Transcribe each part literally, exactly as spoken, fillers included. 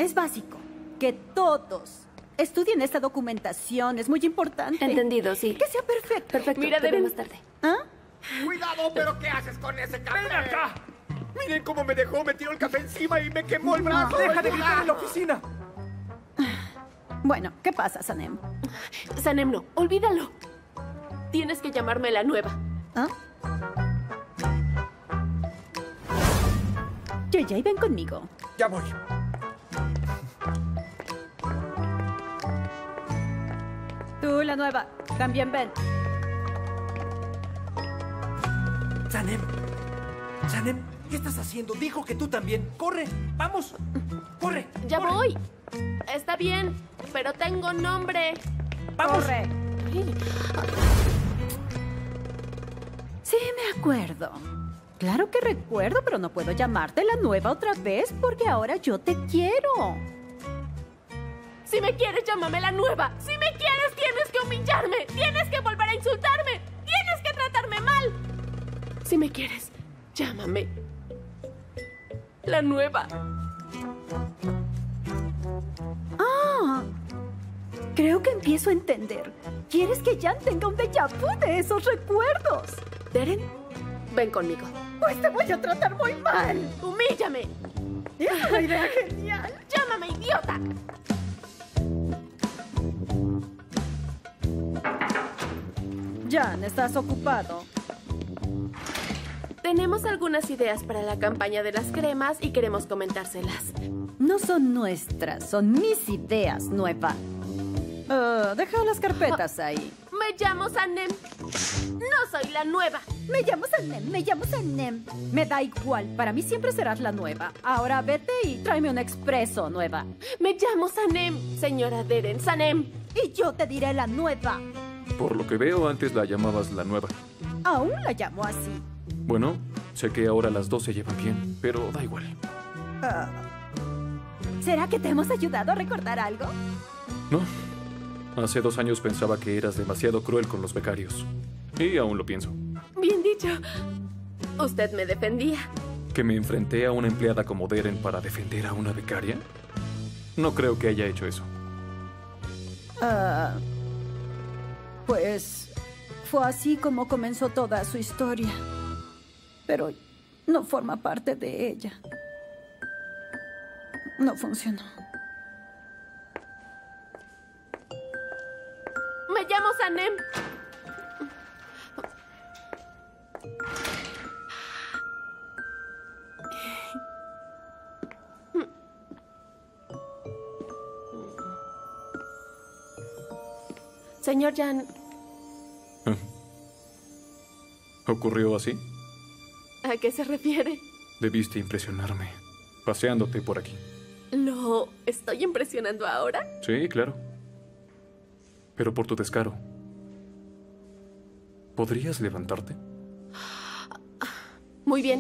Es básico que todos estudien esta documentación. Es muy importante. Entendido, sí. Que sea perfecto. Perfecto. Mira, te veo Deren. más tarde. ¿Ah? Cuidado, pero ¿qué haces con ese café? ¡Ven acá! Miren cómo me dejó, me tiró el café encima y me quemó el brazo. ¡Deja de gritar en la oficina! Bueno, ¿qué pasa, Sanem? Sanem, no. Olvídalo. Tienes que llamarme la nueva. ¿Ah? J J, ven conmigo. Ya voy. Tú, la nueva, también ven. Sanem. Sanem, ¿qué estás haciendo? Dijo que tú también. ¡Corre! ¡Vamos! ¡Corre! Ya corre. voy. Está bien, pero tengo nombre. ¡Vamos! Corre. Ay, Sí, me acuerdo. Claro que recuerdo, pero no puedo llamarte la nueva otra vez porque ahora yo te quiero. Si me quieres, llámame la nueva. Si me quieres, tienes que humillarme. Tienes que volver a insultarme. Tienes que tratarme mal. Si me quieres, llámame la nueva. Ah, creo que empiezo a entender. ¿Quieres que Jan tenga un déjà vu de esos recuerdos? Deren, ven conmigo. Pues te voy a tratar muy mal. Humíllame. Es una idea genial. Llámame idiota. Jan, ¿estás ocupado? Tenemos algunas ideas para la campaña de las cremas y queremos comentárselas. No son nuestras, son mis ideas, nueva. Ah, deja las carpetas ahí. Me llamo Sanem. No soy la nueva. Me llamo Sanem, me llamo Sanem. Me da igual, para mí siempre serás la nueva. Ahora vete y tráeme un expreso, nueva. Me llamo Sanem, señora Deren. Sanem. Y yo te diré la nueva. Por lo que veo, antes la llamabas la nueva. Aún la llamo así. Bueno, sé que ahora las dos se llevan bien, pero da igual. Ah. ¿Será que te hemos ayudado a recordar algo? No. Hace dos años pensaba que eras demasiado cruel con los becarios. Y aún lo pienso. Bien dicho. Usted me defendía. ¿Que me enfrenté a una empleada como Deren para defender a una becaria? No creo que haya hecho eso. Ah, pues fue así como comenzó toda su historia. Pero no forma parte de ella. No funcionó. Me llamo Sanem. Señor Jan. ¿Ocurrió así? ¿A qué se refiere? Debiste impresionarme, paseándote por aquí. ¿Lo estoy impresionando ahora? Sí, claro. Pero por tu descaro. ¿Podrías levantarte? Muy bien.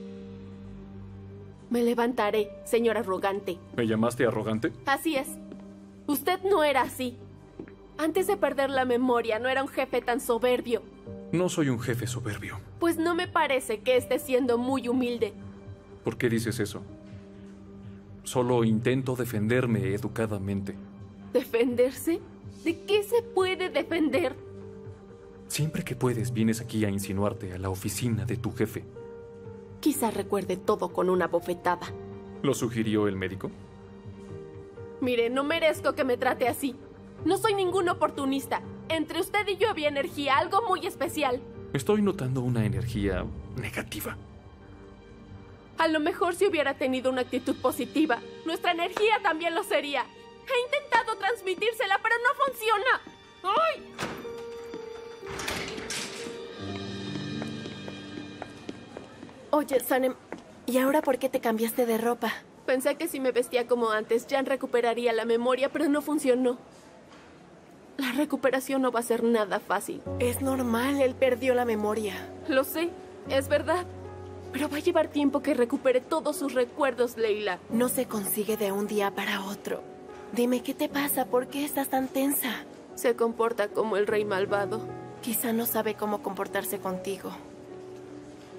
Me levantaré, señor arrogante. ¿Me llamaste arrogante? Así es. Usted no era así. Antes de perder la memoria, no era un jefe tan soberbio. No soy un jefe soberbio. Pues no me parece que esté siendo muy humilde. ¿Por qué dices eso? Solo intento defenderme educadamente. ¿Defenderse? ¿De qué se puede defender? Siempre que puedes, vienes aquí a insinuarte a la oficina de tu jefe. Quizá recuerde todo con una bofetada. ¿Lo sugirió el médico? Mire, no merezco que me trate así. No soy ningún oportunista. Entre usted y yo había energía, algo muy especial. Estoy notando una energía negativa. A lo mejor si hubiera tenido una actitud positiva, nuestra energía también lo sería. He intentado transmitírsela, pero no funciona. ¡Ay! Oye, Sanem, ¿y ahora por qué te cambiaste de ropa? Pensé que si me vestía como antes, Jan recuperaría la memoria, pero no funcionó. La recuperación no va a ser nada fácil. Es normal, él perdió la memoria. Lo sé, es verdad. Pero va a llevar tiempo que recupere todos sus recuerdos, Leila. No se consigue de un día para otro. Dime, ¿qué te pasa? ¿Por qué estás tan tensa? Se comporta como el rey malvado. Quizá no sabe cómo comportarse contigo.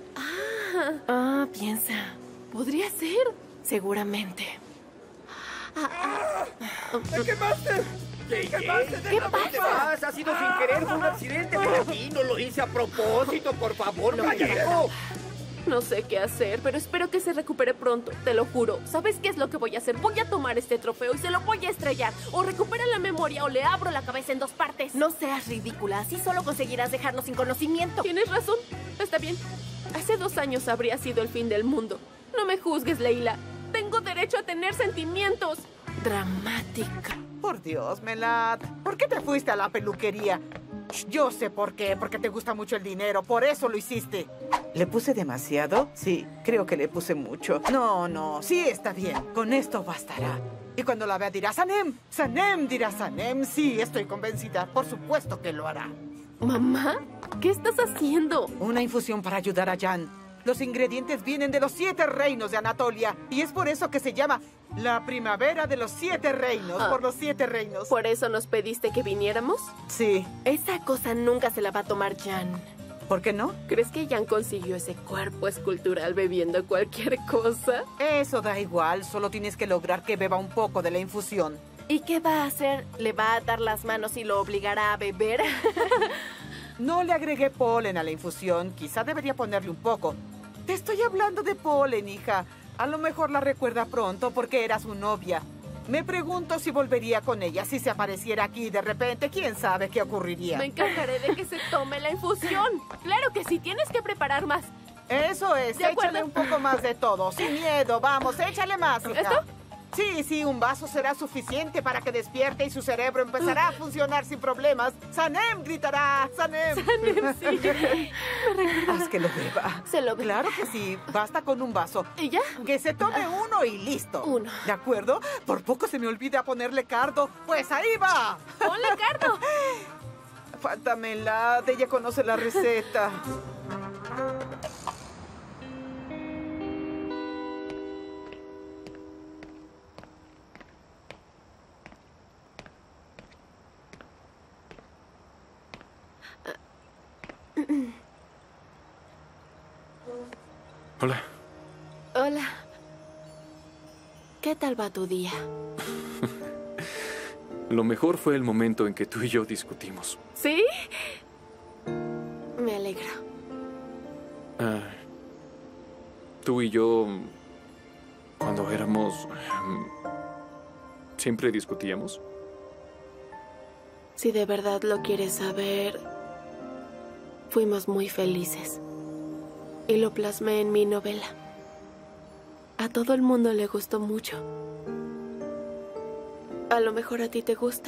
Ah, Ah, piensa. podría ser. Seguramente. ¡Me quemaste! ¿Qué ¿Qué pasa? Ha sido sin querer, fue un accidente por aquí. No lo hice a propósito, por favor, gallego. No sé qué hacer, pero espero que se recupere pronto, te lo juro. ¿Sabes qué es lo que voy a hacer? Voy a tomar este trofeo y se lo voy a estrellar. O recupera la memoria o le abro la cabeza en dos partes. No seas ridícula, así solo conseguirás dejarnos sin conocimiento. Tienes razón, está bien. Hace dos años habría sido el fin del mundo. No me juzgues, Leila. Tengo derecho a tener sentimientos. Dramática. Por Dios, Melad, ¿por qué te fuiste a la peluquería? Yo sé por qué, porque te gusta mucho el dinero, por eso lo hiciste. ¿Le puse demasiado? Sí, creo que le puse mucho. No, no, sí está bien, con esto bastará. Y cuando la vea dirá, Sanem, Sanem, dirá Sanem, sí, estoy convencida, por supuesto que lo hará. Mamá, ¿qué estás haciendo? Una infusión para ayudar a Jan. Los ingredientes vienen de los siete reinos de Anatolia y es por eso que se llama la primavera de los siete reinos, Ah. por los siete reinos. ¿Por eso nos pediste que viniéramos? Sí, Esa cosa nunca se la va a tomar Jan. ¿por qué no? ¿Crees que Jan consiguió ese cuerpo escultural bebiendo cualquier cosa? Eso da igual, solo tienes que lograr que beba un poco de la infusión. ¿Y qué va a hacer? ¿Le va a atar las manos y lo obligará a beber? No le agregué polen a la infusión, quizá debería ponerle un poco. Te estoy hablando de polen, hija. A lo mejor la recuerda pronto porque era su novia. Me pregunto si volvería con ella si se apareciera aquí de repente. ¿Quién sabe qué ocurriría? Me encargaré de que se tome la infusión. Claro que sí, tienes que preparar más. Eso es, De acuerdo. échale un poco más de todo, sin miedo, vamos, échale más, hija. ¿Esto? Sí, sí, un vaso será suficiente para que despierte y su cerebro empezará a funcionar sin problemas. ¡Sanem! Gritará, ¡Sanem! Sanem, sí. Haz que lo beba. Se lo beba. Claro que sí, basta con un vaso. ¿Y ya? Que se tome uno y listo. Uno. ¿De acuerdo? Por poco se me olvida ponerle cardo. Pues ahí va. ¡Ponle cardo! Falta Melad, ella conoce la receta. Hola. Hola. ¿Qué tal va tu día? Lo mejor fue el momento en que tú y yo discutimos. ¿Sí? Me alegro. Ah, tú y yo, cuando éramos... em, siempre discutíamos. Si de verdad lo quieres saber, fuimos muy felices. Y lo plasmé en mi novela. A todo el mundo le gustó mucho. A lo mejor a ti te gusta.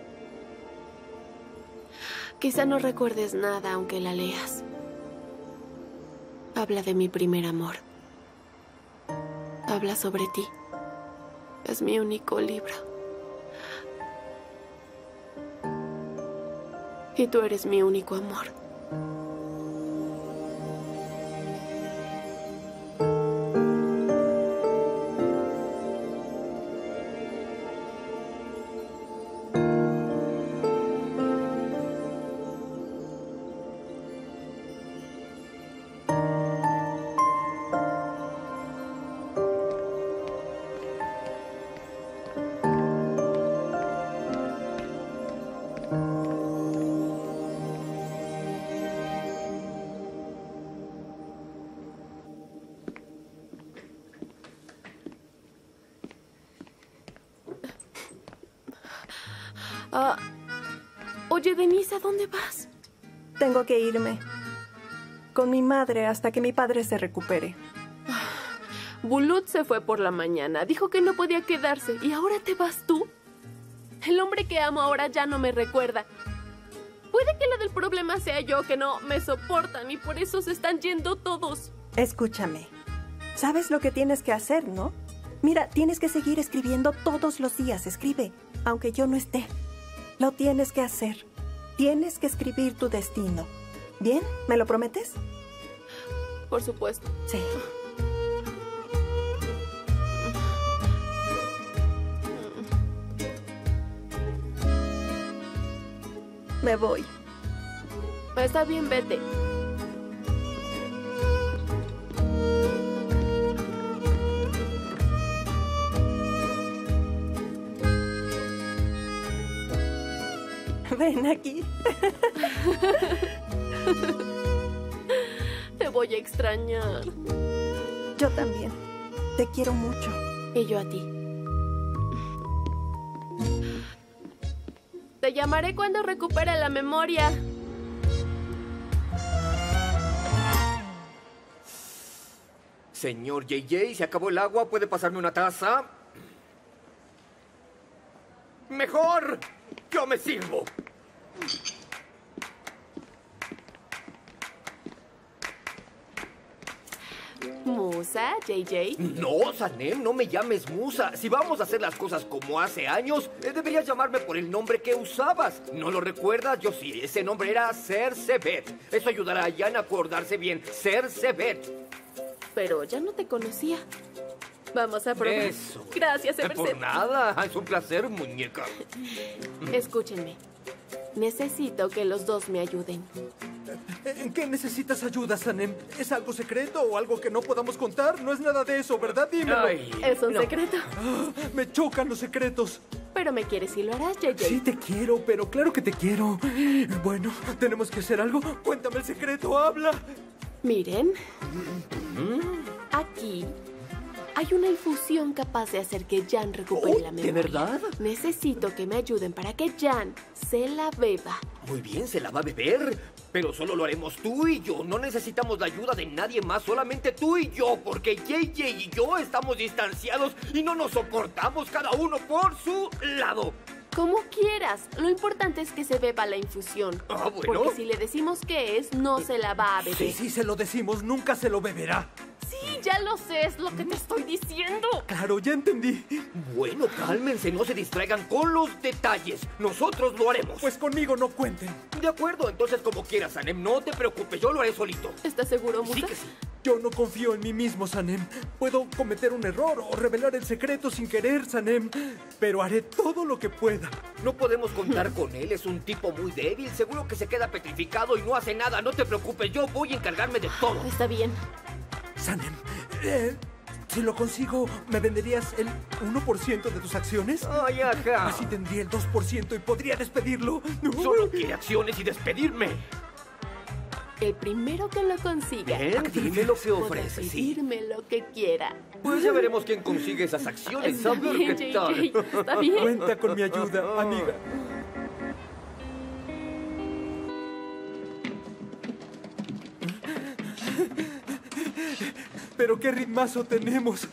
Quizá no recuerdes nada aunque la leas. Habla de mi primer amor. Habla sobre ti. Es mi único libro. Y tú eres mi único amor. Ah, oye, Denise, ¿a dónde vas? Tengo que irme con mi madre hasta que mi padre se recupere. Bulut se fue por la mañana. Dijo que no podía quedarse. ¿Y ahora te vas tú? El hombre que amo ahora ya no me recuerda. Puede que lo del problema sea yo, que no me soportan y por eso se están yendo todos. Escúchame. ¿Sabes lo que tienes que hacer, no? Mira, tienes que seguir escribiendo todos los días. Escribe, aunque yo no esté. Lo tienes que hacer. Tienes que escribir tu destino. ¿Bien? ¿Me lo prometes? Por supuesto. Sí. Me voy. Está bien, vete. ven aquí. Te voy a extrañar. Yo también. Te quiero mucho. Y yo a ti. Te llamaré cuando recupere la memoria. Señor J J, ¿se acabó el agua? ¿Puede pasarme una taza? ¡Mejor! ¡Yo me sirvo! ¿Musa, J J? No, Sanem, no me llames Musa. Si vamos a hacer las cosas como hace años, eh, deberías llamarme por el nombre que usabas. ¿No lo recuerdas? Yo sí, ese nombre era Cersebet. Eso ayudará a Jan a acordarse bien. Cersebet. Pero ya no te conocía. Vamos a probar. Eso. Gracias, Eh, Everset. Por nada. Es un placer, muñeca. Escúchenme. Necesito que los dos me ayuden. ¿En qué necesitas ayuda, Sanem? ¿Es algo secreto o algo que no podamos contar? No es nada de eso, ¿verdad? Dímelo. Ay, Es un no. secreto. Ah, me chocan los secretos. Pero me quieres y lo harás, J J. Sí, te quiero, pero claro que te quiero. Bueno, tenemos que hacer algo. Cuéntame el secreto, habla. Miren. Aquí hay una infusión capaz de hacer que Jan recupere Oh, la ¿de memoria. verdad? Necesito que me ayuden para que Jan se la beba. Muy bien, se la va a beber. Pero solo lo haremos tú y yo. No necesitamos la ayuda de nadie más, solamente tú y yo. Porque J J y yo estamos distanciados y no nos soportamos cada uno por su lado. Como quieras. Lo importante es que se beba la infusión. Ah, bueno. Porque si le decimos qué es, no se la va a beber. Sí, sí, se lo decimos, nunca se lo beberá. Sí, ya lo sé, es lo que te estoy diciendo. Claro, ya entendí. Bueno, cálmense, no se distraigan con los detalles. Nosotros lo haremos. Pues conmigo no cuenten. De acuerdo, entonces como quieras, Sanem. No te preocupes, yo lo haré solito. ¿Estás seguro, Musa? Sí que sí. Yo no confío en mí mismo, Sanem. Puedo cometer un error o revelar el secreto sin querer, Sanem. Pero haré todo lo que pueda. No podemos contar con él, es un tipo muy débil. Seguro que se queda petrificado y no hace nada. No te preocupes, yo voy a encargarme de todo. Está bien. Sanem, eh, si lo consigo, ¿me venderías el uno por ciento de tus acciones? Ay, ajá. Así tendría el dos por ciento y podría despedirlo. Solo quiere acciones y despedirme. El primero que lo consiga Ven, dime lo que podrá ofreces, sí. pedirme lo que quiera. Pues ya veremos quién consigue esas acciones. Está A ver bien, qué J tal. J, está bien. Cuenta con mi ayuda, amiga. Pero qué ritmazo tenemos.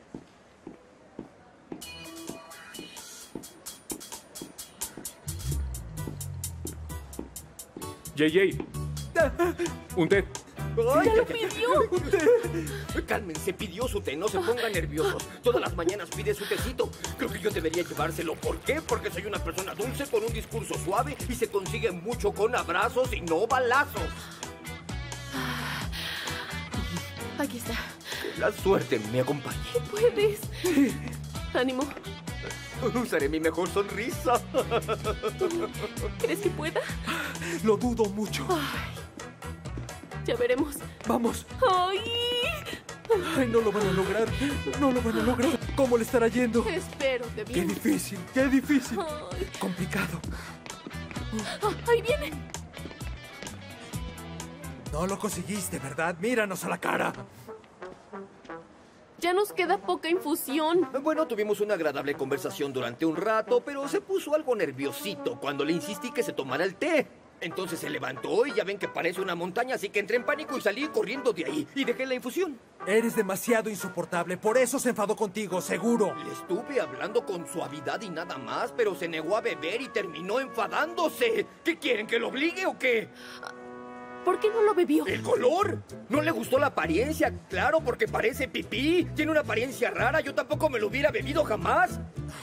J J, un té. Ay, ¡Ya lo ay, ay. pidió! Cálmense, pidió su té, no se pongan nerviosos. Todas las mañanas pide su tecito. Creo que yo debería llevárselo. ¿Por qué? Porque soy una persona dulce con un discurso suave y se consigue mucho con abrazos y no balazos. Aquí está. Que la suerte me acompañe. Puedes. Ánimo. Usaré mi mejor sonrisa. ¿Crees que pueda? Lo dudo mucho. Ya veremos. Vamos. ¡Ay! Ay, no lo van a lograr. No lo van a lograr. ¿Cómo le estará yendo? Espero que Qué bien. difícil, qué difícil. Ay. Complicado. Ah, ¡Ahí viene! No lo conseguiste, ¿verdad? Míranos a la cara. Ya nos queda poca infusión. Bueno, tuvimos una agradable conversación durante un rato, pero se puso algo nerviosito cuando le insistí que se tomara el té. Entonces se levantó y ya ven que parece una montaña, así que entré en pánico y salí corriendo de ahí y dejé la infusión. Eres demasiado insoportable, por eso se enfadó contigo, seguro. Le estuve hablando con suavidad y nada más, pero se negó a beber y terminó enfadándose. ¿Qué quieren, que lo obligue o qué? ¿Por qué no lo bebió? ¿El color? ¿No le gustó la apariencia? Claro, porque parece pipí. Tiene una apariencia rara. Yo tampoco me lo hubiera bebido jamás.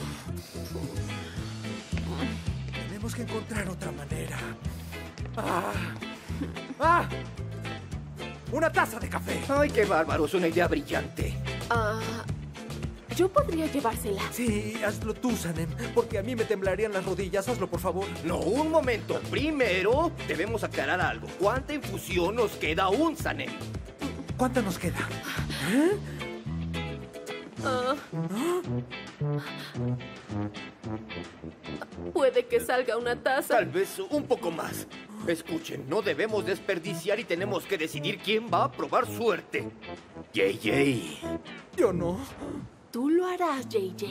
Tenemos que encontrar otra manera. ¡Ah! ¡Ah! ¡Una taza de café! Ay, qué bárbaro. Es una idea brillante. Ah, yo podría llevársela. Sí, hazlo tú, Sanem, porque a mí me temblarían las rodillas. Hazlo, por favor. No, un momento. Primero, debemos aclarar algo. ¿Cuánta infusión nos queda aún, Sanem? ¿Cuánta nos queda? Ah, Puede que salga una taza. Tal vez un poco más. Escuchen, no debemos desperdiciar y tenemos que decidir quién va a probar suerte. J J. Yo no. Tú lo harás, J J.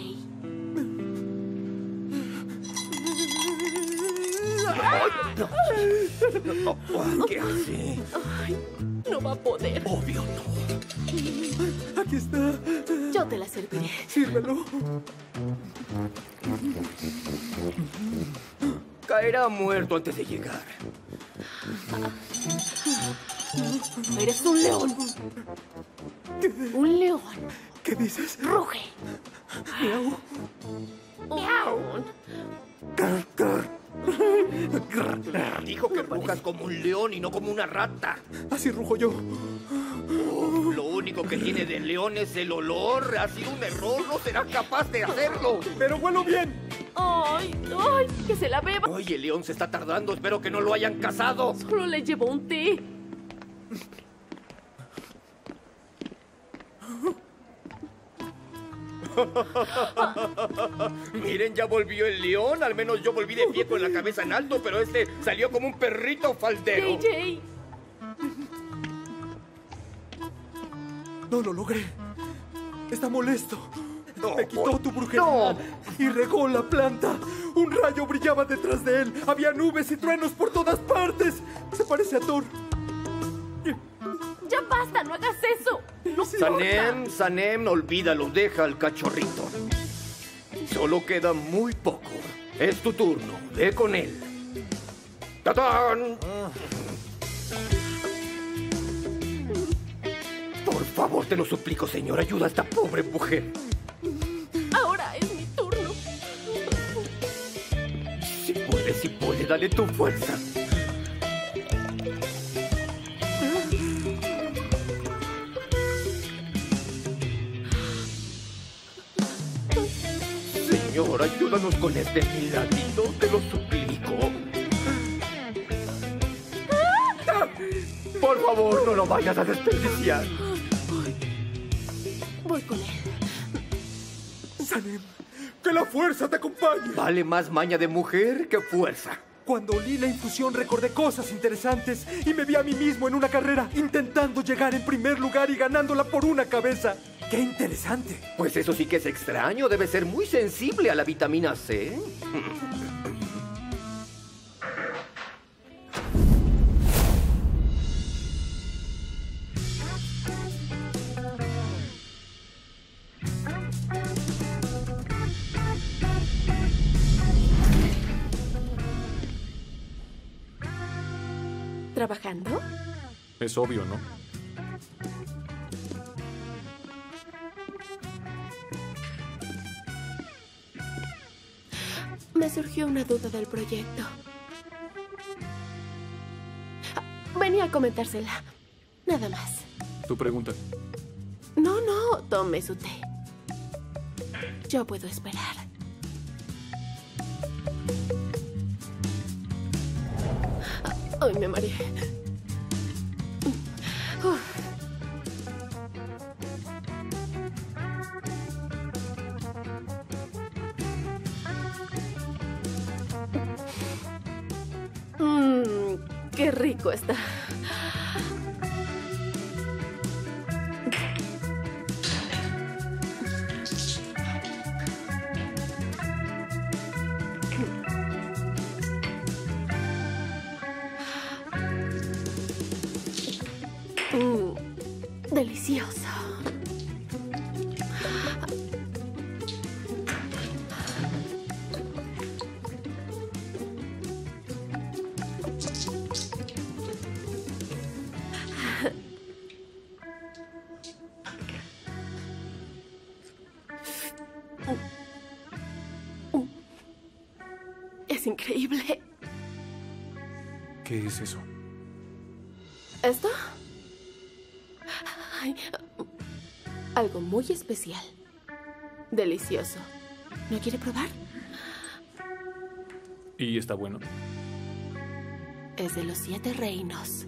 ¿Qué hace? Ay, no va a poder. Obvio no. Aquí está. Yo te la serviré. Sírvelo. Caerá muerto antes de llegar. Eres un león. Un león. ¿Qué dices? Ruge. Miau. Miau. Car, car. Dijo que rujas como un león y no como una rata. Así rujo yo. Oh, lo único que tiene de león es el olor. Ha sido un error. No será capaz de hacerlo. Pero huelo bien. Ay, ay, que se la beba. Oye, el león se está tardando. Espero que no lo hayan cazado. Solo le llevo un té. Miren, ya volvió el león. Al menos yo volví de pie con la cabeza en alto, pero este salió como un perrito faldero. J J. No lo logré. Está molesto. No, Me quitó por- tu brujería no. y regó la planta. Un rayo brillaba detrás de él. Había nubes y truenos por todas partes. Se parece a Thor. Ya basta, no hagas eso. No Sanem, Sanem, olvídalo. Deja al cachorrito. Solo queda muy poco. Es tu turno. Ve con él. ¡Tatán! Por favor, te lo suplico, señor. Ayuda a esta pobre mujer. Ahora es mi turno. Si puede, si puede, dale tu fuerza. Señor, ayúdanos con este milagro, te lo suplico. Por favor, no lo vayas a desperdiciar. Voy con él. Sanem, que la fuerza te acompañe. Vale más maña de mujer que fuerza. Cuando olí la infusión recordé cosas interesantes y me vi a mí mismo en una carrera intentando llegar en primer lugar y ganándola por una cabeza. ¡Qué interesante! Pues eso sí que es extraño. Debe ser muy sensible a la vitamina C. ¿Trabajando? Es obvio, ¿no? Me surgió una duda del proyecto. Ah, Venía a comentársela. Nada más. Tu pregunta. No, no, tome su té. Yo puedo esperar. Ay, me mareé. Uf. Mmm, qué rico está. Mmm, delicioso. Es increíble. ¿Qué es eso? ¿Esto? Ay, algo muy especial. Delicioso. ¿No quiere probar? ¿Y está bueno? Es de los siete reinos.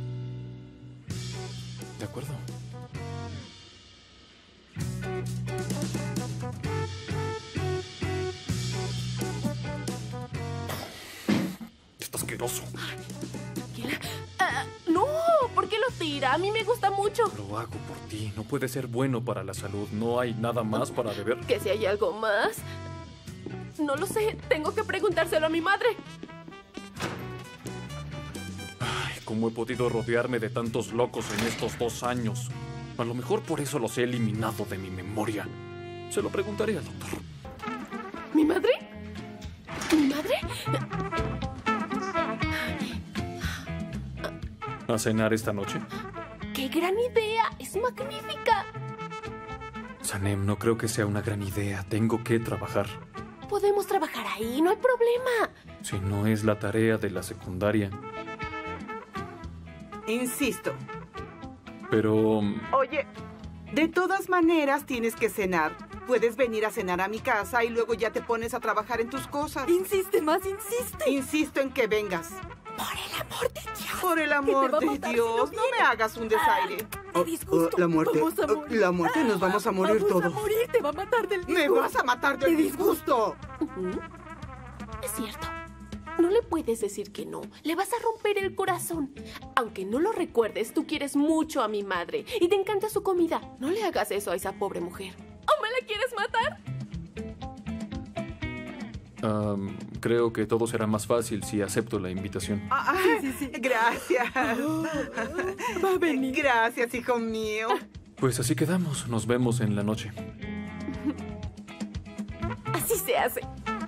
De acuerdo. Está asqueroso. Tranquila. Ah, no, ¿por qué lo tira? A mí me gusta mucho. Lo hago por ti. No puede ser bueno para la salud. ¿No hay nada más para beber? ¿Que si hay algo más? No lo sé. Tengo que preguntárselo a mi madre. Ay, ¿cómo he podido rodearme de tantos locos en estos dos años? A lo mejor por eso los he eliminado de mi memoria. Se lo preguntaré al doctor. ¿Mi madre? ¿Mi madre? ¿A cenar esta noche? ¡Qué gran idea! ¡Es magnífica! Sanem, no creo que sea una gran idea. Tengo que trabajar. Podemos trabajar ahí, no hay problema. Si no es la tarea de la secundaria. Insisto. Pero... Oye, de todas maneras tienes que cenar. Puedes venir a cenar a mi casa y luego ya te pones a trabajar en tus cosas. Insiste más, insiste. Insisto en que vengas. Por el amor de Dios. Por el amor de Dios, no me hagas un desaire. Qué disgusto. la muerte. Vamos a morir. La muerte, nos vamos a morir Vamos todos. a morir, te va a matar del disgusto. Me vas a matar del disgusto. Uh-huh. Es cierto. No le puedes decir que no. Le vas a romper el corazón. Aunque no lo recuerdes, tú quieres mucho a mi madre y te encanta su comida. No le hagas eso a esa pobre mujer. ¿O me la quieres matar? Um, creo que todo será más fácil si acepto la invitación. Ah, sí, sí, sí. Gracias. Va a venir. Gracias, hijo mío. Pues así quedamos. Nos vemos en la noche. Así se hace.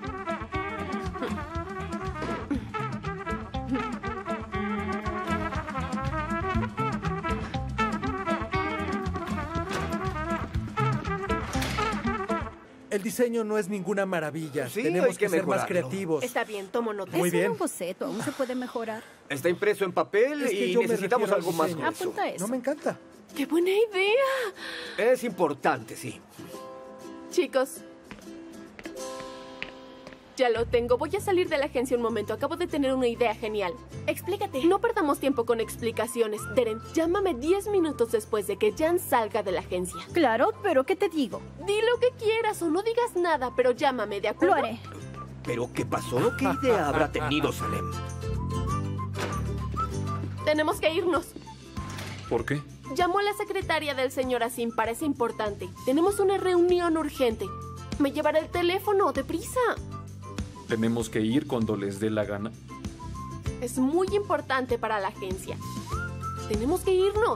El diseño no es ninguna maravilla. Sí, Tenemos hay que que, ser más mejorarlo. creativos. Está bien, tomo nota. Muy es bien. solo un boceto, aún se puede mejorar. Está impreso en papel Es que y yo me necesitamos refiero al algo más diseño. grueso. Apunta eso. No me encanta. ¡Qué buena idea! Es importante, sí. Chicos, ya lo tengo. Voy a salir de la agencia un momento. Acabo de tener una idea genial. Explícate. No perdamos tiempo con explicaciones. Deren, llámame diez minutos después de que Jan salga de la agencia. Claro, pero ¿qué te digo? Di lo que quieras o no digas nada, pero llámame, ¿de acuerdo? Lo haré. ¿Pero qué pasó? ¿Qué idea habrá tenido Salem? Tenemos que irnos. ¿Por qué? Llamó a la secretaria del señor Asim. Parece importante. Tenemos una reunión urgente. Me llevará el teléfono, deprisa. ¿Tenemos que ir cuando les dé la gana? Es muy importante para la agencia. Tenemos que irnos.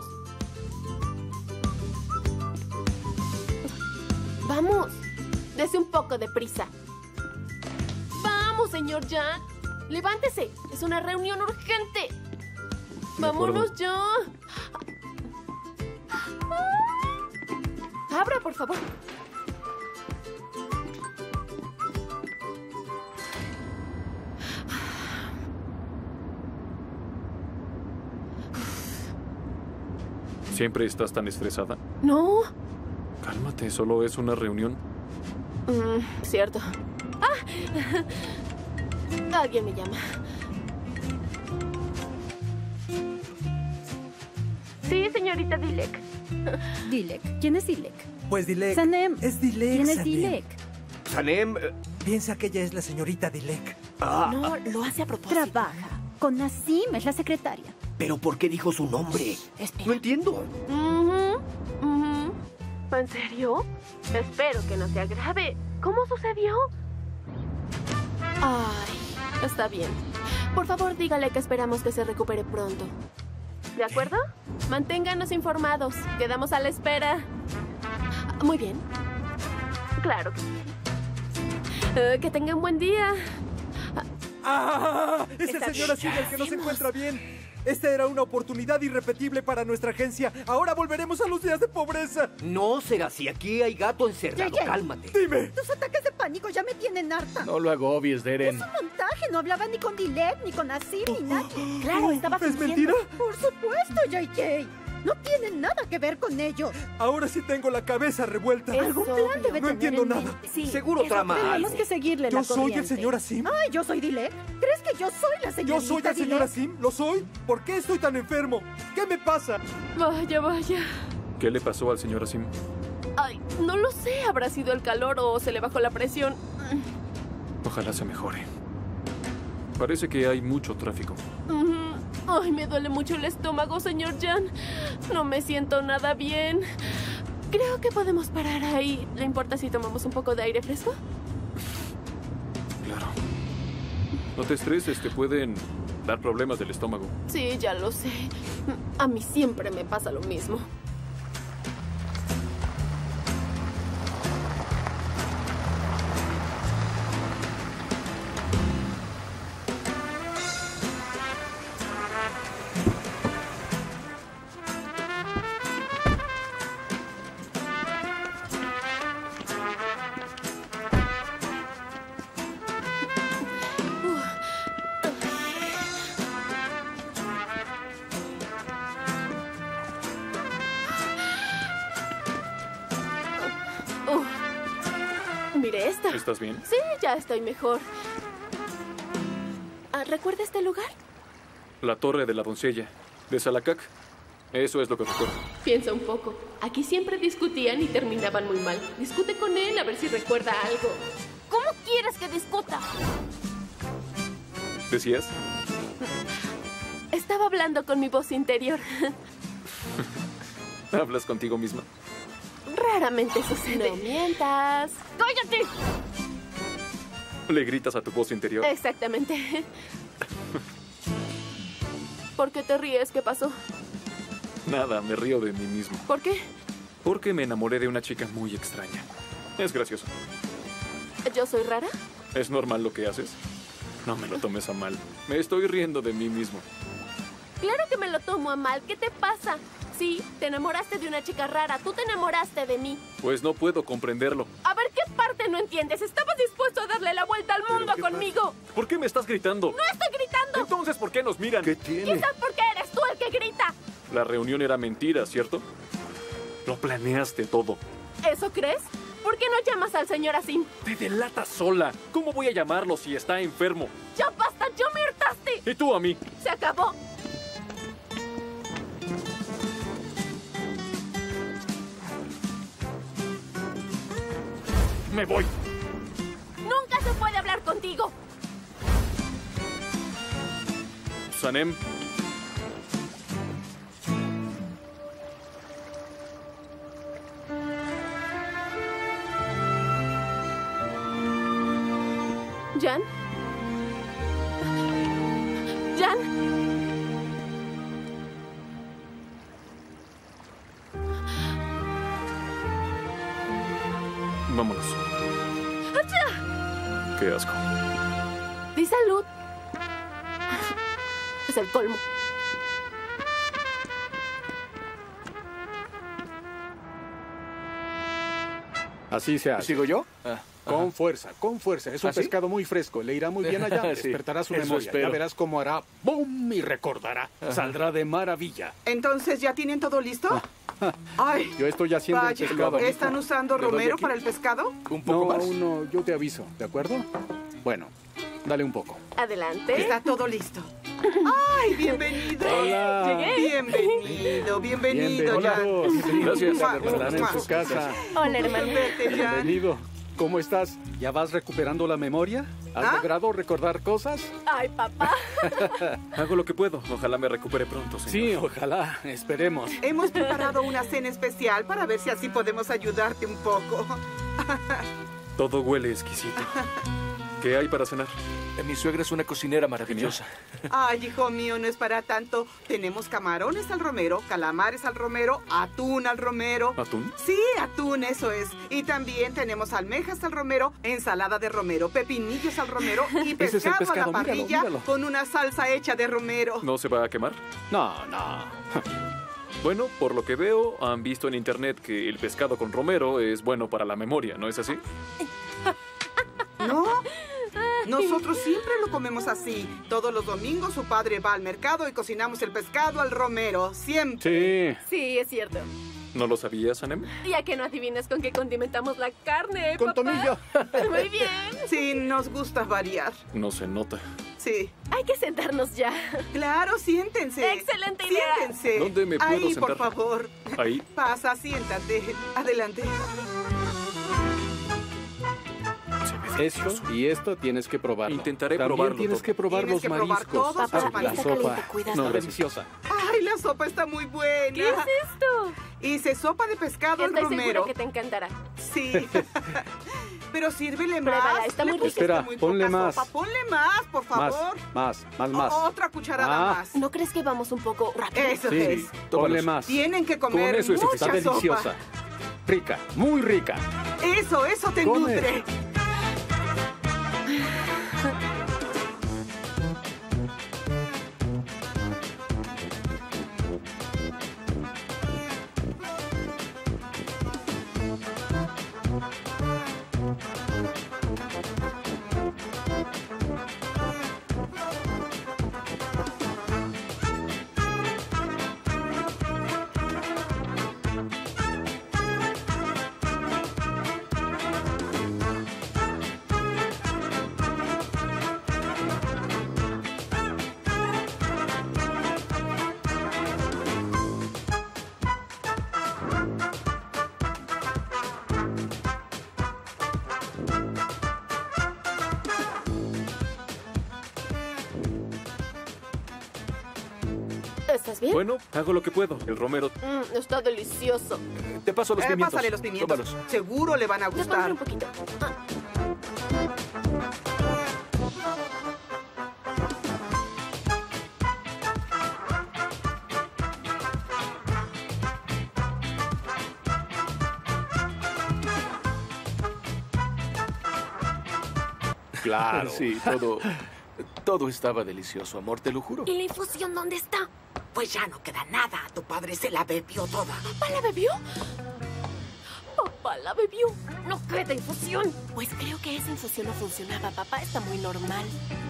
Vamos. Dese un poco de prisa. Vamos, señor Jan. Levántese. Es una reunión urgente. De acuerdo. Vámonos ya. Abra, por favor. ¿Siempre estás tan estresada? No. Cálmate, solo es una reunión. Mm, cierto. ¡Ah! Alguien me llama. Sí, señorita Dilek. Dilek. ¿Quién es Dilek? Pues Dilek. Sanem. Es Dilek, ¿Quién es Sanem. Dilek? Sanem... eh, Piensa que ella es la señorita Dilek. Ah, No, lo hace a propósito. Trabaja. Con Nassim, es la secretaria. ¿pero por qué dijo su nombre? Espera. No entiendo. Ujú, ujú. ¿En serio? Espero que no sea grave. ¿Cómo sucedió? Ay, está bien. Por favor, dígale que esperamos que se recupere pronto. ¿De acuerdo? Manténganos informados. Quedamos a la espera. Muy bien. Claro que sí. Eh, que tenga un buen día. ¡Ah! Es el Está señor bien, Asim ¿qué el que no se hacemos? encuentra bien. Esta era una oportunidad irrepetible para nuestra agencia. Ahora volveremos a los días de pobreza. No será así. Aquí hay gato encerrado. Yeye. Cálmate. Dime. Tus ataques de pánico ya me tienen harta. No lo agobies, Deren. Es un montaje, no hablaba ni con Dilek, ni con Nassim, ni nadie. Claro, estaba ¿Es fingiendo. mentira? Por supuesto, J J. No tiene nada que ver con ellos. Ahora sí tengo la cabeza revuelta. Es Algún obvio. plan debe No tener entiendo en nada. mente. Sí, Seguro es trama obvio. Tenemos algo. que seguirle ¿Yo la soy corriente. el señor Asim? Ay, yo soy Dilek. ¿Crees que yo soy la señorita ¿Yo soy el señor Dilek? Asim? ¿Lo soy? ¿Por qué estoy tan enfermo? ¿Qué me pasa? Vaya, vaya. ¿Qué le pasó al señor Asim? Ay, no lo sé. ¿Habrá sido el calor o se le bajó la presión? Ojalá se mejore. Parece que hay mucho tráfico. Ay, me duele mucho el estómago, señor Jan. No me siento nada bien. Creo que podemos parar ahí. ¿Le importa si tomamos un poco de aire fresco? Claro. No te estreses, te pueden dar problemas del estómago. Sí, ya lo sé. A mí siempre me pasa lo mismo. Mire esta. ¿Estás bien? Sí, ya estoy mejor. Ah, ¿recuerda este lugar? La torre de la doncella, de Salacac. Eso es lo que recuerdo. Piensa un poco. Aquí siempre discutían y terminaban muy mal. Discute con él a ver si recuerda algo. ¿Cómo quieres que discuta? ¿Decías? Estaba hablando con mi voz interior. ¿Hablas contigo misma? Raramente sucede. No mientas. ¡Cállate! ¿Le gritas a tu voz interior? Exactamente. ¿Por qué te ríes? ¿Qué pasó? Nada, me río de mí mismo. ¿Por qué? Porque me enamoré de una chica muy extraña. Es gracioso. ¿Yo soy rara? ¿Es normal lo que haces? No me lo tomes a mal. Me estoy riendo de mí mismo. Claro que me lo tomo a mal. ¿Qué te pasa? Sí, te enamoraste de una chica rara. Tú te enamoraste de mí. Pues no puedo comprenderlo. A ver, ¿qué parte no entiendes? Estabas dispuesto a darle la vuelta al mundo conmigo. Pasa? ¿Por qué me estás gritando? ¡No estoy gritando! Entonces, ¿por qué nos miran? ¿Qué tiene? Quizás porque eres tú el que grita. La reunión era mentira, ¿cierto? Lo planeaste todo. ¿Eso crees? ¿Por qué no llamas al señor así? Te delatas sola. ¿Cómo voy a llamarlo si está enfermo? ¡Ya basta! ¡Yo me hartaste! ¿Y tú a mí? ¡Se acabó! ¡Me voy! ¡Nunca se puede hablar contigo! Sanem. ¿Jan? ¿Jan? Vámonos. ¡Achá! Qué asco. Di salud. Es el colmo. Así se hace. ¿Sigo yo? Ah, con fuerza, con fuerza. Es un ¿Ah, sí? pescado muy fresco. Le irá muy bien allá. Sí, Despertará su eso memoria. espero. Ya verás cómo hará ¡bum! Y recordará. Saldrá de maravilla. Entonces, ¿ya tienen todo listo? Ay, Yo estoy haciendo vaya. el pescado. ¿Están usando ¿Le doy romero aquí? para el pescado? ¿Un poco No, más? aún no. Yo te aviso, ¿de acuerdo? Bueno, dale un poco. Adelante. Está todo listo. ¡Ay, bienvenido! Hola. Llegué. Bienvenido, bienvenido, Jan. Bienvenidos. Gracias. Mua, Están en mua. tu casa. Hola, hermano. Verte, Jan. Bienvenido. ¿Cómo estás? ¿Ya vas recuperando la memoria? ¿Has ¿Ah? logrado recordar cosas? Ay, papá. Hago lo que puedo. Ojalá me recupere pronto, señor. Sí, ojalá. Esperemos. Hemos preparado una cena especial para ver si así podemos ayudarte un poco. Todo huele exquisito. ¿Qué hay para cenar? Eh, Mi suegra es una cocinera maravillosa. Ay, hijo mío, no es para tanto. Tenemos camarones al romero, calamares al romero, atún al romero. ¿Atún? Sí, atún, eso es. Y también tenemos almejas al romero, ensalada de romero, pepinillos al romero y Ese es el pescado, pescado, a la míralo, parrilla míralo. con una salsa hecha de romero. ¿No se va a quemar? No, no. Bueno, por lo que veo, han visto en internet que el pescado con romero es bueno para la memoria, ¿no es así? ¿No? Nosotros siempre lo comemos así. Todos los domingos su padre va al mercado y cocinamos el pescado al romero. Siempre. Sí. Sí, es cierto. ¿No lo sabías, Sanem? Ya que no adivinas con qué condimentamos la carne, Con papá. tomillo. Muy bien. Sí, nos gusta variar. No se nota. Sí. Hay que sentarnos ya. Claro, siéntense. Excelente idea. Siéntense. ¿Dónde me puedo Ahí, sentar? por favor. Ahí. Pasa, siéntate. Adelante. Esto y esto tienes que probarlo. Intentaré También probarlo tienes todo. que probar Tienes los que probar mariscos. todos los la mariscos. sopa. Caliente, cuidado. No, deliciosa. Ay, la sopa está muy buena. ¿Qué es esto? Hice sopa de pescado al Estoy romero. segura que te encantará. Sí. Pero sírvele Pruébala, más. está Le muy pusiste rica. muy Espera, ponle poca más. sopa. Ponle más, por Más, favor. más, más, más. O- Otra cucharada Ah. más. ¿No crees que vamos un poco rápido? Eso Sí, es. ponle más. Tienen que Con comer eso es mucha está sopa. deliciosa. Rica, muy rica. Eso, eso te Come. nutre. ¿Estás bien? Bueno, hago lo que puedo. El romero. Mm, está delicioso. Te paso los Eh, pimientos. pásale los pimientos. Tómalos. Seguro le van a Te pondré gustar. un poquito. Ah, Claro. Sí, todo. Todo estaba delicioso, amor, te lo juro. ¿Y la infusión dónde está? Pues ya no queda nada. Tu padre se la bebió toda. ¿Papá la bebió? Papá la bebió. No queda infusión. Pues creo que esa infusión no funcionaba. Papá está muy normal.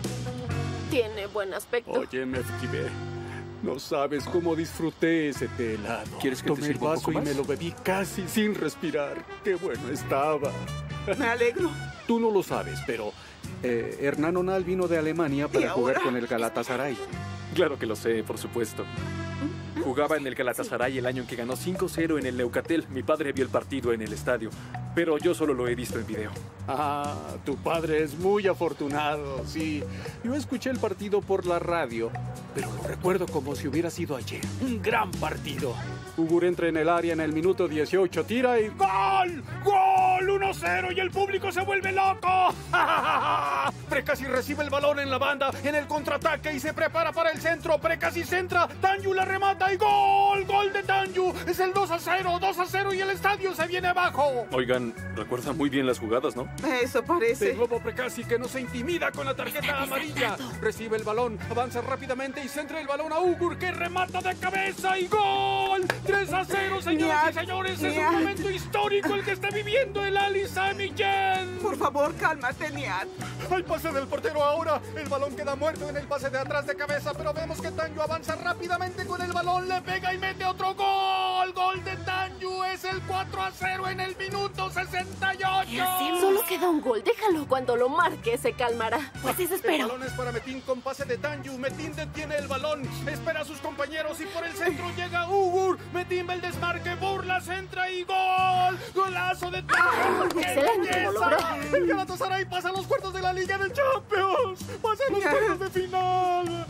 Tiene buen aspecto. Oye, me esquivé. No sabes cómo disfruté ese té helado. ¿Quieres que te Tomé el sirva un vaso poco y más? me lo bebí casi sin respirar. Qué bueno estaba. Me alegro. Tú no lo sabes, pero eh, Hernán Onal vino de Alemania para ¿Y jugar ahora? con el Galatasaray. Claro que lo sé, por supuesto. Jugaba en el Galatasaray el año en que ganó cinco cero en el Leucatel. Mi padre vio el partido en el estadio, pero yo solo lo he visto en video. Ah, tu padre es muy afortunado, sí. Yo escuché el partido por la radio, pero lo recuerdo como si hubiera sido ayer. Un gran partido. Ugur entra en el área en el minuto dieciocho, tira y ¡gol! ¡Gol! uno cero y el público se vuelve loco. Precasi recibe el balón en la banda, en el contraataque y se prepara para el centro. Precasi centra, Tanju la remata y ¡gol! ¡Gol de Tanju! Es el dos a cero, dos a cero y el estadio se viene abajo. Oigan, recuerda muy bien las jugadas, ¿no? Eso De parece. nuevo Precasi que no se intimida con la tarjeta amarilla. Recibe el balón, avanza rápidamente y centra el balón a Ugur que remata de cabeza y ¡gol! tres a cero, señoras Niat, y señores. Es Niat. un momento histórico el que está viviendo el Ali Sami Yen. Por favor, cálmate, Niat. Al pase del portero ahora. El balón queda muerto en el pase de atrás de cabeza, pero vemos que Tanju avanza rápidamente con el balón, le pega y mete otro gol. Gol de Tanju, es el cuatro a cero en el minuto sesenta y ocho. Solo queda un gol. Déjalo. Cuando lo marque, se calmará. Pues eso El espero. balón es para Metin con pase de Tanju. Metin detiene el balón, espera a sus compañeros y por el centro llega Ugur. Metin ve el desmarque, burla, centra y gol. Golazo de Tanju. ¡Qué Excelente, lo belleza! logró. El Galatasaray pasa a los cuartos de la Liga de Champions. Pasa a los cuartos de final.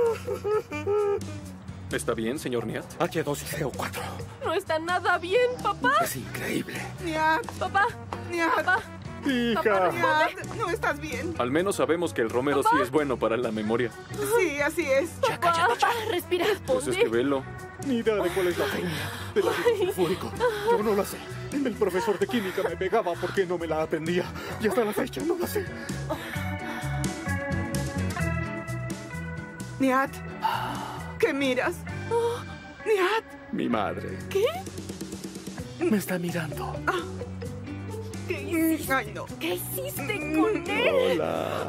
¿Está bien, señor Niat? H dos y C O cuatro. No está nada bien, papá. Es increíble. Niat, Papá. Niat, Papá. Hija. Niat, no estás bien. Al menos sabemos que el romero sí es bueno para la memoria. Sí, así es. Papá. Papá. Respira. Pues es que Responde. velo. Ni idea de cuál es la fórmula del ácido sulfúrico. Yo no la sé. El profesor de química me pegaba porque no me la aprendía. Y hasta la fecha no la sé. Niat, ¿qué miras? Niat, Mi madre. ¿Qué? Me está mirando. ¿Qué hiciste? ay no. ¿Qué hiciste con él? Hola.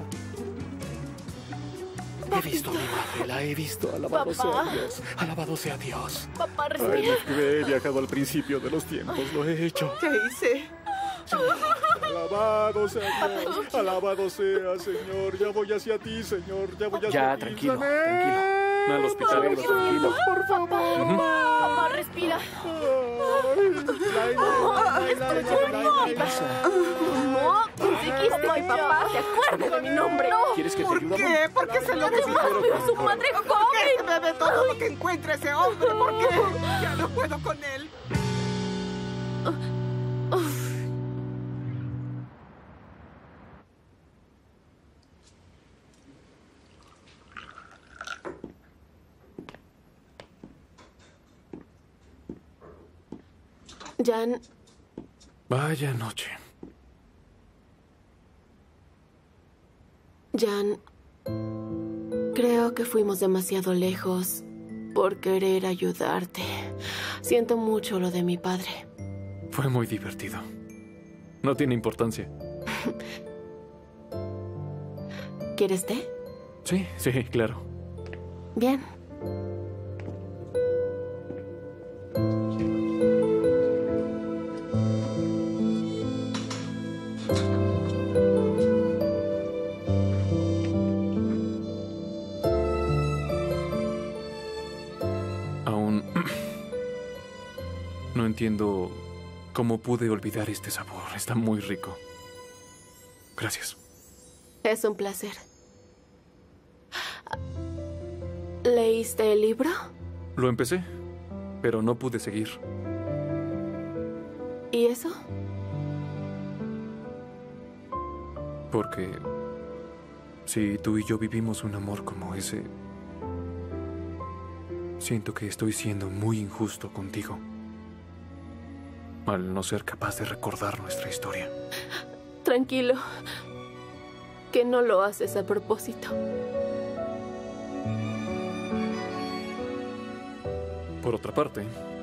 He visto a mi madre, la he visto. Alabado Papá. sea Dios. Alabado sea Dios. Papá, Ay, respira. los que he viajado al principio de los tiempos, lo he hecho. ¿Qué hice? Alabado sea Dios. Alabado sea, Señor. Ya voy hacia ti, Señor. Ya voy hacia Ya, ti. tranquilo, Sané. tranquilo. Al hospital. Tranquilo. Por favor. Papá, respira. Ah. No, conseguiste, mi papá. ¿Se acuerda de mi nombre? No. ¿Quieres que te ¿Por ayude? qué? ¿Por qué se lo Además, dijo? veo a su madre ¿Por qué joven. se bebe todo lo que encuentra ese hombre? ¿Por qué? Ya no puedo con él. Jan, Vaya noche. Jan, creo que fuimos demasiado lejos por querer ayudarte. Siento mucho lo de mi padre. Fue muy divertido. No tiene importancia. ¿Quieres té? Sí, sí, claro. Bien. Aún no entiendo cómo pude olvidar este sabor. Está muy rico. Gracias. Es un placer. ¿Leíste el libro? Lo empecé, pero no pude seguir. ¿Y eso? Porque si tú y yo vivimos un amor como ese, siento que estoy siendo muy injusto contigo al no ser capaz de recordar nuestra historia. Tranquilo, que no lo haces a propósito. Por otra parte,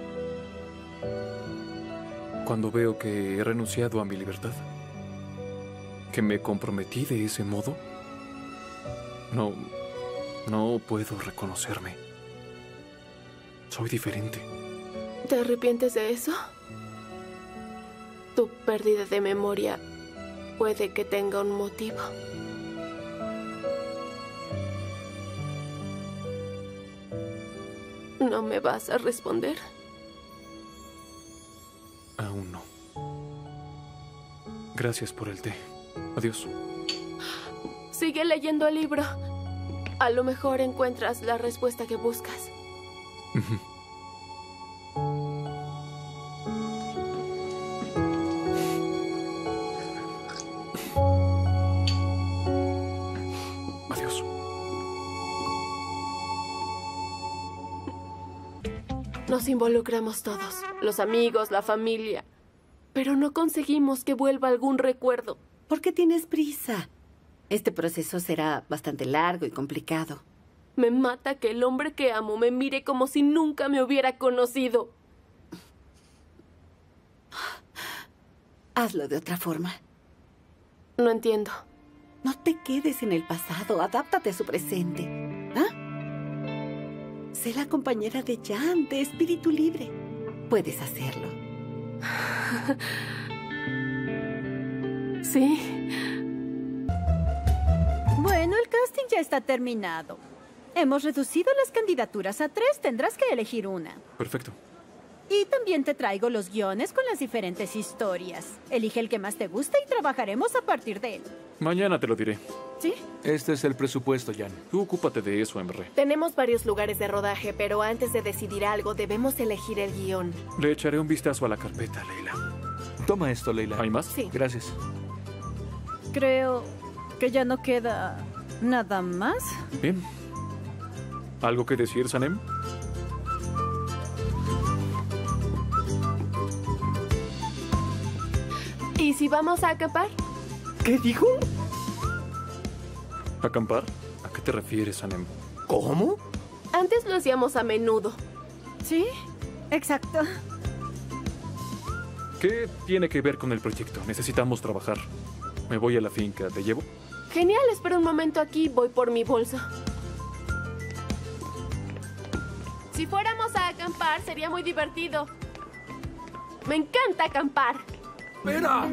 cuando veo que he renunciado a mi libertad, que me comprometí de ese modo, no, no puedo reconocerme. Soy diferente. ¿Te arrepientes de eso? Tu pérdida de memoria puede que tenga un motivo. ¿No me vas a responder? Aún no. Gracias por el té. Adiós. Sigue leyendo el libro. A lo mejor encuentras la respuesta que buscas. Ujú. Adiós. Nos involucramos todos, los amigos, la familia, pero no conseguimos que vuelva algún recuerdo. ¿Por qué tienes prisa? Este proceso será bastante largo y complicado. Me mata que el hombre que amo me mire como si nunca me hubiera conocido. Hazlo de otra forma. No entiendo. No te quedes en el pasado, adáptate a su presente. ¿Ah? Sé la compañera de Jan, de espíritu libre. Puedes hacerlo. Sí. Bueno, el casting ya está terminado. Hemos reducido las candidaturas a tres, tendrás que elegir una. Perfecto. Y también te traigo los guiones con las diferentes historias. Elige el que más te guste y trabajaremos a partir de él. Mañana te lo diré. ¿Sí? Este es el presupuesto, Jan. Tú ocúpate de eso, Emre. Tenemos varios lugares de rodaje, pero antes de decidir algo debemos elegir el guión. Le echaré un vistazo a la carpeta, Leila. Toma esto, Leila. ¿Hay más? Sí. Gracias. Creo que ya no queda nada más. Bien. ¿Algo que decir, Sanem? ¿Y si vamos a acampar? ¿Qué dijo? ¿Acampar? ¿A qué te refieres, Sanem? ¿Cómo? Antes lo hacíamos a menudo. Sí, exacto. ¿Qué tiene que ver con el proyecto? Necesitamos trabajar. Me voy a la finca. ¿Te llevo? Genial, espera un momento aquí, voy por mi bolsa. Si fuéramos a acampar, sería muy divertido. Me encanta acampar. ¡Espera!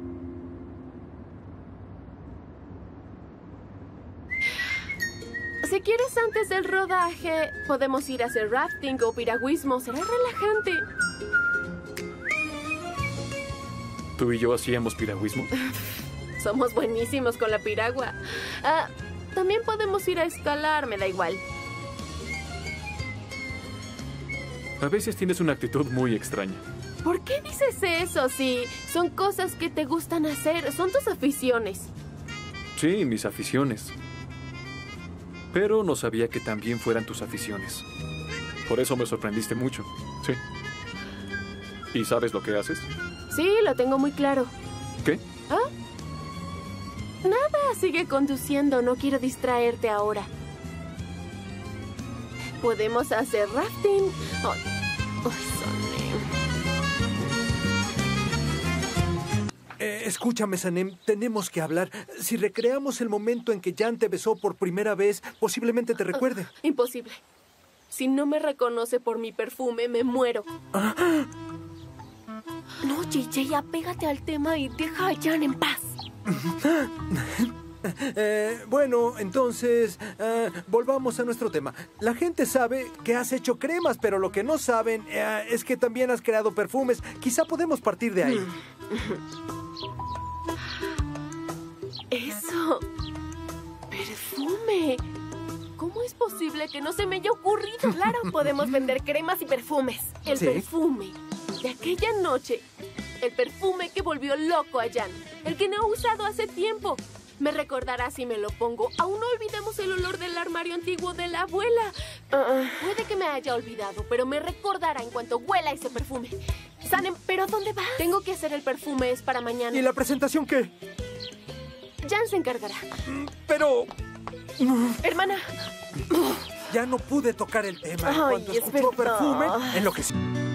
Si Si quieres antes del rodaje, podemos ir a hacer rafting o piragüismo. Será relajante. ¿Tú y yo hacíamos piragüismo? Somos buenísimos con la piragua. Ah, también podemos ir a escalar, me da igual. A veces tienes una actitud muy extraña. ¿Por qué dices eso si son cosas que te gustan hacer? Son tus aficiones. Sí, mis aficiones. Pero no sabía que también fueran tus aficiones. Por eso me sorprendiste mucho. Sí. ¿Y sabes lo que haces? Sí, lo tengo muy claro. ¿Qué? ¿Ah? Nada, sigue conduciendo. No quiero distraerte ahora. Podemos hacer rafting. Oh, oh, Eh, escúchame, Sanem, tenemos que hablar. Si recreamos el momento en que Jan te besó por primera vez, posiblemente te recuerde. Uh, imposible. Si no me reconoce por mi perfume, me muero. Ah. No, J J, apégate al tema y deja a Jan en paz. Eh, bueno, entonces, eh, volvamos a nuestro tema. La gente sabe que has hecho cremas, pero lo que no saben eh, es que también has creado perfumes. Quizá podemos partir de ahí. Eso... perfume. ¿Cómo es posible que no se me haya ocurrido? Claro, podemos vender cremas y perfumes. El ¿Sí? perfume de aquella noche. El perfume que volvió loco a Jan. El que no he usado hace tiempo. Me recordará si me lo pongo. Aún no olvidamos el olor del armario antiguo de la abuela. Uh, puede que me haya olvidado, pero me recordará en cuanto huela ese perfume. Sanem, ¿pero dónde vas? Tengo que hacer el perfume, es para mañana. ¿Y la presentación qué? Jan se encargará. Pero... Hermana. Ya no pude tocar el tema. Ay, Cuando es escuchó verdad. perfume, enloquecí.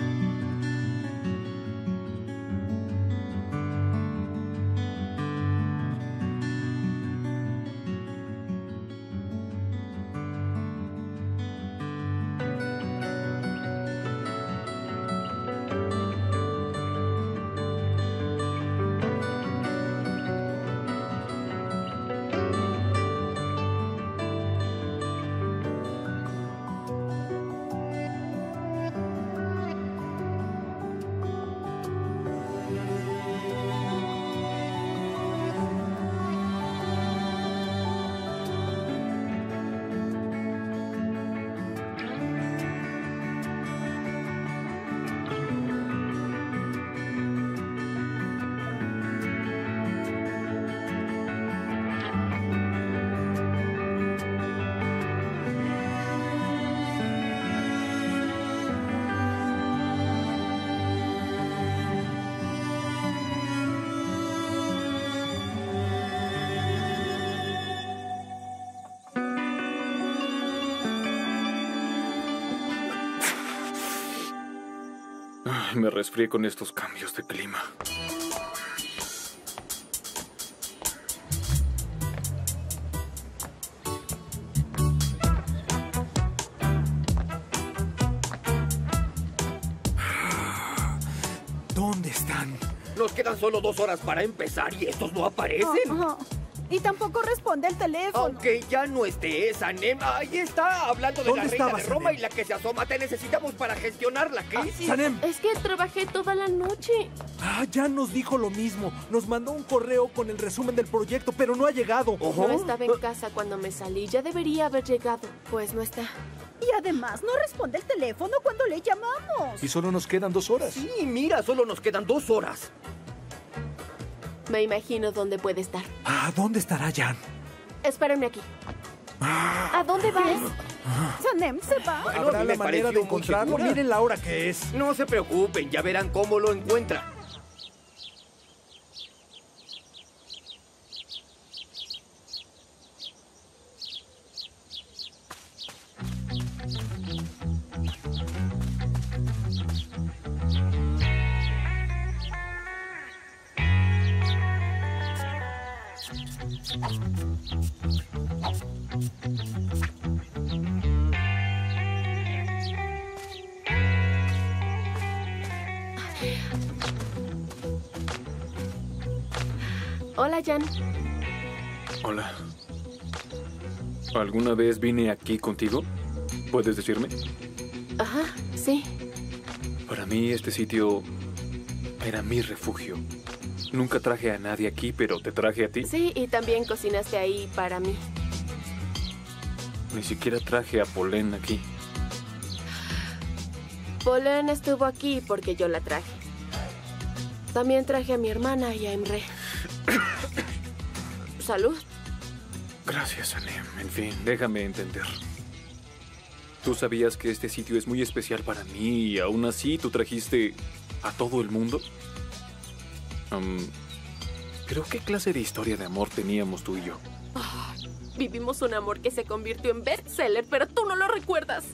Me resfrié con estos cambios de clima. ¿Dónde están? Nos quedan solo dos horas para empezar y estos no aparecen. Oh, oh. Y tampoco responde el teléfono. Aunque ya no esté Sanem, ahí está, hablando de la ¿Dónde reina estaba de Roma Sanem? y la que se asoma. Te necesitamos para gestionar la crisis. Sanem. Es que trabajé toda la noche. Ah, ya nos dijo lo mismo. Nos mandó un correo con el resumen del proyecto, pero no ha llegado. No estaba en casa cuando me salí. Ya debería haber llegado. Pues no está. Y además no responde el teléfono cuando le llamamos. Y solo nos quedan dos horas. Sí, mira, solo nos quedan dos horas. Me imagino dónde puede estar. Ah, ¿dónde estará Jan? Espérenme aquí. ¿A dónde vas? Sanem se va. Bueno, a ¿Habrá mí la me manera pareció de muy encontrarlo? segura. Miren la hora que es. No se preocupen, ya verán cómo lo encuentran. Hola, Jan. Hola. ¿Alguna vez vine aquí contigo? ¿Puedes decirme? Ajá, sí. Para mí este sitio era mi refugio. Nunca traje a nadie aquí, pero te traje a ti. Sí, y también cocinaste ahí para mí. Ni siquiera traje a Polen aquí. Polen estuvo aquí porque yo la traje. También traje a mi hermana y a Emre. Salud. Gracias, Sanem. En fin, déjame entender. Tú sabías que este sitio es muy especial para mí y aún así tú trajiste a todo el mundo. Um, ¿Pero qué clase de historia de amor teníamos tú y yo? Oh, vivimos un amor que se convirtió en bestseller, pero tú no lo recuerdas.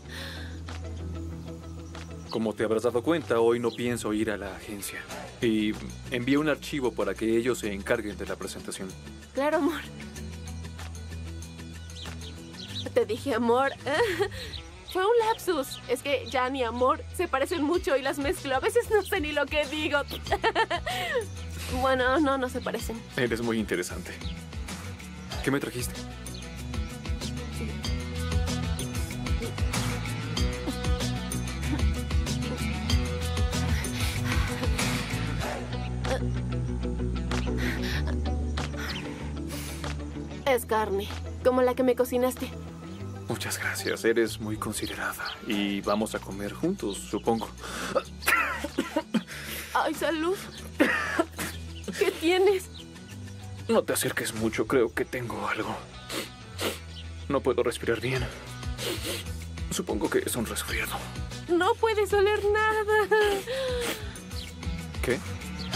Como te habrás dado cuenta, hoy no pienso ir a la agencia. Y envié un archivo para que ellos se encarguen de la presentación. Claro, amor. Te dije amor. Fue un lapsus. Es que Jan y amor se parecen mucho y las mezclo. A veces no sé ni lo que digo. Bueno, no, no se parecen. Eres muy interesante. ¿Qué me trajiste? Es carne, como la que me cocinaste. Muchas gracias, eres muy considerada. Y vamos a comer juntos, supongo. Ay, salud. ¿Qué tienes? No te acerques mucho, creo que tengo algo. No puedo respirar bien. Supongo que es un resfriado. No puedes oler nada. ¿Qué?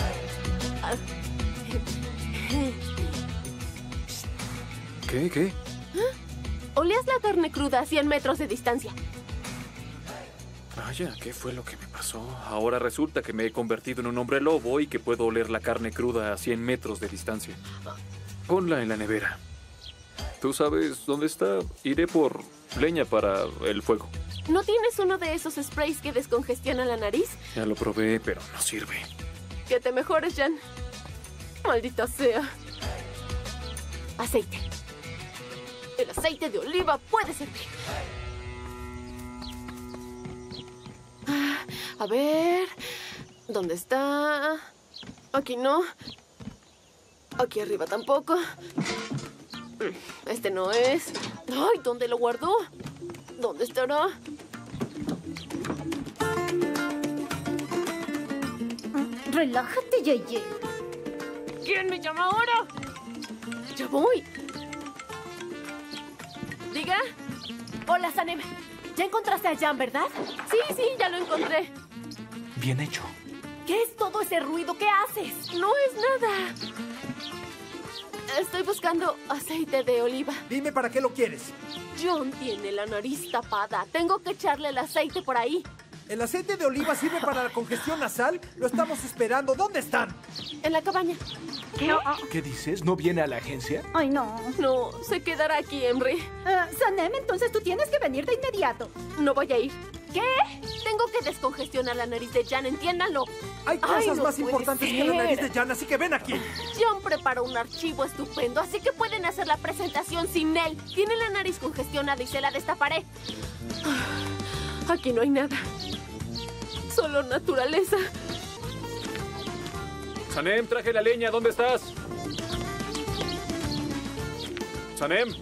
¿Qué? ¿Qué? Olías la carne cruda a cien metros de distancia. Vaya, ¿qué fue lo que me pasó? Ahora resulta que me he convertido en un hombre lobo y que puedo oler la carne cruda a cien metros de distancia. Ponla en la nevera. ¿Tú sabes dónde está? Iré por leña para el fuego. ¿No tienes uno de esos sprays que descongestionan la nariz? Ya lo probé, pero no sirve. Que te mejores, Jan. Maldita sea. Aceite. El aceite de oliva puede servir. Ah, a ver. ¿Dónde está? Aquí no. Aquí arriba tampoco. Este no es. Ay, ¿dónde lo guardó? ¿Dónde estará? Relájate, Yeye. ¿Quién me llama ahora? Ya voy. Diga. Hola, Sanem. ¿Ya encontraste a Jan, verdad? Sí, sí, ya lo encontré. Bien hecho. ¿Qué es todo ese ruido? ¿Qué haces? No es nada. Estoy buscando aceite de oliva. Dime para qué lo quieres. John tiene la nariz tapada. Tengo que echarle el aceite por ahí. ¿El aceite de oliva sirve para la congestión nasal? Lo estamos esperando. ¿Dónde están? En la cabaña. ¿Qué? ¿Qué dices? ¿No viene a la agencia? Ay, no. No, se quedará aquí, Emre. Uh, Sanem, entonces tú tienes que venir de inmediato. No voy a ir. ¿Qué? Tengo que descongestionar la nariz de Jan, entiéndanlo. Hay cosas Ay, no más puede importantes ser. que la nariz de Jan, así que ven aquí. John preparó un archivo estupendo, así que pueden hacer la presentación sin él. Tiene la nariz congestionada y se la destaparé. Aquí no hay nada. Solo naturaleza. Sanem, traje la leña. ¿Dónde estás? Sanem.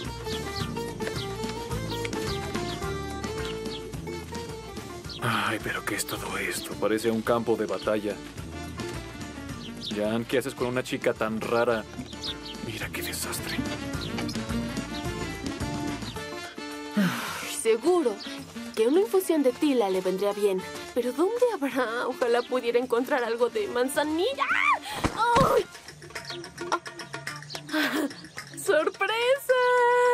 Ay, pero ¿qué es todo esto? Parece un campo de batalla. Jan, ¿qué haces con una chica tan rara? Mira qué desastre. Seguro que una infusión de tila le vendría bien. Pero ¿dónde habrá? Ojalá pudiera encontrar algo de manzanilla. ¡Ay! ¡Ah! ¡Sorpresa!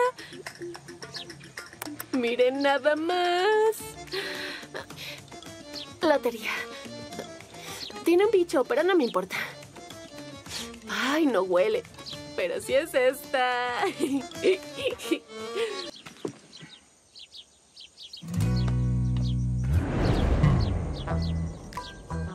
Miren nada más. Lotería. Tiene un bicho, pero no me importa. Ay, no huele. Pero sí es esta.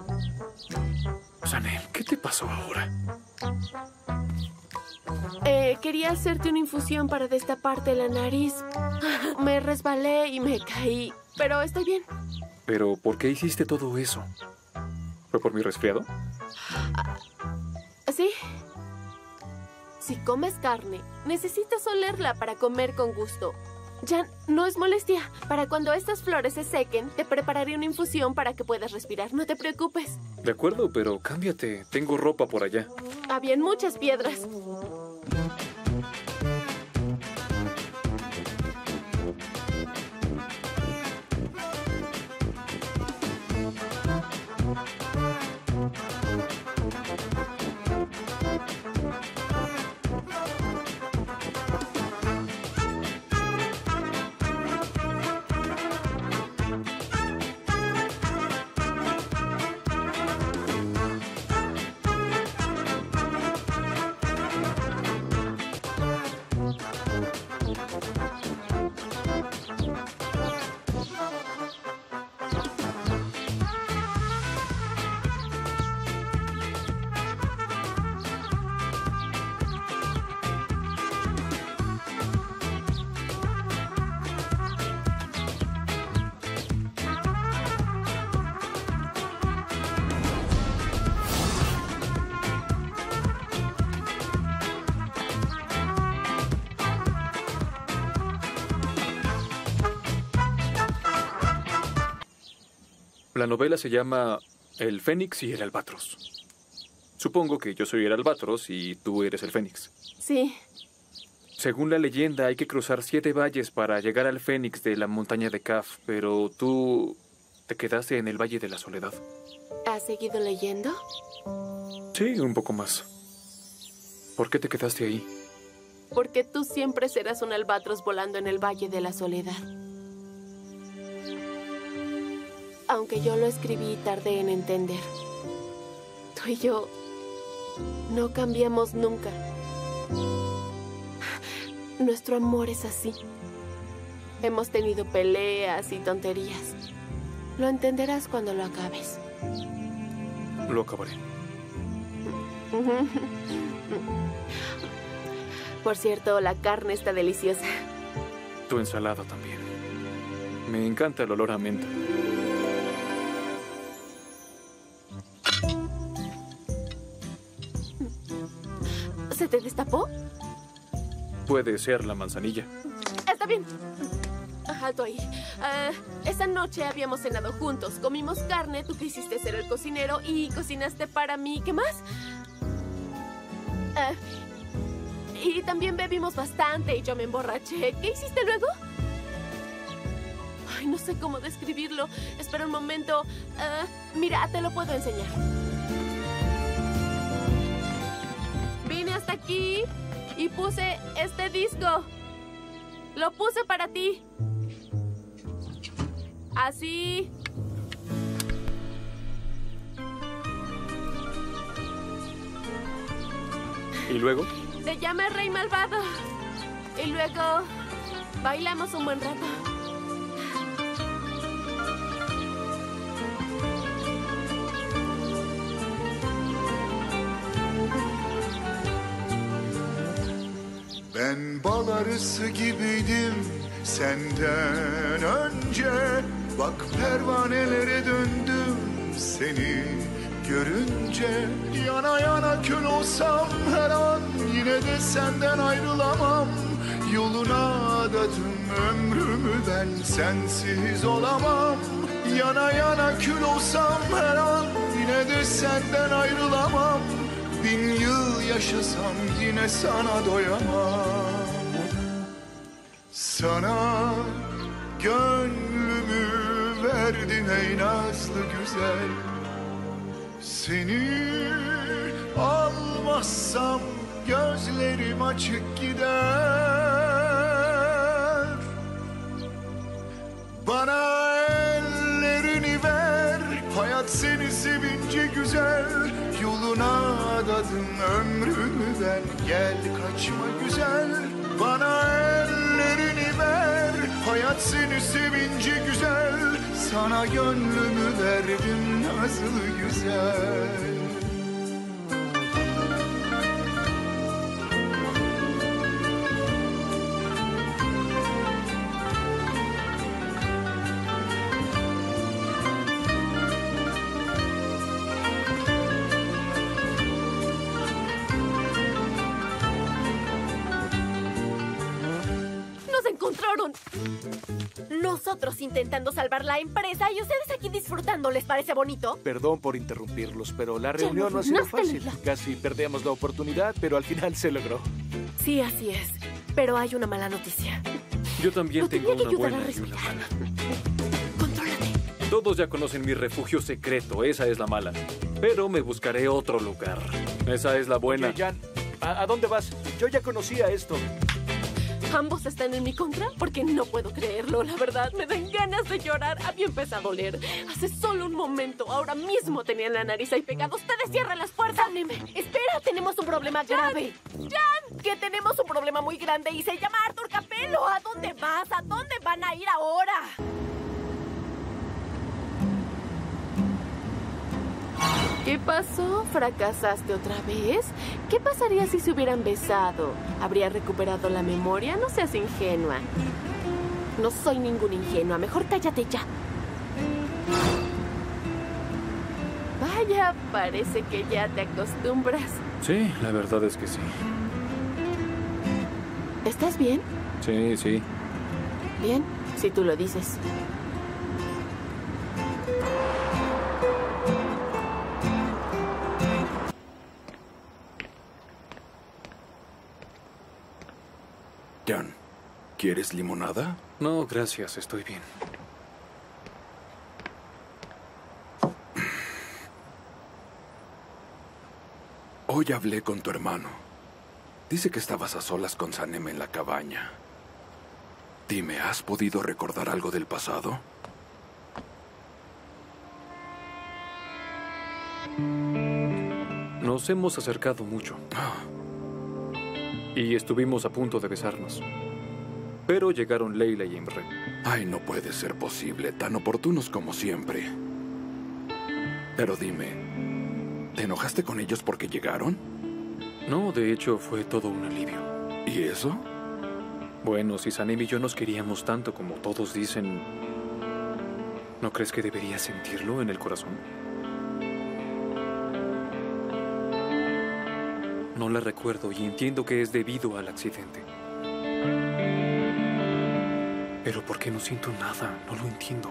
Sanem, ¿qué te pasó ahora? Eh, que quería hacerte una infusión para destaparte la nariz. Me resbalé y me caí, pero estoy bien. ¿Pero por qué hiciste todo eso? ¿Fue por mi resfriado? ¿Sí? Si comes carne, necesitas olerla para comer con gusto. Jan, no es molestia. Para cuando estas flores se sequen, te prepararé una infusión para que puedas respirar. No te preocupes. De acuerdo, pero cámbiate. Tengo ropa por allá. Habían muchas piedras. La novela se llama El Fénix y el Albatros. Supongo que yo soy el albatros y tú eres el fénix. Sí. Según la leyenda, hay que cruzar siete valles para llegar al fénix de la montaña de Kaf, pero tú te quedaste en el Valle de la Soledad. ¿Has seguido leyendo? Sí, un poco más. ¿Por qué te quedaste ahí? Porque tú siempre serás un albatros volando en el Valle de la Soledad. Aunque yo lo escribí y tardé en entender. Tú y yo no cambiamos nunca. Nuestro amor es así. Hemos tenido peleas y tonterías. Lo entenderás cuando lo acabes. Lo acabaré. Por cierto, la carne está deliciosa. Tu ensalada también. Me encanta el olor a menta. ¿Se te destapó? Puede ser la manzanilla. Está bien. Alto ahí. Uh, esa noche habíamos cenado juntos. Comimos carne, tú quisiste ser el cocinero y cocinaste para mí. ¿Qué más? Uh, y también bebimos bastante y yo me emborraché. ¿Qué hiciste luego? Ay, no sé cómo describirlo. Espera un momento. Uh, mira, te lo puedo enseñar. Vine hasta aquí y puse este disco. Lo puse para ti. Así. ¿Y luego? Te llama Rey Malvado. Y luego bailamos un buen rato. Ben bal arısı gibiydim senden önce. Bak pervanelere döndüm seni görünce. Yana yana kül olsam her an yine de senden ayrılamam. Yoluna adadım ömrümü ben sensiz olamam. Yana yana kül olsam her an yine de senden ayrılamam. Bin yıl yaşasam yine sana doyamam. Sana gönlümü verdim ey nazlı güzel. Seni almazsam gözlerim açık gider. Bana ellerini ver, hayat seni sevince güzel. Yoluna adadım ömrümü ben, gel kaçma güzel. Bana ellerini ver, hayat seni sevince güzel. Sana gönlümü verdim nazlı güzel. encontraron? Nosotros intentando salvar la empresa y ustedes aquí disfrutando. ¿Les parece bonito? Perdón por interrumpirlos, pero la Ya reunión no no ha sido arruinaste fácil. la- Casi perdemos la oportunidad, pero al final se logró. Sí, así es. Pero hay una mala noticia. Yo también Lo tengo tenía que una ayudar a buena y una mala. Contrólate. Todos ya conocen mi refugio secreto, esa es la mala. Pero me buscaré otro lugar. Esa es la buena. Oye, Jan, ¿a, a dónde vas? Yo ya conocía esto. ¿Ambos están en mi contra? Porque no puedo creerlo, la verdad. Me dan ganas de llorar. Había empezado a oler. Hace solo un momento. Ahora mismo tenían la nariz ahí pegada. ¡Ustedes cierren las puertas! Saneme, espera, tenemos un problema grave. ¡Jan! Que tenemos un problema muy grande y se llama Arthur Capello. ¿A dónde vas? ¿A dónde van a ir ahora? ¿Qué pasó? ¿Fracasaste otra vez? ¿Qué pasaría si se hubieran besado? ¿Habría recuperado la memoria? No seas ingenua. No soy ninguna ingenua. Mejor cállate ya. Vaya, parece que ya te acostumbras. Sí, la verdad es que sí. ¿Estás bien? Sí, sí. Bien, si tú lo dices. Jan, ¿quieres limonada? No, gracias, estoy bien. Hoy hablé con tu hermano. Dice que estabas a solas con Sanem en la cabaña. Dime, ¿has podido recordar algo del pasado? Nos hemos acercado mucho. Y estuvimos a punto de besarnos. Pero llegaron Leila y Imre. Ay, no puede ser posible, tan oportunos como siempre. Pero dime, ¿te enojaste con ellos porque llegaron? No, de hecho fue todo un alivio. ¿Y eso? Bueno, si Sanem y yo nos queríamos tanto como todos dicen, ¿no crees que debería sentirlo en el corazón? No la recuerdo y entiendo que es debido al accidente. Pero ¿por qué no siento nada? No lo entiendo.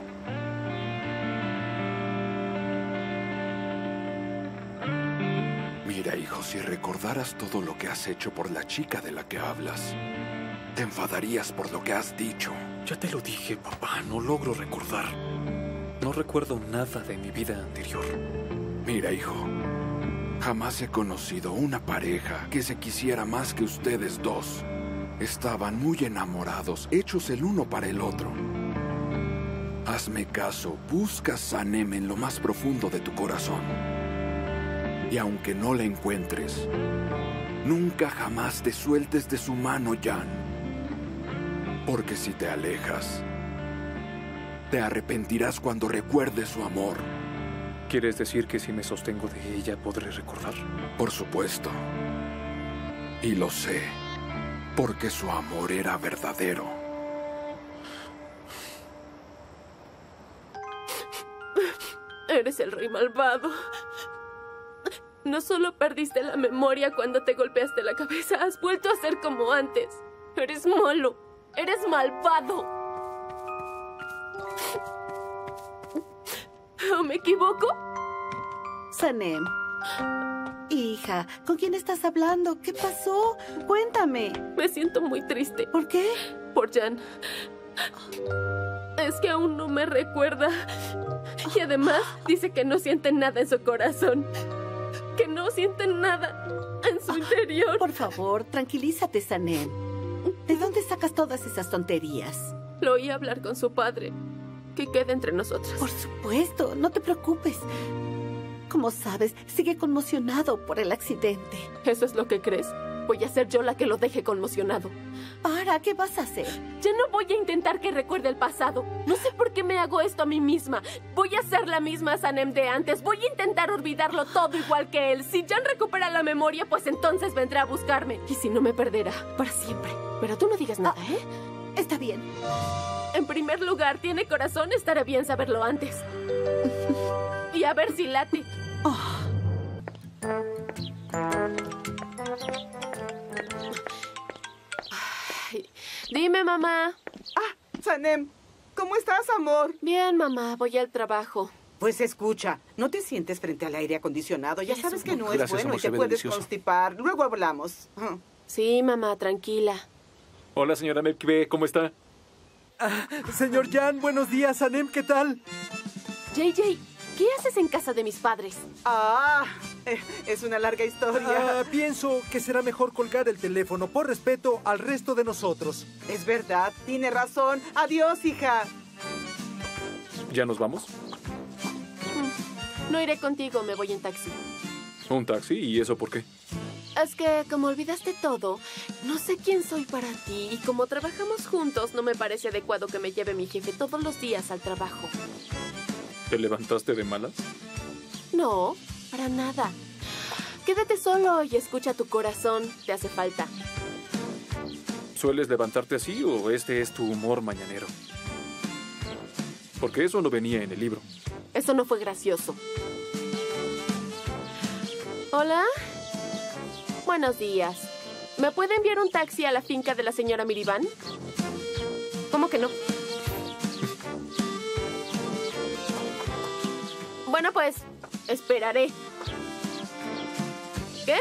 Mira, hijo, si recordaras todo lo que has hecho por la chica de la que hablas, te enfadarías por lo que has dicho. Ya te lo dije, papá, no logro recordar. No recuerdo nada de mi vida anterior. Mira, hijo, jamás he conocido una pareja que se quisiera más que ustedes dos. Estaban muy enamorados, hechos el uno para el otro. Hazme caso, busca a Sanem en lo más profundo de tu corazón. Y aunque no la encuentres, nunca jamás te sueltes de su mano, Jan. Porque si te alejas, te arrepentirás cuando recuerdes su amor. ¿Quieres decir que si me sostengo de ella podré recordar? Por supuesto. Y lo sé, porque su amor era verdadero. Eres el rey malvado. No solo perdiste la memoria cuando te golpeaste la cabeza, has vuelto a ser como antes. Eres malo. Eres malvado. ¿O me equivoco? Sanem. Hija, ¿con quién estás hablando? ¿Qué pasó? Cuéntame. Me siento muy triste. ¿Por qué? Por Jan. Es que aún no me recuerda. Y además dice que no siente nada en su corazón. Que no siente nada en su interior. Por favor, tranquilízate, Sanem. ¿De dónde sacas todas esas tonterías? Lo oí hablar con su padre. Que quede entre nosotros. Por supuesto, no te preocupes. Como sabes, sigue conmocionado por el accidente. ¿Eso es lo que crees? Voy a ser yo la que lo deje conmocionado. Para, ¿qué vas a hacer? Ya no voy a intentar que recuerde el pasado. No sé por qué me hago esto a mí misma. Voy a ser la misma Sanem de antes. Voy a intentar olvidarlo todo igual que él. Si Jan recupera la memoria, pues entonces vendrá a buscarme. Y si no, me perderá para siempre. Pero tú no digas nada, ¿eh? Está bien. En primer lugar, tiene corazón. Estará bien saberlo antes. Y a ver si late. Oh. Ay, dime, mamá. Sanem, ¿cómo estás, amor? Bien, mamá, voy al trabajo. Pues escucha, no te sientes frente al aire acondicionado. Ya sabes que no es Gracias, bueno amor, y se te ve puedes delicioso. constipar. Luego hablamos. Ah. Sí, mamá, tranquila. Hola, señora Melkbe, ¿cómo está? Ah, señor Jan, buenos días. Sanem, ¿qué tal? J J, ¿qué haces en casa de mis padres? Ah, eh, es una larga historia. Ah, pienso que será mejor colgar el teléfono por respeto al resto de nosotros. Es verdad, tiene razón. Adiós, hija. ¿Ya nos vamos? No iré contigo, me voy en taxi. ¿Un taxi? ¿Y eso por qué? Es que, como olvidaste todo, no sé quién soy para ti y como trabajamos juntos, no me parece adecuado que me lleve mi jefe todos los días al trabajo. ¿Te levantaste de malas? No, para nada. Quédate solo y escucha tu corazón, te hace falta. ¿Sueles levantarte así o este es tu humor mañanero? Porque eso no venía en el libro. Eso no fue gracioso. ¿Hola? Buenos días. ¿Me puede enviar un taxi a la finca de la señora Miribán? ¿Cómo que no? Bueno, pues, esperaré. ¿Qué?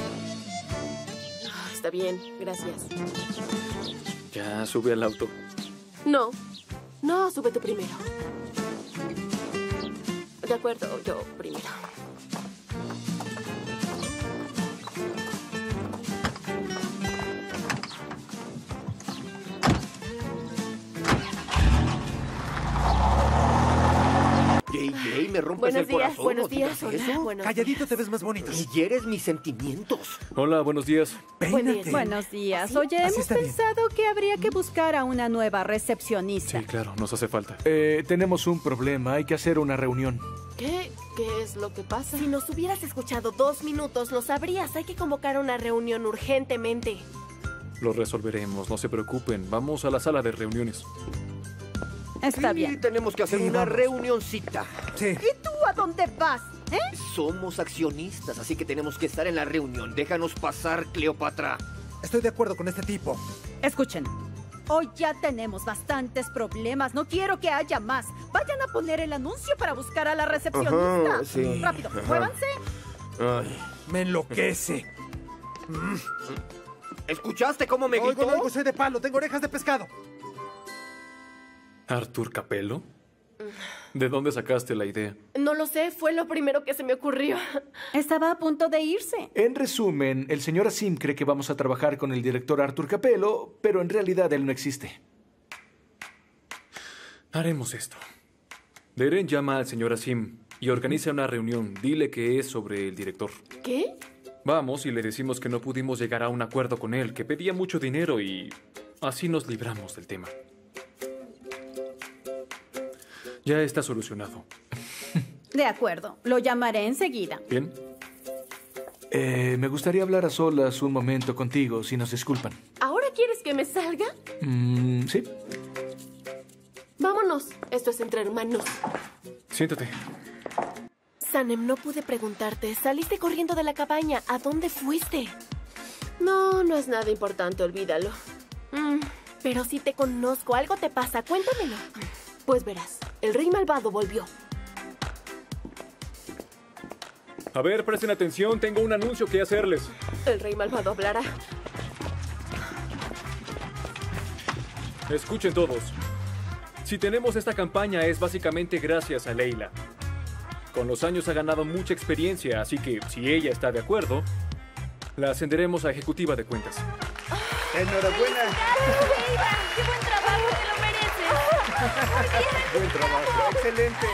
Ah, está bien, gracias. Ya, sube al auto. No, no, sube tú primero. De acuerdo, yo primero. J J, me rompes Buenos el días, corazón. buenos ¿no digas días, hola, eso? buenos Calladito te ves más bonito. Y eres mis sentimientos. Hola, buenos días. Peínate. Buenos días. Oye, Así hemos está bien. pensado que habría que buscar a una nueva recepcionista. Sí, claro, nos hace falta. Eh, tenemos un problema. Hay que hacer una reunión. ¿Qué? ¿Qué es lo que pasa? Si nos hubieras escuchado dos minutos, lo sabrías. Hay que convocar una reunión urgentemente. Lo resolveremos, no se preocupen. Vamos a la sala de reuniones. Está Sí, bien. tenemos que hacer Sí, una vamos. reunioncita. Sí. ¿Y tú a dónde vas? ¿Eh? Somos accionistas, así que tenemos que estar en la reunión. Déjanos pasar, Cleopatra. Estoy de acuerdo con este tipo. Escuchen. Hoy ya tenemos bastantes problemas. No quiero que haya más. Vayan a poner el anuncio para buscar a la recepcionista. Ajá, sí. Rápido, Ajá. muévanse. Ay. Me enloquece. ¿Escuchaste cómo me Oigo, gritó? no oigo, soy de palo. Tengo orejas de pescado. ¿Arthur Capello? ¿De dónde sacaste la idea? No lo sé, fue lo primero que se me ocurrió. Estaba a punto de irse. En resumen, el señor Asim cree que vamos a trabajar con el director Arthur Capello, pero en realidad él no existe. Haremos esto. Deren llama al señor Asim y organiza una reunión. Dile que es sobre el director. ¿Qué? Vamos y le decimos que no pudimos llegar a un acuerdo con él, que pedía mucho dinero y así nos libramos del tema. Ya está solucionado. De acuerdo, lo llamaré enseguida. ¿Bien? Eh, me gustaría hablar a solas un momento contigo, si nos disculpan. ¿Ahora quieres que me salga? Mm, sí. Vámonos. Esto es entre hermanos. Siéntate. Sanem, no pude preguntarte. Saliste corriendo de la cabaña. ¿A dónde fuiste? No, no es nada importante, olvídalo. Mm, pero si te conozco. Algo te pasa. Cuéntamelo. Pues verás, el rey malvado volvió. A ver, presten atención, tengo un anuncio que hacerles. El rey malvado hablará. Escuchen todos. Si tenemos esta campaña es básicamente gracias a Leila. Con los años ha ganado mucha experiencia, así que si ella está de acuerdo, la ascenderemos a ejecutiva de cuentas. Enhorabuena. ¡Qué buen trabajo! ¡Te lo mereces! Buen trabajo. Excelente.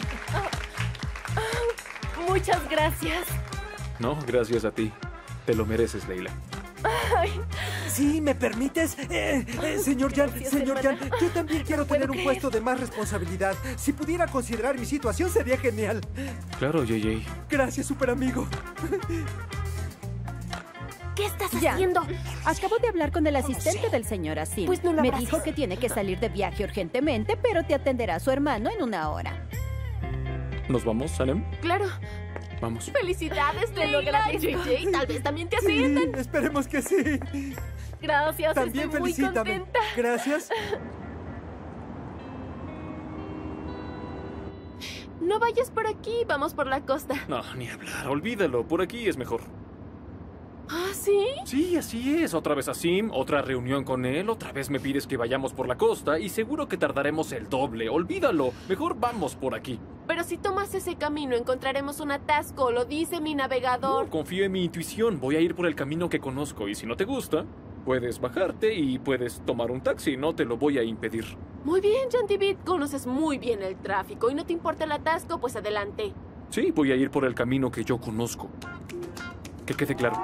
Muchas gracias. No, gracias a ti. Te lo mereces, Leila. Ay, Sí, ¿me permites? Eh, eh, señor Jan, Gracias, señor Jan, hermana. yo también quiero No puedo tener un creer. puesto de más responsabilidad. Si pudiera considerar mi situación, sería genial. Claro, J J. Gracias, super amigo. ¿qué estás Ya. haciendo? Acabo de hablar con el asistente del señor Asim. Pues no lo Me abraces. dijo que tiene que salir de viaje urgentemente, pero te atenderá su hermano en una hora. ¿Nos vamos, Sanem? Claro. Vamos. Felicidades, te lograste, J J. Tal vez también te Sí, asciendan. esperemos que sí. Gracias, También estoy muy felicítame. contenta. Gracias. No vayas por aquí, vamos por la costa. No, ni hablar, olvídalo. Por aquí es mejor. ¿Ah, sí? Sí, así es. Otra vez a Sim, otra reunión con él, otra vez me pides que vayamos por la costa y seguro que tardaremos el doble. Olvídalo. Mejor vamos por aquí. Pero si tomas ese camino encontraremos un atasco, lo dice mi navegador. No, confío en mi intuición. Voy a ir por el camino que conozco y si no te gusta, puedes bajarte y puedes tomar un taxi. No te lo voy a impedir. Muy bien, Jantibit. Conoces muy bien el tráfico y no te importa el atasco, pues adelante. Sí, voy a ir por el camino que yo conozco. Que quede claro.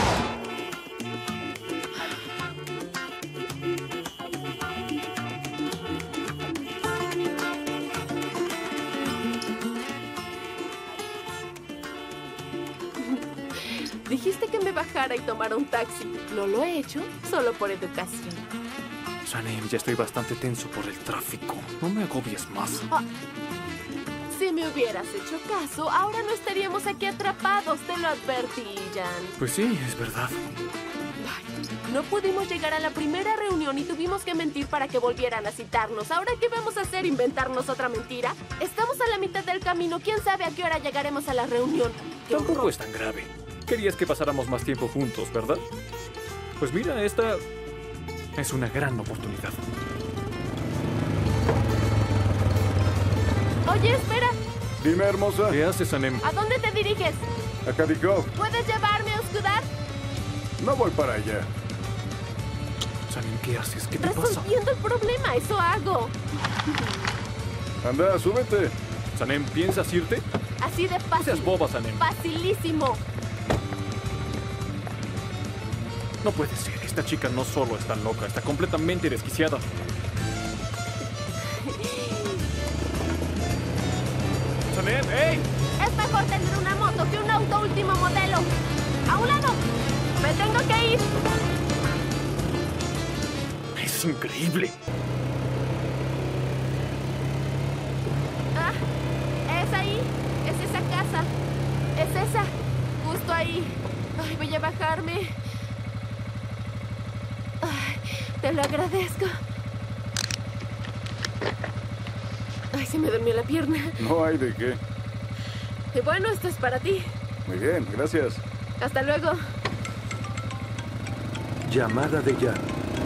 Dijiste que me bajara y tomara un taxi. No lo he hecho solo por educación. Sanem, ya estoy bastante tenso por el tráfico. No me agobies más. Ah. Si me hubieras hecho caso, ahora no estaríamos aquí atrapados, te lo advertí, Jan. Pues sí, es verdad. No pudimos llegar a la primera reunión y tuvimos que mentir para que volvieran a citarnos. ¿Ahora qué vamos a hacer? ¿Inventarnos otra mentira? Estamos a la mitad del camino. ¿Quién sabe a qué hora llegaremos a la reunión? Tampoco es tan grave. Querías que pasáramos más tiempo juntos, ¿verdad? Pues mira, esta es una gran oportunidad. Oye, espera. Dime, hermosa. ¿Qué haces, Sanem? ¿A dónde te diriges? A Kadikov. ¿Puedes llevarme a Uskudar? No voy para allá. Sanem, ¿qué haces? ¿Qué te pasa? Resolviendo el problema, eso hago. Anda, súbete. Sanem, ¿piensas irte? Así de fácil. No seas boba, Sanem. Facilísimo. No puede ser. Esta chica no solo está loca, está completamente desquiciada. Sanem, ¡hey! Es mejor tener una moto que un auto último modelo. ¡A un lado! ¡Me tengo que ir! Es increíble. Ah, es ahí. Es esa casa. Es esa. Justo ahí. Ay, voy a bajarme. Ay, te lo agradezco. Ay, se me durmió la pierna. No hay de qué. Y bueno, esto es para ti. Muy bien, gracias. Hasta luego. Llamada de Jan.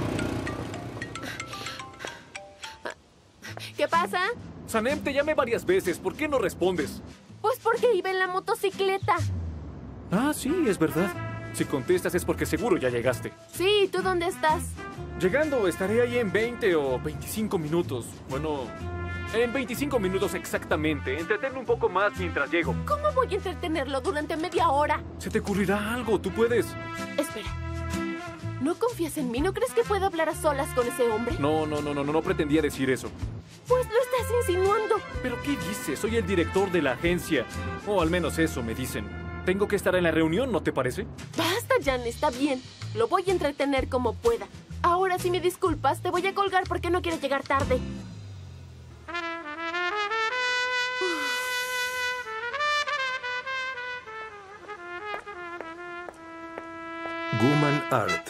¿Qué pasa? Sanem, te llamé varias veces. ¿Por qué no respondes? Pues porque iba en la motocicleta. Ah, sí, es verdad. Si contestas es porque seguro ya llegaste. Sí, ¿tú dónde estás? Llegando, estaré ahí en veinte o veinticinco minutos. Bueno, en veinticinco minutos exactamente. Entretenme un poco más mientras llego. ¿Cómo voy a entretenerlo durante media hora? Se te ocurrirá algo, tú puedes. Espera. ¿No confías en mí? ¿No crees que puedo hablar a solas con ese hombre? No, no, no, no, no, no pretendía decir eso. Pues lo estás insinuando. ¿Pero qué dices? Soy el director de la agencia. O al menos eso me dicen. Tengo que estar en la reunión, ¿no te parece? Basta, Jan, está bien. Lo voy a entretener como pueda. Ahora, si me disculpas, te voy a colgar porque no quiero llegar tarde. Guman Art.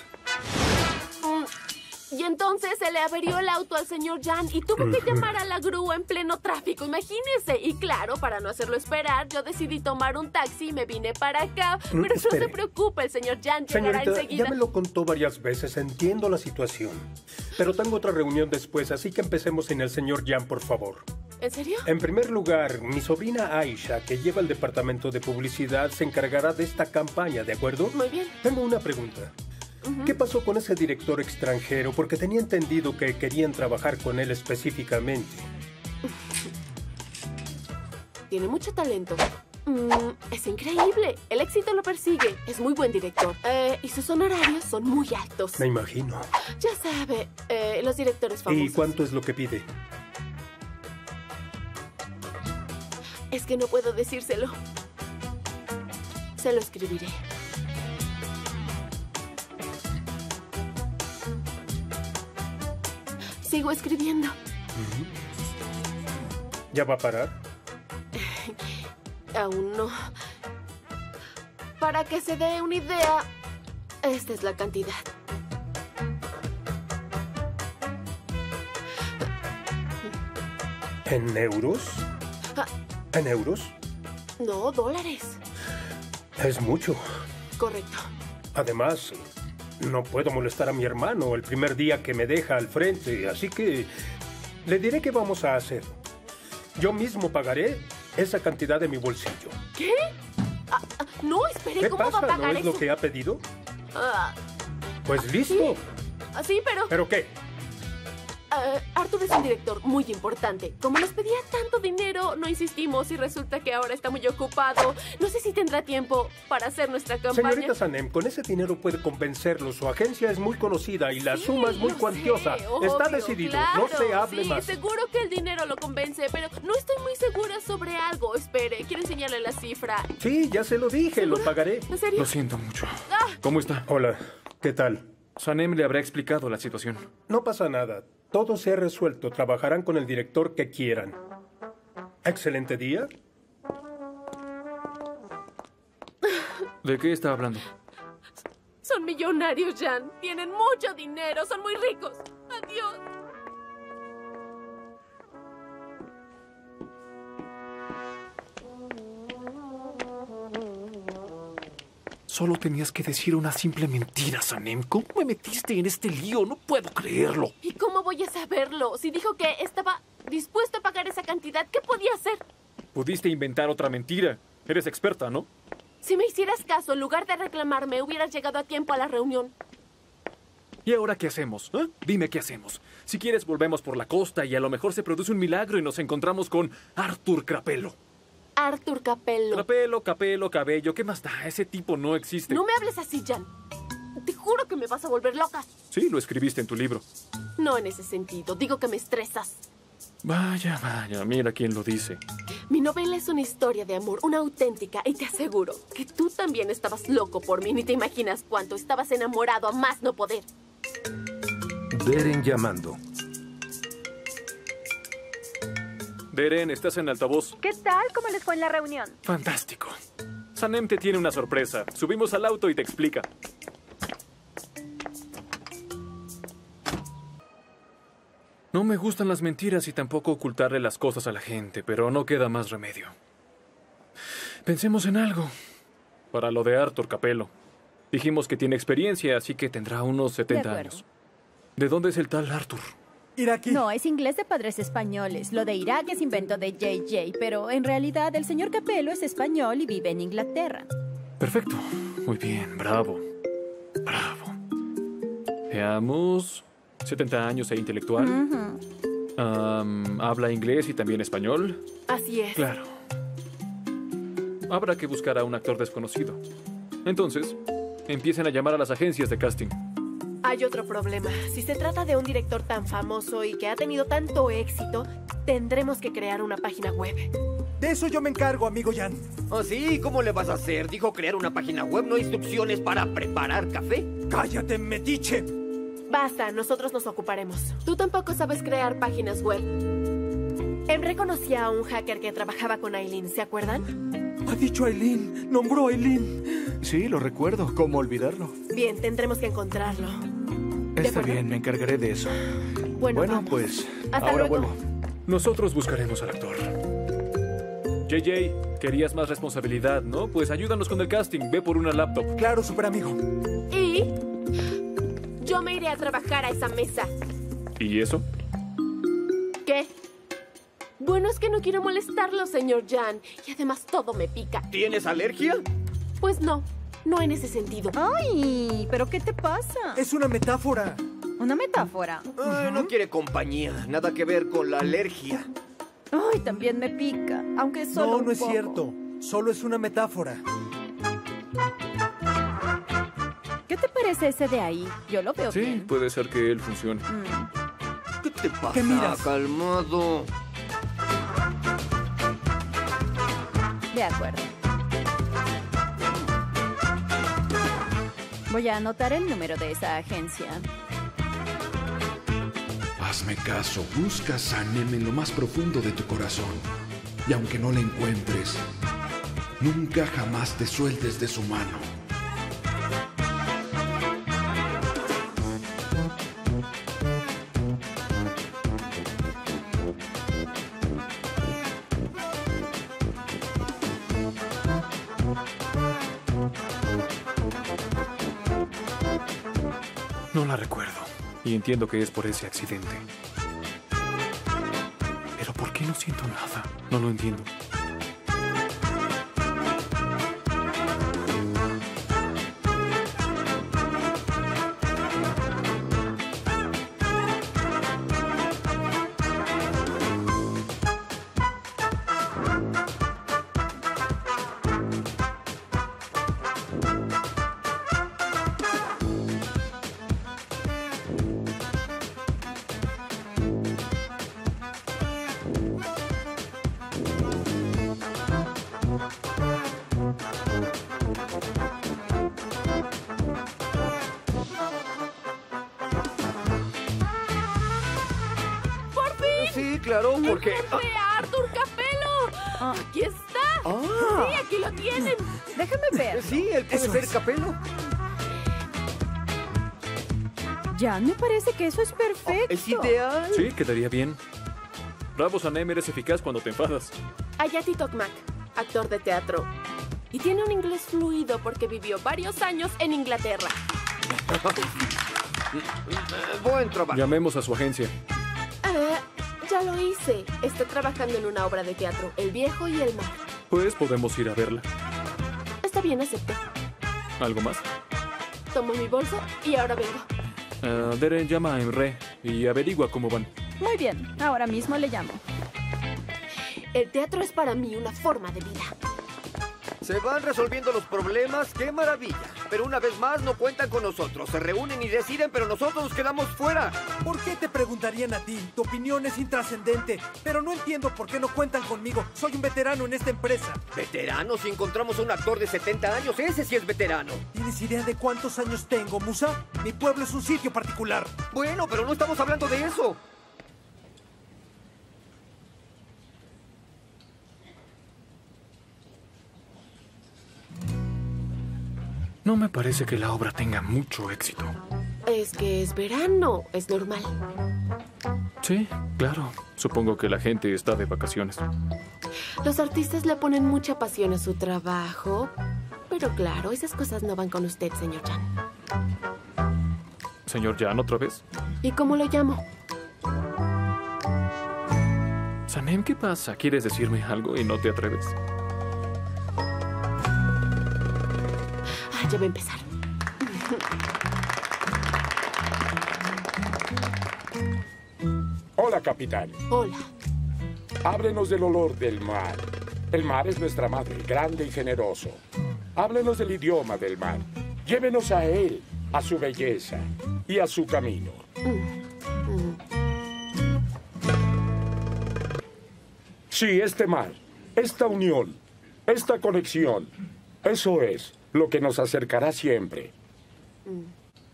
Y entonces se le averió el auto al señor Jan y tuvo que llamar a la grúa en pleno tráfico, imagínese. Y claro, para no hacerlo esperar, yo decidí tomar un taxi y me vine para acá. Pero no se preocupe, el señor Jan llegará Señorita, enseguida. ya me lo contó varias veces, entiendo la situación. Pero tengo otra reunión después, así que empecemos sin el señor Jan, por favor. ¿En serio? En primer lugar, mi sobrina Aisha, que lleva el departamento de publicidad, se encargará de esta campaña, ¿de acuerdo? Muy bien. Tengo una pregunta. ¿Qué pasó con ese director extranjero? Porque tenía entendido que querían trabajar con él específicamente. Tiene mucho talento. Mm, es increíble. El éxito lo persigue. Es muy buen director. Eh, y sus honorarios son muy altos. Me imagino. Ya sabe, eh, los directores famosos. ¿Y cuánto es lo que pide? Es que no puedo decírselo. Se lo escribiré. Sigo escribiendo. ¿Ya va a parar? Aún no. Para que se dé una idea, esta es la cantidad. ¿En euros? Ah, ¿En euros? No, dólares. Es mucho. Correcto. Además, no puedo molestar a mi hermano el primer día que me deja al frente, así que le diré qué vamos a hacer. Yo mismo pagaré esa cantidad de mi bolsillo. ¿Qué? Ah, ah, no, espere, ¿Qué ¿cómo pasa? va a pagar ¿No es eso? lo que ha pedido? Ah, Pues listo. ah, sí, pero... ¿Pero qué? Ah, Arthur es un director muy importante. Como nos pedía tanto dinero, no insistimos y resulta que ahora está muy ocupado. No sé si tendrá tiempo para hacer nuestra campaña. Señorita Sanem, con ese dinero puede convencerlo. Su agencia es muy conocida y la Sí, suma es muy lo cuantiosa. sé, Está obvio, decidido. claro, No se hable sí, más. seguro que el dinero lo convence, pero no estoy muy segura sobre algo. Espere, quiero enseñarle la cifra. Sí, ya se lo dije. ¿Seguro? Lo pagaré. ¿En serio? Lo siento mucho. Ah, ¿Cómo está? Hola. ¿Qué tal? Sanem le habrá explicado la situación. No pasa nada. Todo se ha resuelto. Trabajarán con el director que quieran. Excelente día. ¿De qué está hablando? son millonarios, Jan. Tienen mucho dinero, son muy ricos. Adiós. Solo tenías que decir una simple mentira, Sanem. ¿Cómo me metiste en este lío? No puedo creerlo. ¿Y cómo voy a saberlo? Si dijo que estaba dispuesto a pagar esa cantidad, ¿qué podía hacer? Pudiste inventar otra mentira. Eres experta, ¿no? Si me hicieras caso, en lugar de reclamarme, hubieras llegado a tiempo a la reunión. ¿Y ahora qué hacemos? ¿Eh? Dime qué hacemos. Si quieres, volvemos por la costa y a lo mejor se produce un milagro y nos encontramos con Arthur Capello. Arthur Capello. Capello, Capello, Cabello. ¿Qué más da? Ese tipo no existe. No me hables así, Jan. Te juro que me vas a volver loca. Sí, lo escribiste en tu libro. No en ese sentido. Digo que me estresas. Vaya, vaya. Mira quién lo dice. Mi novela es una historia de amor, una auténtica, y te aseguro que tú también estabas loco por mí. Ni te imaginas cuánto. Estabas enamorado a más no poder. Deren llamando. Deren, estás en altavoz. ¿Qué tal? ¿Cómo les fue en la reunión? Fantástico. Sanem te tiene una sorpresa. Subimos al auto y te explica. No me gustan las mentiras y tampoco ocultarle las cosas a la gente, pero no queda más remedio. Pensemos en algo. Para lo de Arthur Capello. Dijimos que tiene experiencia, así que tendrá unos setenta De acuerdo. años. ¿De dónde es el tal Arthur? Iraquí. No, es inglés de padres españoles. Lo de Irak es invento de J J, pero en realidad el señor Capello es español y vive en Inglaterra. Perfecto. Muy bien, bravo. Bravo. Veamos. setenta años e intelectual. Ujú. Am, ¿Habla inglés y también español? Así es. Claro. Habrá que buscar a un actor desconocido. Entonces, empiecen a llamar a las agencias de casting. Hay otro problema. Si se trata de un director tan famoso y que ha tenido tanto éxito, tendremos que crear una página web. De eso yo me encargo, amigo Jan. ¿Ah, sí? ¿Cómo le vas a hacer? Dijo crear una página web, no instrucciones para preparar café. ¡Cállate, metiche! Basta, nosotros nos ocuparemos. Tú tampoco sabes crear páginas web. Em reconocí a un hacker que trabajaba con Aileen, ¿se acuerdan? Ha dicho Aileen. Nombró a Aileen. Sí, lo recuerdo. ¿Cómo olvidarlo? Bien, tendremos que encontrarlo. Está bien, me encargaré de eso. Bueno, Bueno, vamos. pues Hasta ahora luego. vuelvo. Nosotros buscaremos al actor. J J, querías más responsabilidad, ¿no? Pues ayúdanos con el casting. Ve por una laptop. Claro, super amigo. Y yo me iré a trabajar a esa mesa. ¿Y eso? ¿Qué? Bueno, es que no quiero molestarlo, señor Jan. Y además todo me pica. ¿Tienes alergia? Pues no, no en ese sentido. Ay, ¿pero qué te pasa? Es una metáfora. ¿Una metáfora? Ay, no quiere compañía. Nada que ver con la alergia. Ay, también me pica, aunque solo No, un no es poco. cierto. Solo es una metáfora. ¿Qué te parece ese de ahí? Yo lo veo Sí, bien. puede ser que él funcione. Mm. ¿Qué te pasa? ¿Qué miras? Calmado. De acuerdo. Voy a anotar el número de esa agencia. Hazme caso, busca a Sanem en lo más profundo de tu corazón. Y aunque no la encuentres, nunca jamás te sueltes de su mano. No la recuerdo. Y entiendo que es por ese accidente. Pero ¿por qué no siento nada? No lo entiendo. Claro, porque... ¡Encontré a Arthur Capello! ¡Aquí está! Ah. ¡Sí, aquí lo tienen! Déjame ver. Sí, él puede ser Capello. Ya, me parece que eso es perfecto. Es ideal. Sí, quedaría bien. Bravo, Sanem, eres eficaz cuando te enfadas. Ayati Tokmak, actor de teatro. Y tiene un inglés fluido porque vivió varios años en Inglaterra. Buen trabajo. Llamemos a su agencia. Ah, ya lo hice. Está trabajando en una obra de teatro, El Viejo y el Mar. Pues podemos ir a verla. Está bien, acepto. ¿Algo más? Tomo mi bolsa y ahora vengo. Uh, Deren, llama a Emre y averigua cómo van. Muy bien, ahora mismo le llamo. El teatro es para mí una forma de vida. Se van resolviendo los problemas, qué maravilla. Pero una vez más no cuentan con nosotros. Se reúnen y deciden, pero nosotros nos quedamos fuera. ¿Por qué te preguntarían a ti? Tu opinión es intrascendente. Pero no entiendo por qué no cuentan conmigo. Soy un veterano en esta empresa. ¿Veterano? Si encontramos a un actor de setenta años, ese sí es veterano. ¿Tienes idea de cuántos años tengo, Musa? Mi pueblo es un sitio particular. Bueno, pero no estamos hablando de eso. No me parece que la obra tenga mucho éxito. Es que es verano, es normal. Sí, claro. Supongo que la gente está de vacaciones. Los artistas le ponen mucha pasión a su trabajo. Pero claro, esas cosas no van con usted, señor Jan. ¿Señor Jan otra vez? ¿Y cómo lo llamo? Sanem, ¿qué pasa? ¿Quieres decirme algo y no te atreves? Ah, ya va a empezar. Hola, capitán. Hola. Háblenos del olor del mar. El mar es nuestra madre, grande y generoso. Háblenos del idioma del mar. Llévenos a él, a su belleza y a su camino. Mm. Mm. Sí, este mar, esta unión, esta conexión, eso es lo que nos acercará siempre. Mm.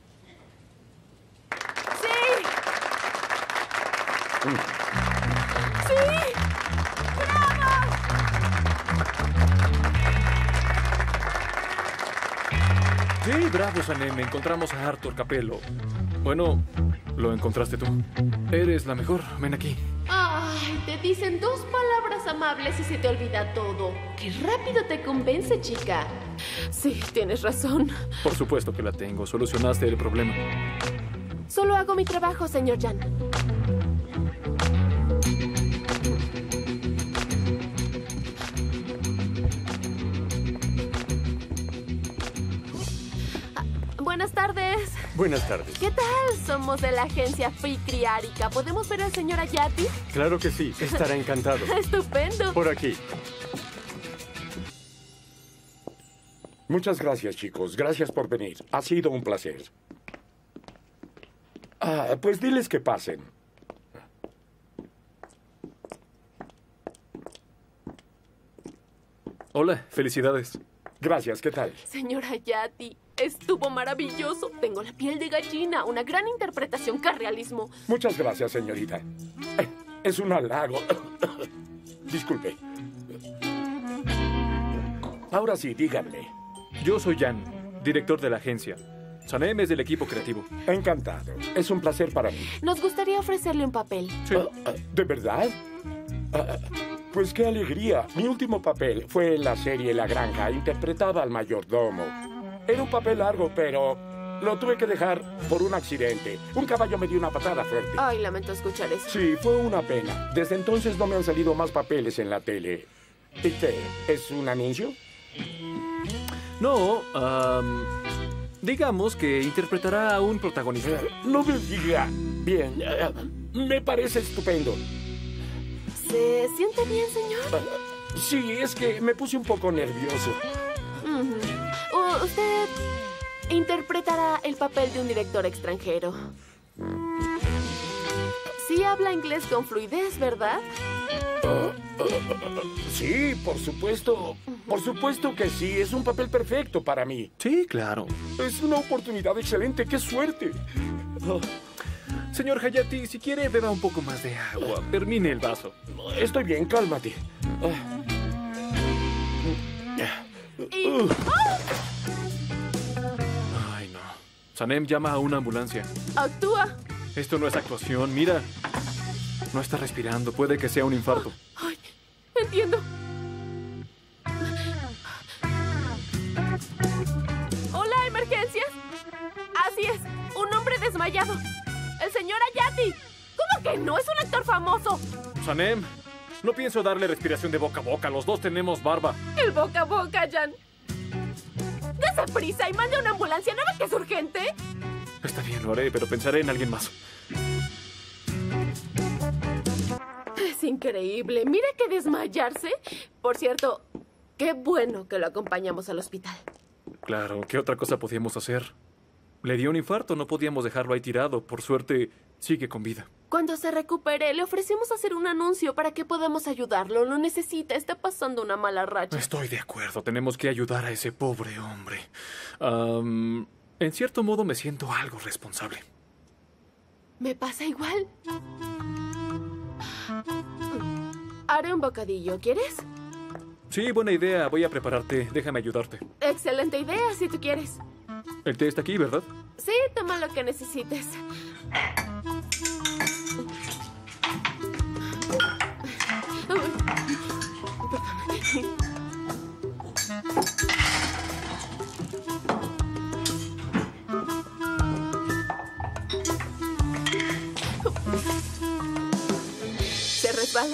Mm. ¡Sí! ¡Bravo! Sí, bravo, Sanem. Encontramos a Arthur Capello. Bueno, lo encontraste tú. Eres la mejor. Ven aquí. Ay, te dicen dos palabras amables y se te olvida todo. ¡Qué rápido te convence, chica! Sí, tienes razón. Por supuesto que la tengo. Solucionaste el problema. Solo hago mi trabajo, señor Jan. Buenas tardes. Buenas tardes. ¿Qué tal? Somos de la agencia Fikri Arica. ¿Podemos ver al señor Ayati? Claro que sí. Estará encantado. Estupendo. Por aquí. Muchas gracias, chicos. Gracias por venir. Ha sido un placer. Ah, pues diles que pasen. Hola, felicidades. Gracias, ¿qué tal? Señor Ayati, estuvo maravilloso. Tengo la piel de gallina. Una gran interpretación, qué realismo. Muchas gracias, señorita. Eh, Es un halago. Disculpe. Ahora sí, díganme. Yo soy Jan, director de la agencia. Sanem es del equipo creativo. Encantado. Es un placer para mí. Nos gustaría ofrecerle un papel. Sí. Uh, uh, ¿De verdad? Uh, pues qué alegría. Mi último papel fue en la serie La Granja. Interpretaba al mayordomo. Era un papel largo, pero Lo tuve que dejar por un accidente. Un caballo me dio una patada fuerte. Ay, lamento escuchar eso. Sí, fue una pena. Desde entonces no me han salido más papeles en la tele. ¿Y qué? ¿Es un anuncio? No, am, digamos que interpretará a un protagonista. No me diga. Bien, eh, me parece estupendo. ¿Se siente bien, señor? Sí, es que me puse un poco nervioso. Ujú. U- Usted interpretará el papel de un director extranjero. Sí habla inglés con fluidez, ¿verdad? Ah, ah, ah, sí, por supuesto. Por supuesto que sí. Es un papel perfecto para mí. Sí, claro. Es una oportunidad excelente. ¡Qué suerte! Oh. Señor Hayati, si quiere, beba un poco más de agua. Termine el vaso. Estoy bien, cálmate. Y... ¡Ah! Ay, no. Sanem llama a una ambulancia. Actúa. Esto no es actuación, mira. No está respirando, puede que sea un infarto. Ay, entiendo. Hola, emergencias. Así es, un hombre desmayado. El señor Hayati. ¿Cómo que no? Es un actor famoso. Sanem, no pienso darle respiración de boca a boca. Los dos tenemos barba. El boca a boca, Jan. Dese prisa y mande una ambulancia. ¿No ve que es urgente? Está bien, lo haré, pero pensaré en alguien más. Es increíble. Mire que desmayarse. Por cierto, qué bueno que lo acompañamos al hospital. Claro, ¿qué otra cosa podíamos hacer? Le dio un infarto, no podíamos dejarlo ahí tirado. Por suerte, sigue con vida. Cuando se recupere, le ofrecemos hacer un anuncio para que podamos ayudarlo. Lo necesita, está pasando una mala racha. Estoy de acuerdo, tenemos que ayudar a ese pobre hombre. Um, en cierto modo me siento algo responsable. ¿Me pasa igual? Haré un bocadillo, ¿quieres? Sí, buena idea. Voy a prepararte. Déjame ayudarte. Excelente idea, si tú quieres. El té está aquí, ¿verdad? Sí, toma lo que necesites. Se resbala.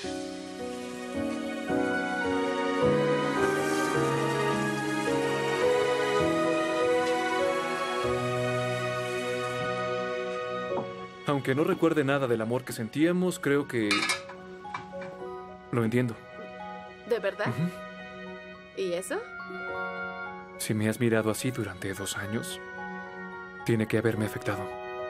Aunque no recuerde nada del amor que sentíamos, creo que... lo entiendo. ¿De verdad? Uh-huh. ¿Y eso? Si me has mirado así durante dos años, tiene que haberme afectado.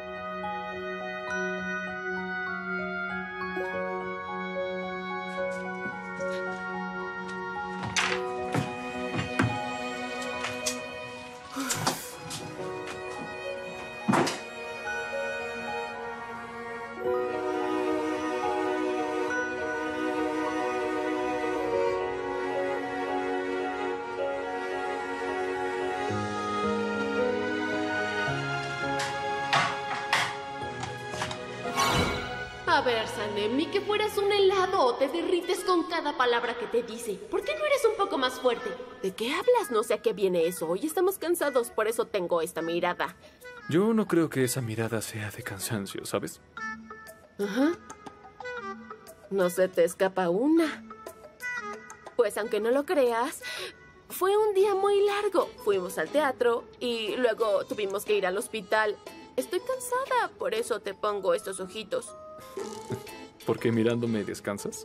A ver, Sanem, ni que fueras un helado o te derrites con cada palabra que te dice. ¿Por qué no eres un poco más fuerte? ¿De qué hablas? No sé a qué viene eso. Hoy estamos cansados, por eso tengo esta mirada. Yo no creo que esa mirada sea de cansancio, ¿sabes? Ajá. No se te escapa una. Pues aunque no lo creas, fue un día muy largo. Fuimos al teatro y luego tuvimos que ir al hospital. Estoy cansada, por eso te pongo estos ojitos. ¿Por qué mirándome descansas?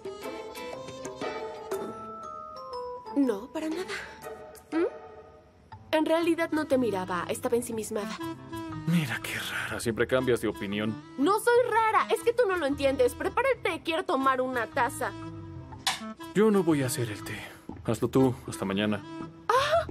No, para nada. ¿Mm? En realidad no te miraba, estaba ensimismada. Mira qué rara, siempre cambias de opinión. No soy rara, es que tú no lo entiendes. Prepara el té, quiero tomar una taza. Yo no voy a hacer el té. Hazlo tú, hasta mañana. ¡Ah!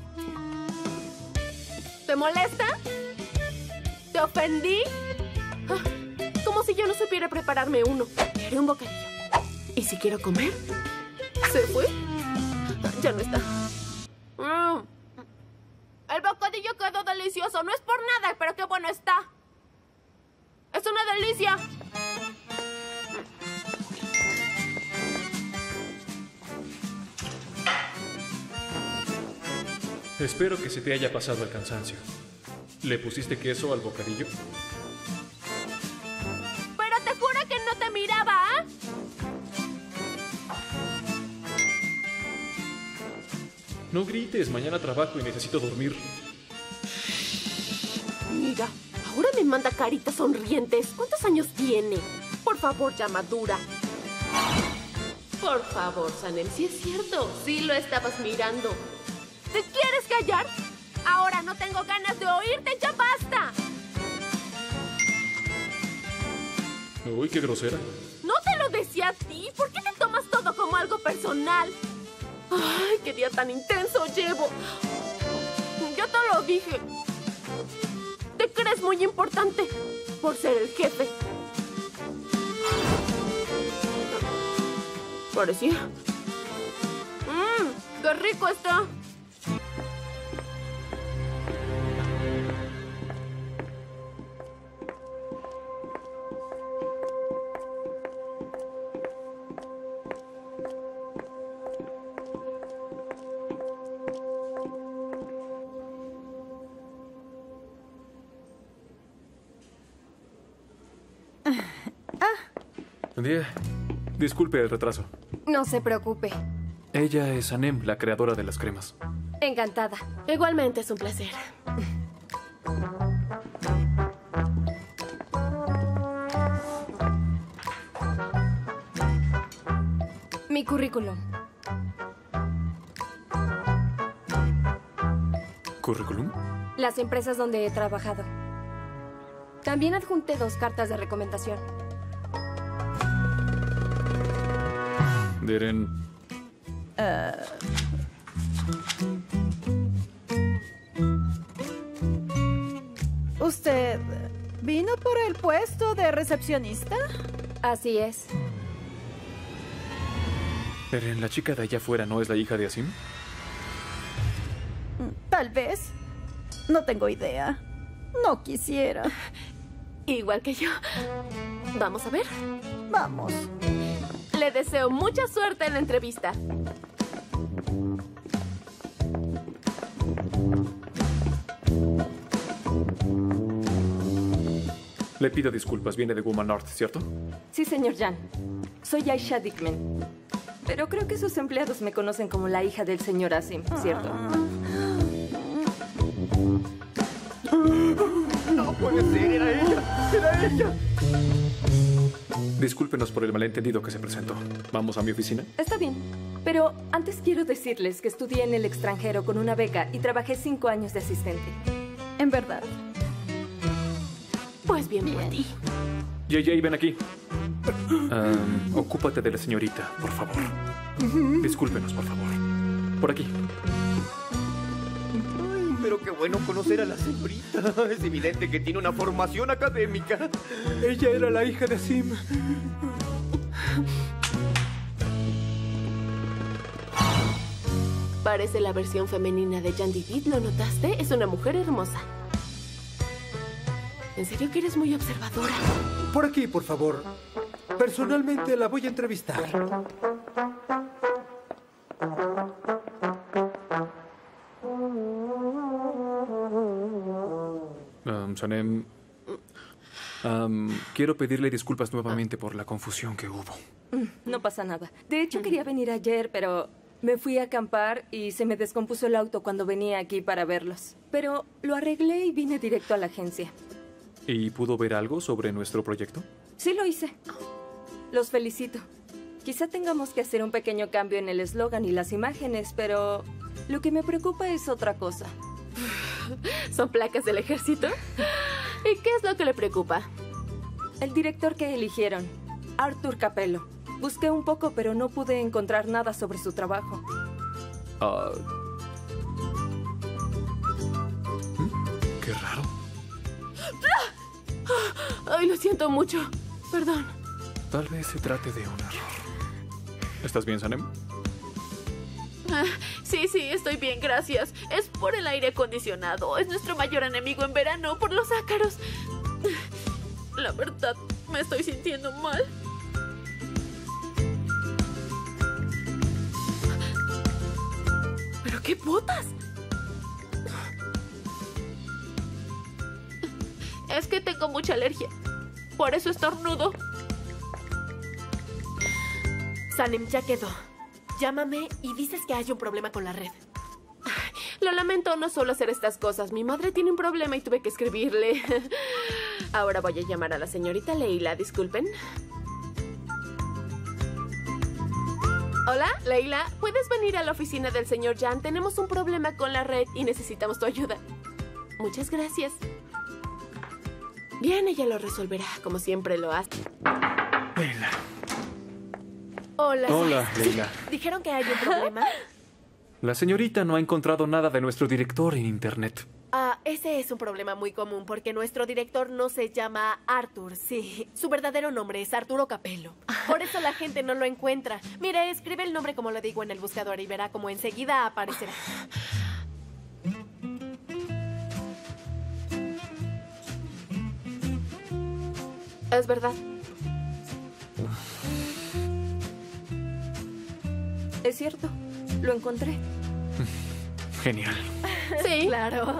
¿Te molesta? ¿Te ofendí? Ah, como si yo no supiera prepararme uno. Me haré un bocadillo. ¿Y si quiero comer? ¿Se fue? Ya no está. Mm. El bocadillo quedó delicioso. No es por nada, pero qué bueno está. ¡Es una delicia! Espero que se te haya pasado el cansancio. ¿Le pusiste queso al bocadillo? Pero te juro que no te miraba, ¿ah? No grites, mañana trabajo y necesito dormir. Mira, ahora me manda caritas sonrientes. ¿Cuántos años tiene? Por favor, llamadura. Por favor, Sanem, si es cierto, sí lo estabas mirando. ¿Te quieres callar? Ahora no tengo ganas de oírte, ya basta. Uy, qué grosera. No te lo decía a ti. ¿Por qué te tomas todo como algo personal? Ay, qué día tan intenso llevo. Yo te lo dije. Te crees muy importante por ser el jefe. Parecía. Mmm, qué rico está. Día, disculpe el retraso. No se preocupe. Ella es Sanem, la creadora de las cremas. Encantada. Igualmente es un placer. Mi currículum. ¿Currículum? Las empresas donde he trabajado. También adjunté dos cartas de recomendación. Deren. Uh... ¿Usted vino por el puesto de recepcionista? Así es. Deren, ¿la chica de allá afuera no es la hija de Asim? Tal vez. No tengo idea. No quisiera. Igual que yo. ¿Vamos a ver? Vamos. Le deseo mucha suerte en la entrevista. Le pido disculpas, viene de Woman North, ¿cierto? Sí, señor Jan. Soy Aisha Dickman. Pero creo que sus empleados me conocen como la hija del señor Asim, ¿cierto? No puede ser, era ella, era ella. Discúlpenos por el malentendido que se presentó. ¿Vamos a mi oficina? Está bien. Pero antes quiero decirles que estudié en el extranjero con una beca y trabajé cinco años de asistente. ¿En verdad? Pues bien, bien. por ti. J J, ven aquí. Um, ocúpate de la señorita, por favor. Discúlpenos, por favor. Por aquí. Ay, pero qué bueno conocer a la señorita. Es evidente que tiene una formación académica. Ella era la hija de Asim. Parece la versión femenina de Jan David, ¿lo notaste? Es una mujer hermosa. ¿En serio que eres muy observadora? Por aquí, por favor. Personalmente la voy a entrevistar. Um, Sanem, um, quiero pedirle disculpas nuevamente por la confusión que hubo. No pasa nada. De hecho, quería venir ayer, pero me fui a acampar y se me descompuso el auto cuando venía aquí para verlos. Pero lo arreglé y vine directo a la agencia. ¿Y pudo ver algo sobre nuestro proyecto? Sí, lo hice. Los felicito. Quizá tengamos que hacer un pequeño cambio en el eslogan y las imágenes, pero lo que me preocupa es otra cosa. ¿Son placas del ejército? ¿Y qué es lo que le preocupa? El director que eligieron, Arthur Capello. Busqué un poco, pero no pude encontrar nada sobre su trabajo. Uh... Qué raro. Ay, lo siento mucho. Perdón. Tal vez se trate de un error. ¿Estás bien, Sanem? Ah, sí, sí, estoy bien, gracias. Es por el aire acondicionado. Es nuestro mayor enemigo en verano, por los ácaros. La verdad, me estoy sintiendo mal. ¿Pero qué botas? Es que tengo mucha alergia. Por eso estornudo. Sanem, ya quedó. Llámame y dices que hay un problema con la red. Ay, lo lamento, no suelo hacer estas cosas. Mi madre tiene un problema y tuve que escribirle. Ahora voy a llamar a la señorita Leila, disculpen. Hola, Leila, ¿puedes venir a la oficina del señor Jan? Tenemos un problema con la red y necesitamos tu ayuda. Muchas gracias. Bien, ella lo resolverá, como siempre lo hace. Leila. Hola. Hola, Leila. ¿Dijeron que hay un problema? La señorita no ha encontrado nada de nuestro director en internet. Ah, ese es un problema muy común porque nuestro director no se llama Arthur, sí. Su verdadero nombre es Arturo Capello. Por eso la gente no lo encuentra. Mire, escribe el nombre como lo digo en el buscador y verá cómo enseguida aparecerá. Es verdad. Es cierto, lo encontré. Genial. Sí. Claro.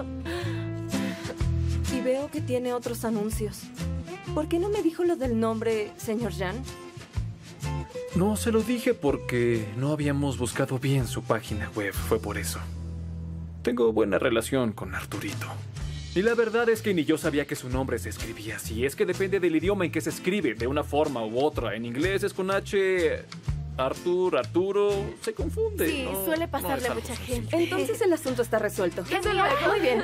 Y veo que tiene otros anuncios. ¿Por qué no me dijo lo del nombre, señor Jan? No se lo dije porque no habíamos buscado bien su página web. Fue por eso. Tengo buena relación con Arturito. Y la verdad es que ni yo sabía que su nombre se escribía así. Es que depende del idioma en que se escribe, de una forma u otra. En inglés es con H... Artur, Arturo, se confunde. Sí, no, suele pasarle no a mucha gente. Entonces el asunto está resuelto. Desde luego. Muy bien.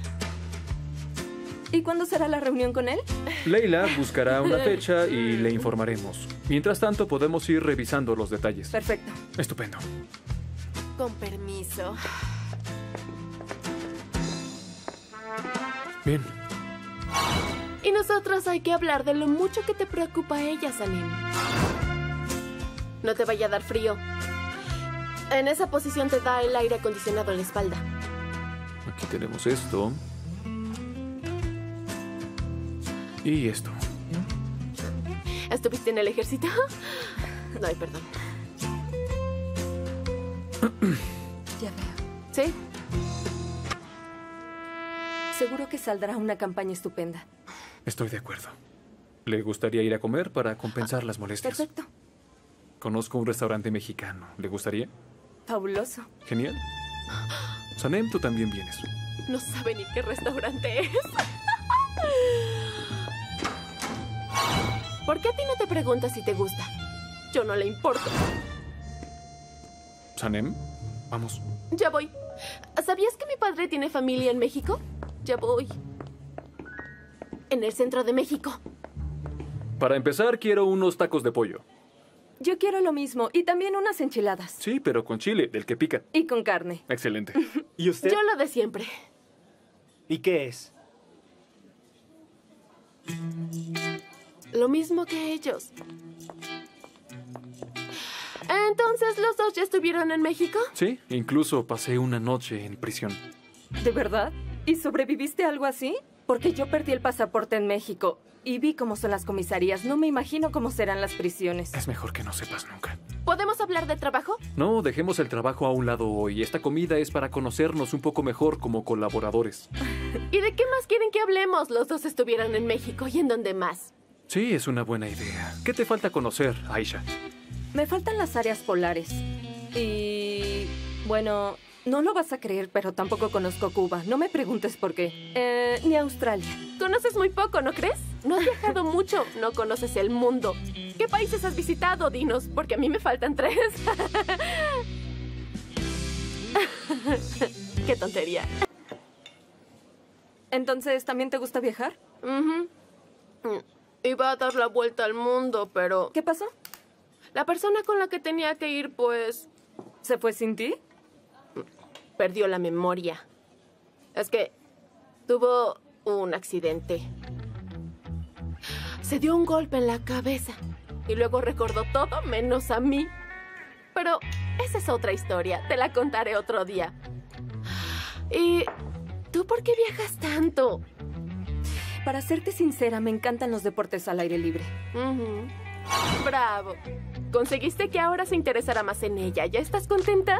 ¿Y cuándo será la reunión con él? Leila buscará una fecha y le informaremos. Mientras tanto, podemos ir revisando los detalles. Perfecto. Estupendo. Con permiso. Bien. Y nosotros hay que hablar de lo mucho que te preocupa a ella, Sanem. No te vaya a dar frío. En esa posición te da el aire acondicionado en la espalda. Aquí tenemos esto. Y esto. ¿Estuviste en el ejército? No hay perdón. Ya veo. ¿Sí? Seguro que saldrá una campaña estupenda. Estoy de acuerdo. ¿Le gustaría ir a comer para compensar las molestias? Perfecto. Conozco un restaurante mexicano. ¿Le gustaría? Fabuloso. Genial. Sanem, tú también vienes. No sabe ni qué restaurante es. ¿Por qué a ti no te preguntas si te gusta? Yo no le importo. Sanem, vamos. Ya voy. ¿Sabías que mi padre tiene familia en México? Ya voy. En el centro de México. Para empezar, quiero unos tacos de pollo. Yo quiero lo mismo. Y también unas enchiladas. Sí, pero con chile, del que pica. Y con carne. Excelente. ¿Y usted? Yo lo de siempre. ¿Y qué es? Lo mismo que ellos. Entonces, ¿los dos ya estuvieron en México? Sí, incluso pasé una noche en prisión. ¿De verdad? ¿Y sobreviviste a algo así? Porque yo perdí el pasaporte en México y vi cómo son las comisarías. No me imagino cómo serán las prisiones. Es mejor que no sepas nunca. ¿Podemos hablar de trabajo? No, dejemos el trabajo a un lado hoy. Esta comida es para conocernos un poco mejor como colaboradores. ¿Y de qué más quieren que hablemos? Los dos estuvieron en México y en dónde más. Sí, es una buena idea. ¿Qué te falta conocer, Aisha? Me faltan las áreas polares. Y... bueno, no lo vas a creer, pero tampoco conozco Cuba. No me preguntes por qué. Eh, ni Australia. Conoces muy poco, ¿no crees? No has viajado mucho, no conoces el mundo. ¿Qué países has visitado? Dinos, porque a mí me faltan tres. Qué tontería. Entonces, ¿también te gusta viajar? Uh-huh. Iba a dar la vuelta al mundo, pero... ¿Qué pasó? La persona con la que tenía que ir, pues... ¿Se fue sin ti? Perdió la memoria. Es que tuvo un accidente. Se dio un golpe en la cabeza y luego recordó todo menos a mí. Pero esa es otra historia. Te la contaré otro día. ¿Y tú por qué viajas tanto? Para serte sincera, me encantan los deportes al aire libre. Uh-huh. Bravo. Conseguiste que ahora se interesara más en ella. ¿Ya estás contenta?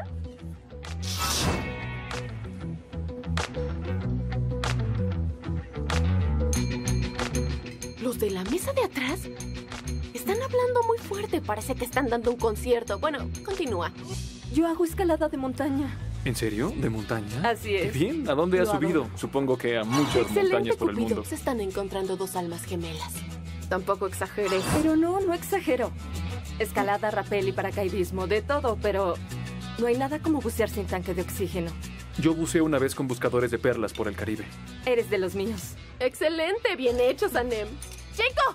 ¿Los de la mesa de atrás? Están hablando muy fuerte. Parece que están dando un concierto. Bueno, continúa. Yo hago escalada de montaña. ¿En serio? ¿De montaña? Así es. Qué bien. ¿A dónde has Lo subido? adoro. Supongo que a muchas Excelente, montañas por el Cupido. mundo. Se están encontrando dos almas gemelas. Tampoco exageré. Pero no, no exagero. Escalada, rappel y paracaidismo, de todo, pero no hay nada como bucear sin tanque de oxígeno. Yo buceé una vez con buscadores de perlas por el Caribe. Eres de los míos. Excelente, bien hecho, Sanem. ¡Chico!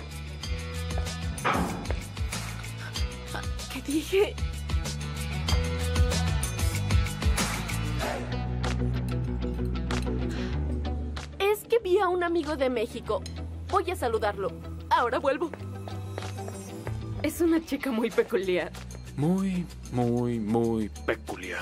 ¿Qué dije? Es que vi a un amigo de México. Voy a saludarlo. Ahora vuelvo. Es una chica muy peculiar. Muy, muy, muy peculiar.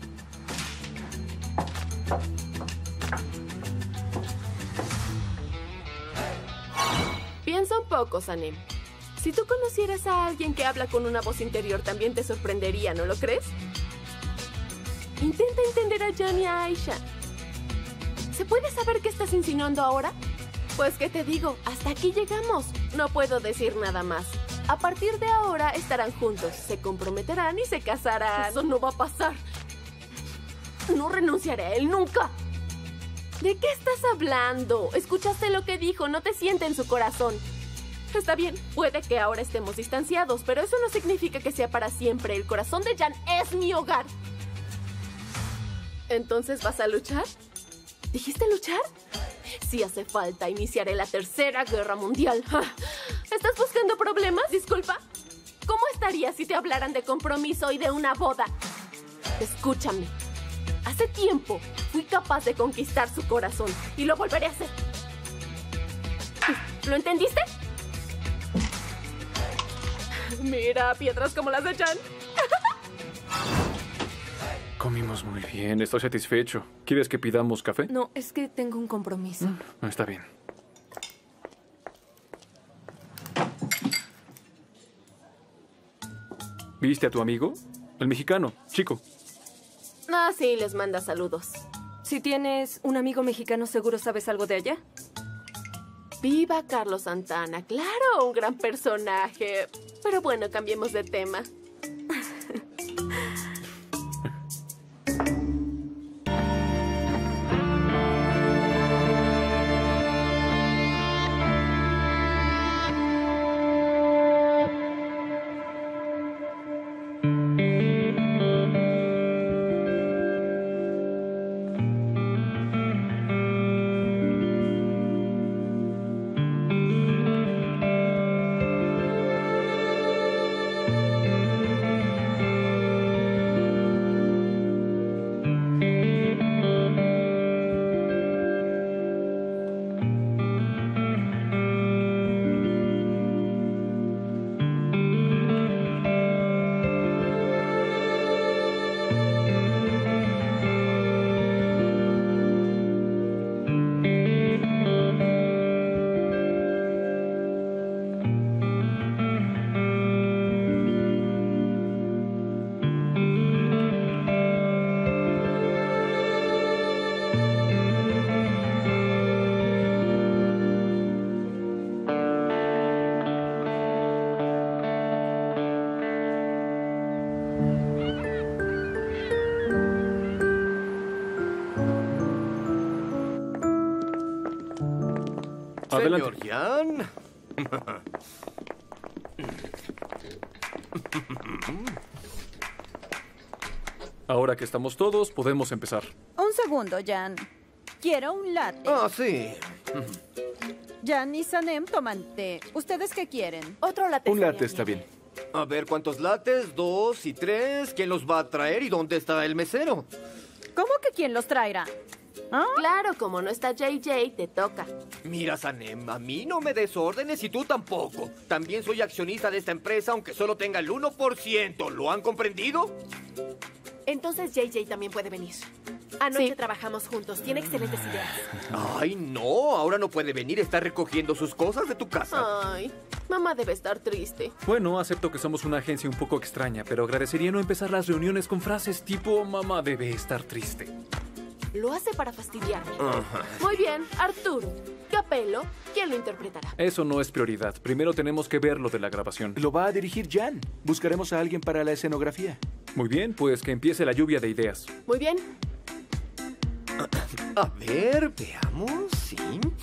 Piensa un poco, Sanem. Si tú conocieras a alguien que habla con una voz interior, también te sorprendería, ¿no lo crees? Intenta entender a Jan y a Aisha. ¿Se puede saber qué estás insinuando ahora? Pues, ¿qué te digo? Hasta aquí llegamos. No puedo decir nada más. A partir de ahora estarán juntos, se comprometerán y se casarán. Eso no va a pasar. No renunciaré a él nunca. ¿De qué estás hablando? Escuchaste lo que dijo, no te siente en su corazón. Está bien, puede que ahora estemos distanciados, pero eso no significa que sea para siempre. El corazón de Jan es mi hogar. ¿Entonces vas a luchar? ¿Dijiste luchar? Si hace falta, iniciaré la tercera guerra mundial. ¿Estás buscando problemas? Disculpa. ¿Cómo estaría si te hablaran de compromiso y de una boda? Escúchame. Hace tiempo fui capaz de conquistar su corazón y lo volveré a hacer. ¿Lo entendiste? Mira, piedras como las de Jan. Comimos muy bien, estoy satisfecho. ¿Quieres que pidamos café? No, es que tengo un compromiso. Mm, está bien. ¿Viste a tu amigo? El mexicano, chico. Ah, sí, les manda saludos. Si tienes un amigo mexicano, ¿seguro sabes algo de allá? Viva Carlos Santana, claro, un gran personaje. Pero bueno, cambiemos de tema. Adelante. Señor Jan. Ahora que estamos todos, podemos empezar. Un segundo, Jan. Quiero un latte. Ah, sí. Jan y Sanem toman té. ¿Ustedes qué quieren? Otro latte. Un latte está bien. A ver, ¿cuántos lates? Dos y tres. ¿Quién los va a traer y dónde está el mesero? ¿Cómo que quién los traerá? ¿Ah? Claro, como no está J J, te toca. Mira, Sanem, a mí no me des órdenes y tú tampoco. También soy accionista de esta empresa, aunque solo tenga el uno por ciento. ¿Lo han comprendido? Entonces J J también puede venir. Anoche Sí. trabajamos juntos. Tiene excelentes ideas. Ay, no, ahora no puede venir. Está recogiendo sus cosas de tu casa. Ay, mamá debe estar triste. Bueno, acepto que somos una agencia un poco extraña, pero agradecería no empezar las reuniones con frases tipo mamá debe estar triste. Lo hace para fastidiarme. Ajá. Muy bien, Arturo. Capello, ¿quién lo interpretará? Eso no es prioridad. Primero tenemos que ver lo de la grabación. Lo va a dirigir Jan. Buscaremos a alguien para la escenografía. Muy bien, pues que empiece la lluvia de ideas. Muy bien. A ver, veamos, sí.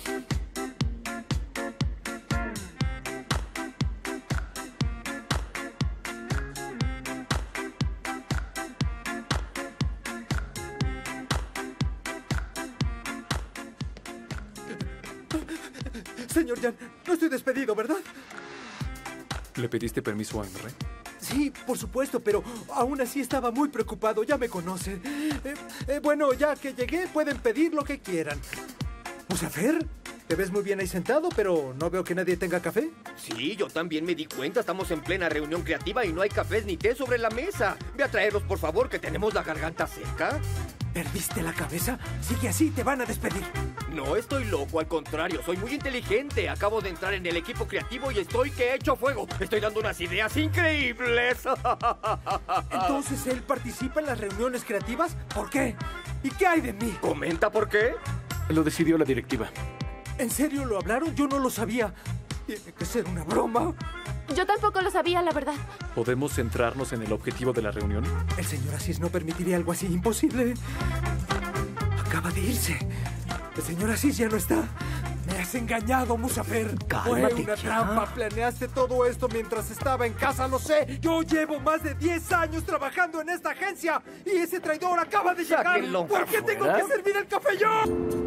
Señor Jan, no estoy despedido, ¿verdad? ¿Le pediste permiso a Emre? Sí, por supuesto, pero aún así estaba muy preocupado. Ya me conocen. Eh, eh, bueno, ya que llegué, pueden pedir lo que quieran. ¿Musafer? Te ves muy bien ahí sentado, pero no veo que nadie tenga café. Sí, yo también me di cuenta. Estamos en plena reunión creativa y no hay cafés ni té sobre la mesa. Ve a traerlos, por favor, que tenemos la garganta seca. ¿Perdiste la cabeza? Sigue así, te van a despedir. No estoy loco, al contrario, soy muy inteligente. Acabo de entrar en el equipo creativo y estoy que echo fuego. Estoy dando unas ideas increíbles. Entonces, ¿él participa en las reuniones creativas? ¿Por qué? ¿Y qué hay de mí? ¿Comenta por qué? Lo decidió la directiva. ¿En serio lo hablaron? Yo no lo sabía. Tiene que ser una broma. Yo tampoco lo sabía, la verdad. ¿Podemos centrarnos en el objetivo de la reunión? El señor Asís no permitiría algo así. Imposible. Acaba de irse. El señor Asís ya no está. Me has engañado, Musafer. Cálmate, Fue una ya. trampa. Planeaste todo esto mientras estaba en casa, lo sé. Yo llevo más de diez años trabajando en esta agencia. Y ese traidor acaba de llegar. Sáquenlo ¿Por qué tengo afuera? que servir el café yo?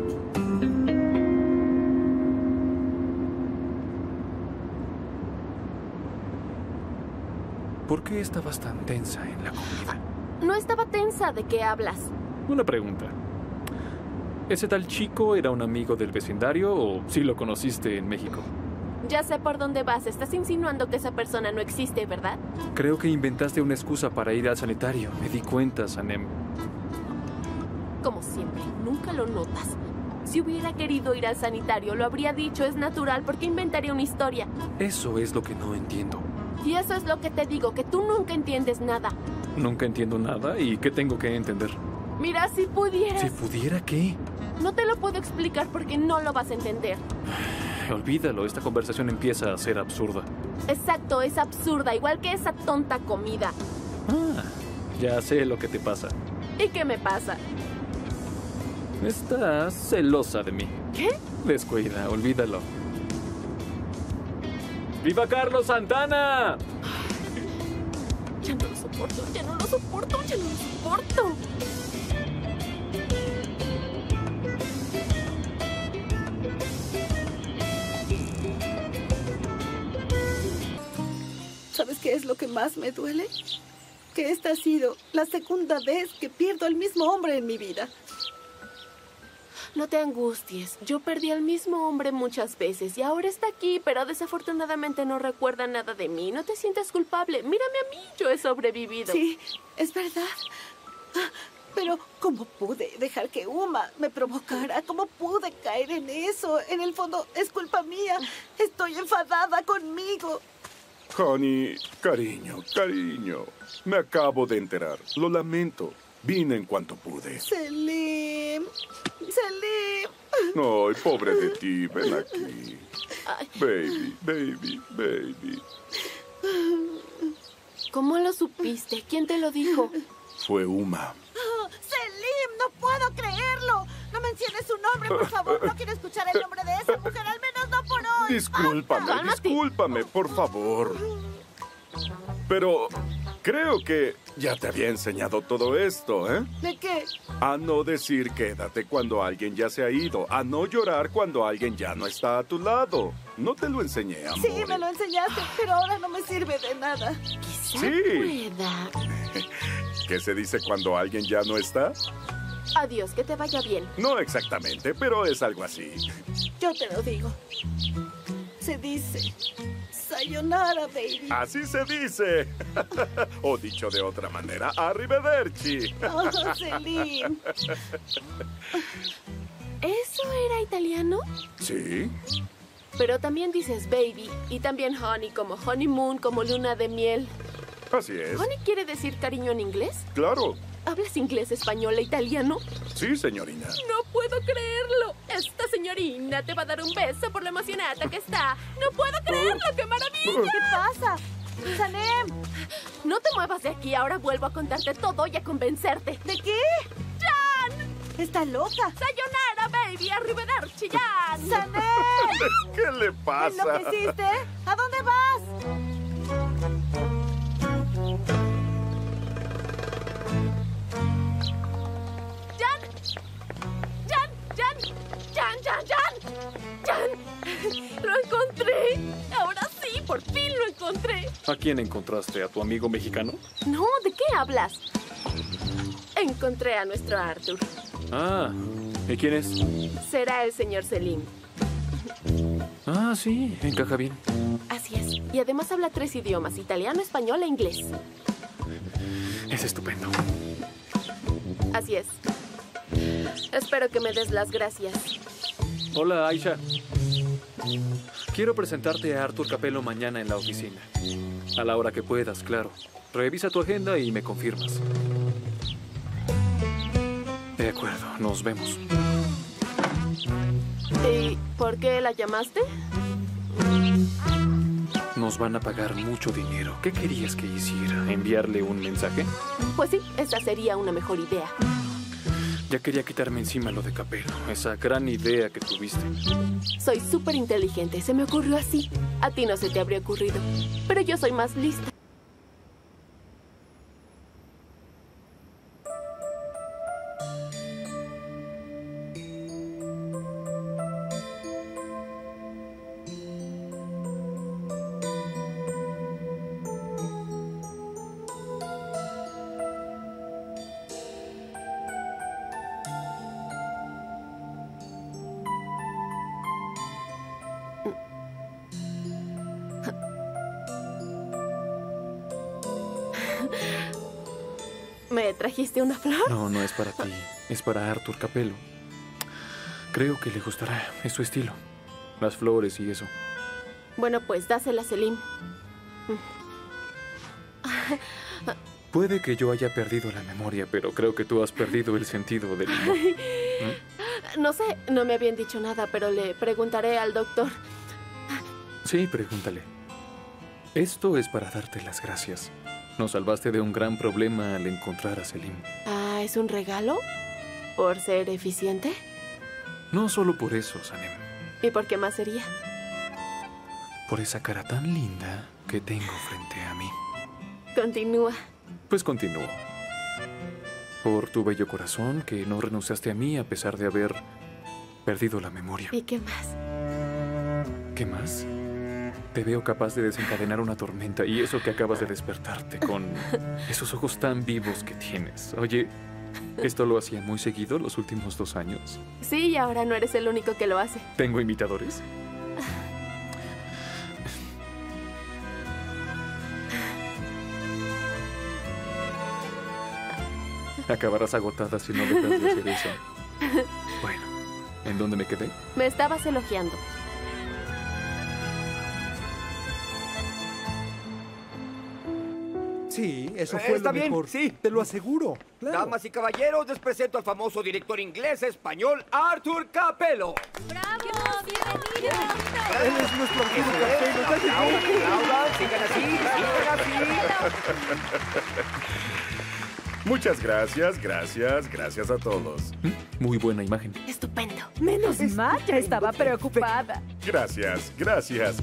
¿Por qué estabas tan tensa en la comida? No estaba tensa. ¿De qué hablas? Una pregunta. ¿Ese tal chico era un amigo del vecindario o sí lo conociste en México? Ya sé por dónde vas. Estás insinuando que esa persona no existe, ¿verdad? Creo que inventaste una excusa para ir al sanitario. Me di cuenta, Sanem. Como siempre, nunca lo notas. Si hubiera querido ir al sanitario, lo habría dicho. Es natural. ¿Por qué inventaría una historia? Eso es lo que no entiendo. Y eso es lo que te digo, que tú nunca entiendes nada. Nunca entiendo nada y ¿qué tengo que entender? Mira, si pudieras... Si pudiera, ¿qué? No te lo puedo explicar porque no lo vas a entender. Olvídalo, esta conversación empieza a ser absurda. Exacto, es absurda, igual que esa tonta comida. Ah, ya sé lo que te pasa. ¿Y qué me pasa? Estás celosa de mí. ¿Qué? Descuida, olvídalo. ¡Viva Carlos Santana! Ya no lo soporto, ya no lo soporto, ya no lo soporto. ¿Sabes qué es lo que más me duele? Que esta ha sido la segunda vez que pierdo al mismo hombre en mi vida. No te angusties. Yo perdí al mismo hombre muchas veces y ahora está aquí, pero desafortunadamente no recuerda nada de mí. No te sientas culpable. Mírame a mí, yo he sobrevivido. Sí, es verdad. Ah, pero, ¿cómo pude dejar que Uma me provocara? ¿Cómo pude caer en eso? En el fondo, es culpa mía. Estoy enfadada conmigo. Honey, cariño, cariño. Me acabo de enterar. Lo lamento. Vine en cuanto pude. Selim. Selim. Ay, pobre de ti. Ven aquí. Baby, baby, baby. ¿Cómo lo supiste? ¿Quién te lo dijo? Fue Uma. Oh, Selim, no puedo creerlo. No menciones su nombre, por favor. No quiero escuchar el nombre de esa mujer, al menos no por hoy. Discúlpame, Basta. discúlpame, por favor. Pero creo que ya te había enseñado todo esto, ¿eh? ¿De qué? A no decir quédate cuando alguien ya se ha ido. A no llorar cuando alguien ya no está a tu lado. No te lo enseñé, amor. Sí, me lo enseñaste, pero ahora no me sirve de nada. Quizá Sí. pueda. ¿Qué se dice cuando alguien ya no está? Adiós, que te vaya bien. No exactamente, pero es algo así. Yo te lo digo. Se dice... Sayonara, baby. Así se dice. O dicho de otra manera, arrivederci. Oh, Selim. ¿Eso era italiano? Sí. Pero también dices baby y también honey, como honeymoon, como luna de miel. Así es. ¿Honey quiere decir cariño en inglés? Claro. ¿Hablas inglés, español e italiano? Sí, señorina. No puedo creerlo. Esta señorina te va a dar un beso por lo emocionada que está. No puedo creerlo. ¡Qué maravilla! ¿Qué pasa? ¡Sanem! No te muevas de aquí. Ahora vuelvo a contarte todo y a convencerte. ¿De qué? ¡Jan! ¡Está loca! ¡Sayonara, baby! ¡Arrivederci, Jan! ¡Sanem! ¿Qué le pasa? ¿Qué enloqueciste? ¿A dónde vas? ¡Jan! ¡Jan! ¡Jan! ¡Jan, Jan, Jan! ¡Jan! ¡Lo encontré! Ahora sí, por fin lo encontré. ¿A quién encontraste? ¿A tu amigo mexicano? No, ¿de qué hablas? Encontré a nuestro Arthur. Ah, ¿y quién es? Será el señor Selim. Ah, sí, encaja bien. Así es. Y además habla tres idiomas, italiano, español e inglés. Es estupendo. Así es. Espero que me des las gracias. Hola, Aisha. Quiero presentarte a Arthur Capello mañana en la oficina. A la hora que puedas, claro. Revisa tu agenda y me confirmas. De acuerdo, nos vemos. ¿Y por qué la llamaste? Nos van a pagar mucho dinero. ¿Qué querías que hiciera? ¿Enviarle un mensaje? Pues sí, esa sería una mejor idea. Ya quería quitarme encima lo de Capello, esa gran idea que tuviste. Soy súper inteligente, se me ocurrió así. A ti no se te habría ocurrido, pero yo soy más lista. ¿Me trajiste una flor? No, no es para ti. Es para Arthur Capello. Creo que le gustará. Es su estilo. Las flores y eso. Bueno, pues dásela a Selim. Puede que yo haya perdido la memoria, pero creo que tú has perdido el sentido del humor. ¿Mm? No sé, no me habían dicho nada, pero le preguntaré al doctor. Sí, pregúntale. Esto es para darte las gracias. Nos salvaste de un gran problema al encontrar a Selim. Ah, ¿es un regalo? ¿Por ser eficiente? No solo por eso, Sanem. ¿Y por qué más sería? Por esa cara tan linda que tengo frente a mí. Continúa. Pues continúo. Por tu bello corazón, que no renunciaste a mí a pesar de haber perdido la memoria. ¿Y qué más? ¿Qué más? Te veo capaz de desencadenar una tormenta y eso que acabas de despertarte con esos ojos tan vivos que tienes. Oye, ¿esto lo hacía muy seguido los últimos dos años? Sí, y ahora no eres el único que lo hace. ¿Tengo imitadores? Acabarás agotada si no dejas de hacer eso. Bueno, ¿en dónde me quedé? Me estabas elogiando. Sí, eso Eh, fue está lo bien, mejor. sí. Te lo aseguro. Claro. Damas y caballeros, les presento al famoso director inglés español Arthur Capello. ¡Bravo! ¡Bienvenido! Él es nuestro Arturo Capello. Ya llegó. Aplaudan, sigan así, sigan así. Muchas gracias, gracias, gracias a todos. Muy buena imagen. Estupendo. Menos mal, ya estaba preocupada. Gracias, gracias.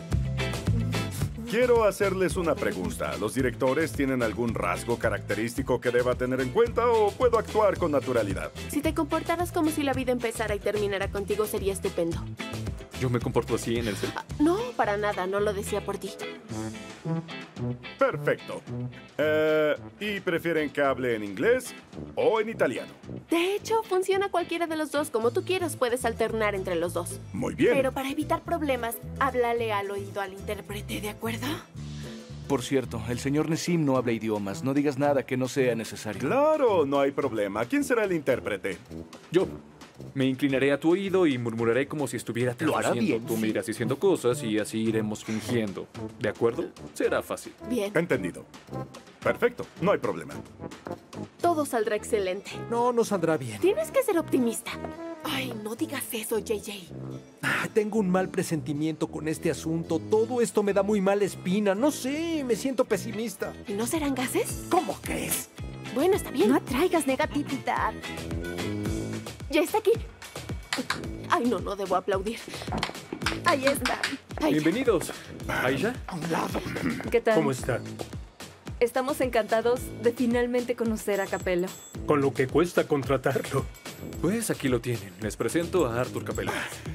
Quiero hacerles una pregunta. ¿Los directores tienen algún rasgo característico que deba tener en cuenta o puedo actuar con naturalidad? Si te comportaras como si la vida empezara y terminara contigo, sería estupendo. ¿Yo me comporto así en el set? Ah, no, para nada, no lo decía por ti. Perfecto. Eh, ¿Y prefieren que hable en inglés o en italiano? De hecho, funciona cualquiera de los dos. Como tú quieras, puedes alternar entre los dos. Muy bien. Pero para evitar problemas, háblale al oído al intérprete, ¿de acuerdo? Por cierto, el señor Nesim no habla idiomas. No digas nada que no sea necesario. Claro, no hay problema. ¿Quién será el intérprete? Yo. Me inclinaré a tu oído y murmuraré como si estuviera Lo hará traduciendo. bien, Tú me sí. irás diciendo cosas y así iremos fingiendo. ¿De acuerdo? Será fácil. Bien. Entendido. Perfecto, no hay problema. Todo saldrá excelente. No, no saldrá bien. Tienes que ser optimista. Ay, no digas eso, J J. Ah, tengo un mal presentimiento con este asunto. Todo esto me da muy mala espina. No sé, me siento pesimista. ¿Y no serán gases? ¿Cómo crees? Bueno, está bien. No atraigas negatividad. Ya está aquí. Ay, no, no debo aplaudir. Ahí está. Ay, Bienvenidos. Aisha. A un lado. ¿Qué tal? ¿Cómo están? Estamos encantados de finalmente conocer a Capello. Con lo que cuesta contratarlo. Pues aquí lo tienen. Les presento a Arthur Capello.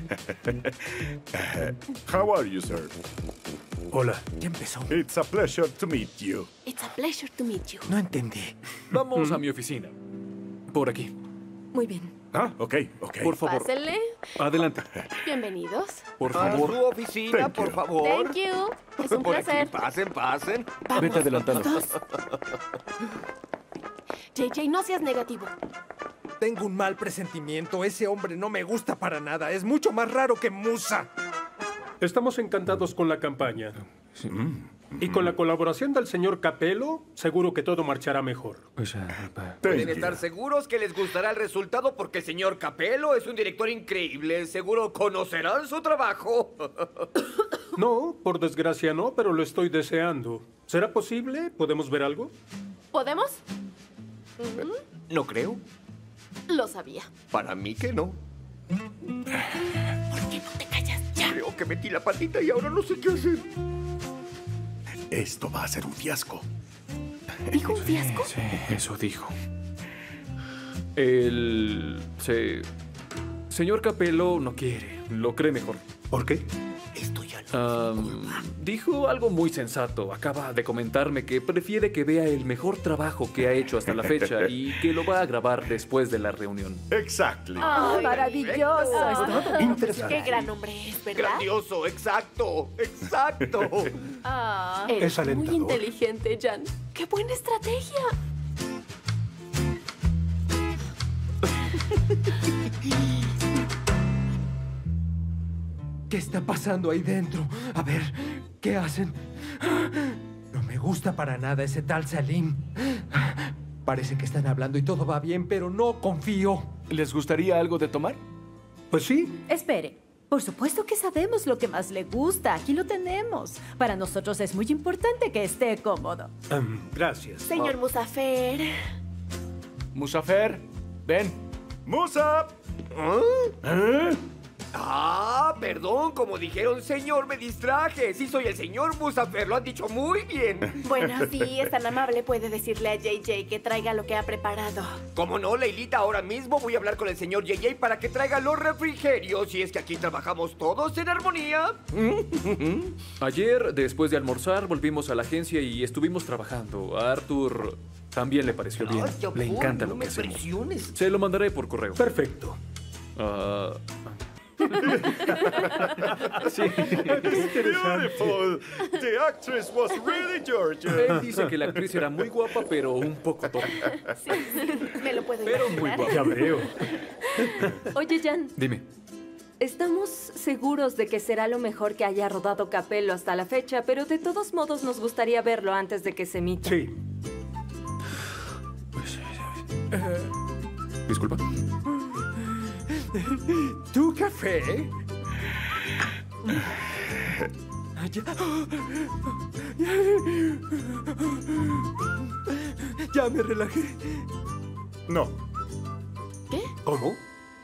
How are you, sir? Hola. Ya empezó. It's a pleasure to meet you. It's a pleasure to meet you. No entendí. Vamos a mi oficina. Por aquí. Muy bien. Ah, ok, ok. Por favor. Pásenle. Adelante. Bienvenidos. Por A favor. su oficina, Thank por you. favor. Thank you. Es un Por placer. aquí, pasen, pasen. Vete adelantando. J J, no seas negativo. Tengo un mal presentimiento. Ese hombre no me gusta para nada. Es mucho más raro que Musa. Estamos encantados con la campaña. Y con la colaboración del señor Capello, seguro que todo marchará mejor. Pueden estar seguros que les gustará el resultado porque el señor Capello es un director increíble. Seguro conocerán su trabajo. No, por desgracia no, pero lo estoy deseando. ¿Será posible? ¿Podemos ver algo? ¿Podemos? No creo. Lo sabía. Para mí que no. ¿Por qué no te callas ya? Creo que metí la patita y ahora no sé qué hacer. Esto va a ser un fiasco. ¿Dijo un fiasco? Sí, eso dijo. El... Se... Señor Capello no quiere. Lo cree mejor. ¿Por qué? Um, dijo algo muy sensato. Acaba de comentarme que prefiere que vea el mejor trabajo que ha hecho hasta la fecha y que lo va a grabar después de la reunión. Exactly. Ah, maravilloso. Ah, Interesante. Qué gran hombre es, ¿verdad? Grandioso, exacto, exacto. Ah, Eres Es alentador. muy inteligente, Jan. ¡Qué buena estrategia! ¿Qué está pasando ahí dentro? A ver, ¿qué hacen? No me gusta para nada ese tal Salim. Parece que están hablando y todo va bien, pero no confío. ¿Les gustaría algo de tomar? Pues sí. Espere. Por supuesto que sabemos lo que más le gusta. Aquí lo tenemos. Para nosotros es muy importante que esté cómodo. Um, gracias. señor Musafer. Musafer, ven. ¡Musa! ¿Eh? Ah, perdón, como dijeron, señor, me distraje. Sí, soy el señor Musafer, lo han dicho muy bien. Bueno, sí, es tan amable, puede decirle a J J que traiga lo que ha preparado. Como no, Leilita, ahora mismo voy a hablar con el señor J J para que traiga los refrigerios. Y es que aquí trabajamos todos en armonía. Ayer, después de almorzar, volvimos a la agencia y estuvimos trabajando. A Arthur también le pareció bien. Ay, ya Le voy, encanta no lo me que hacemos. presiones. Se lo mandaré por correo. Perfecto. Ah, sí. Beautiful. The actress was really Georgia. Él dice que la actriz era muy guapa, pero un poco tonta. Sí, sí, me lo puedo Pero muy imaginar. guapa. Ya veo. Oye, Jan, Dime. estamos seguros de que será lo mejor que haya rodado Capello hasta la fecha, pero de todos modos nos gustaría verlo antes de que se emita. Sí. Disculpa. ¿Tu café? Ya. Ya me relajé. No. ¿Qué? ¿Cómo?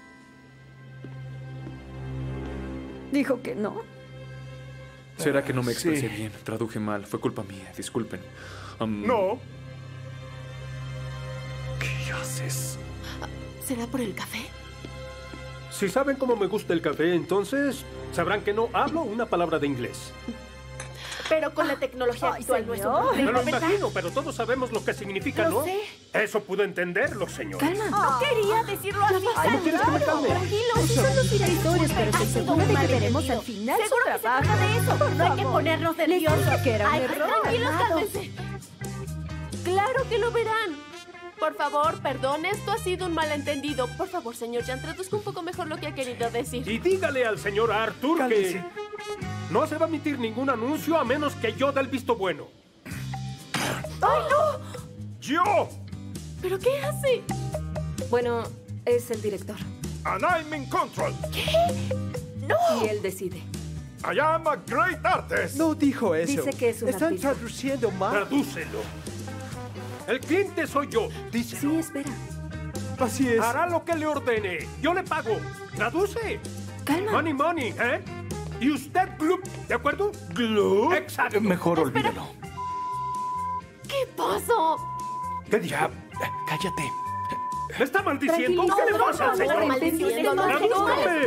Dijo que no. ¿Será que no me expresé Sí. bien? Traduje mal. Fue culpa mía. Disculpen. Um, No. ¿Qué haces? ¿Será por el café? Si saben cómo me gusta el café, entonces sabrán que no hablo una palabra de inglés. Pero con la tecnología Ay, actual no es un señor. Me problema, lo ¿verdad? imagino, pero todos sabemos lo que significa, Lo ¿no? sé. Eso pudo entenderlo, señor. No quería decirlo así. Ay, ¿no quieres que me calme? Tranquilos, Son los directores, pero estoy segura de que veremos al final su Seguro que se trabajo. trata de eso. No hay que ponernos Les nerviosos. dije que era un Ay, error. tranquilos, Amado. cálmense. ¡Claro que lo verán! Por favor, perdón, esto ha sido un malentendido. Por favor, señor Jan, traduzca un poco mejor lo que ha querido decir. Y dígale al señor Arthur Cálmese. que no se va a emitir ningún anuncio a menos que yo dé el visto bueno. ¡Ay, no! ¡Renunció! ¿Pero qué hace? Bueno, es el director. And I'm in control. ¿Qué? ¡No! Y él decide. I am a great artist. No dijo eso. Dice que es un Están artista. traduciendo mal. Tradúcelo. El cliente soy yo. Díselo. Sí, espera. Así es. Hará lo que le ordene. Yo le pago. Traduce. Calma. Money, money, ¿eh? Y usted, Gloop, ¿de acuerdo? ¿Gloop? Exacto. Mejor olvídalo. ¿Qué pasó? ¿Qué dijo? Ya, cállate. ¿Me está maldiciendo? Tranquilo, ¿Qué le no, pasa, no, señor? no, maldiciendo, no, ¡Tradúzcame!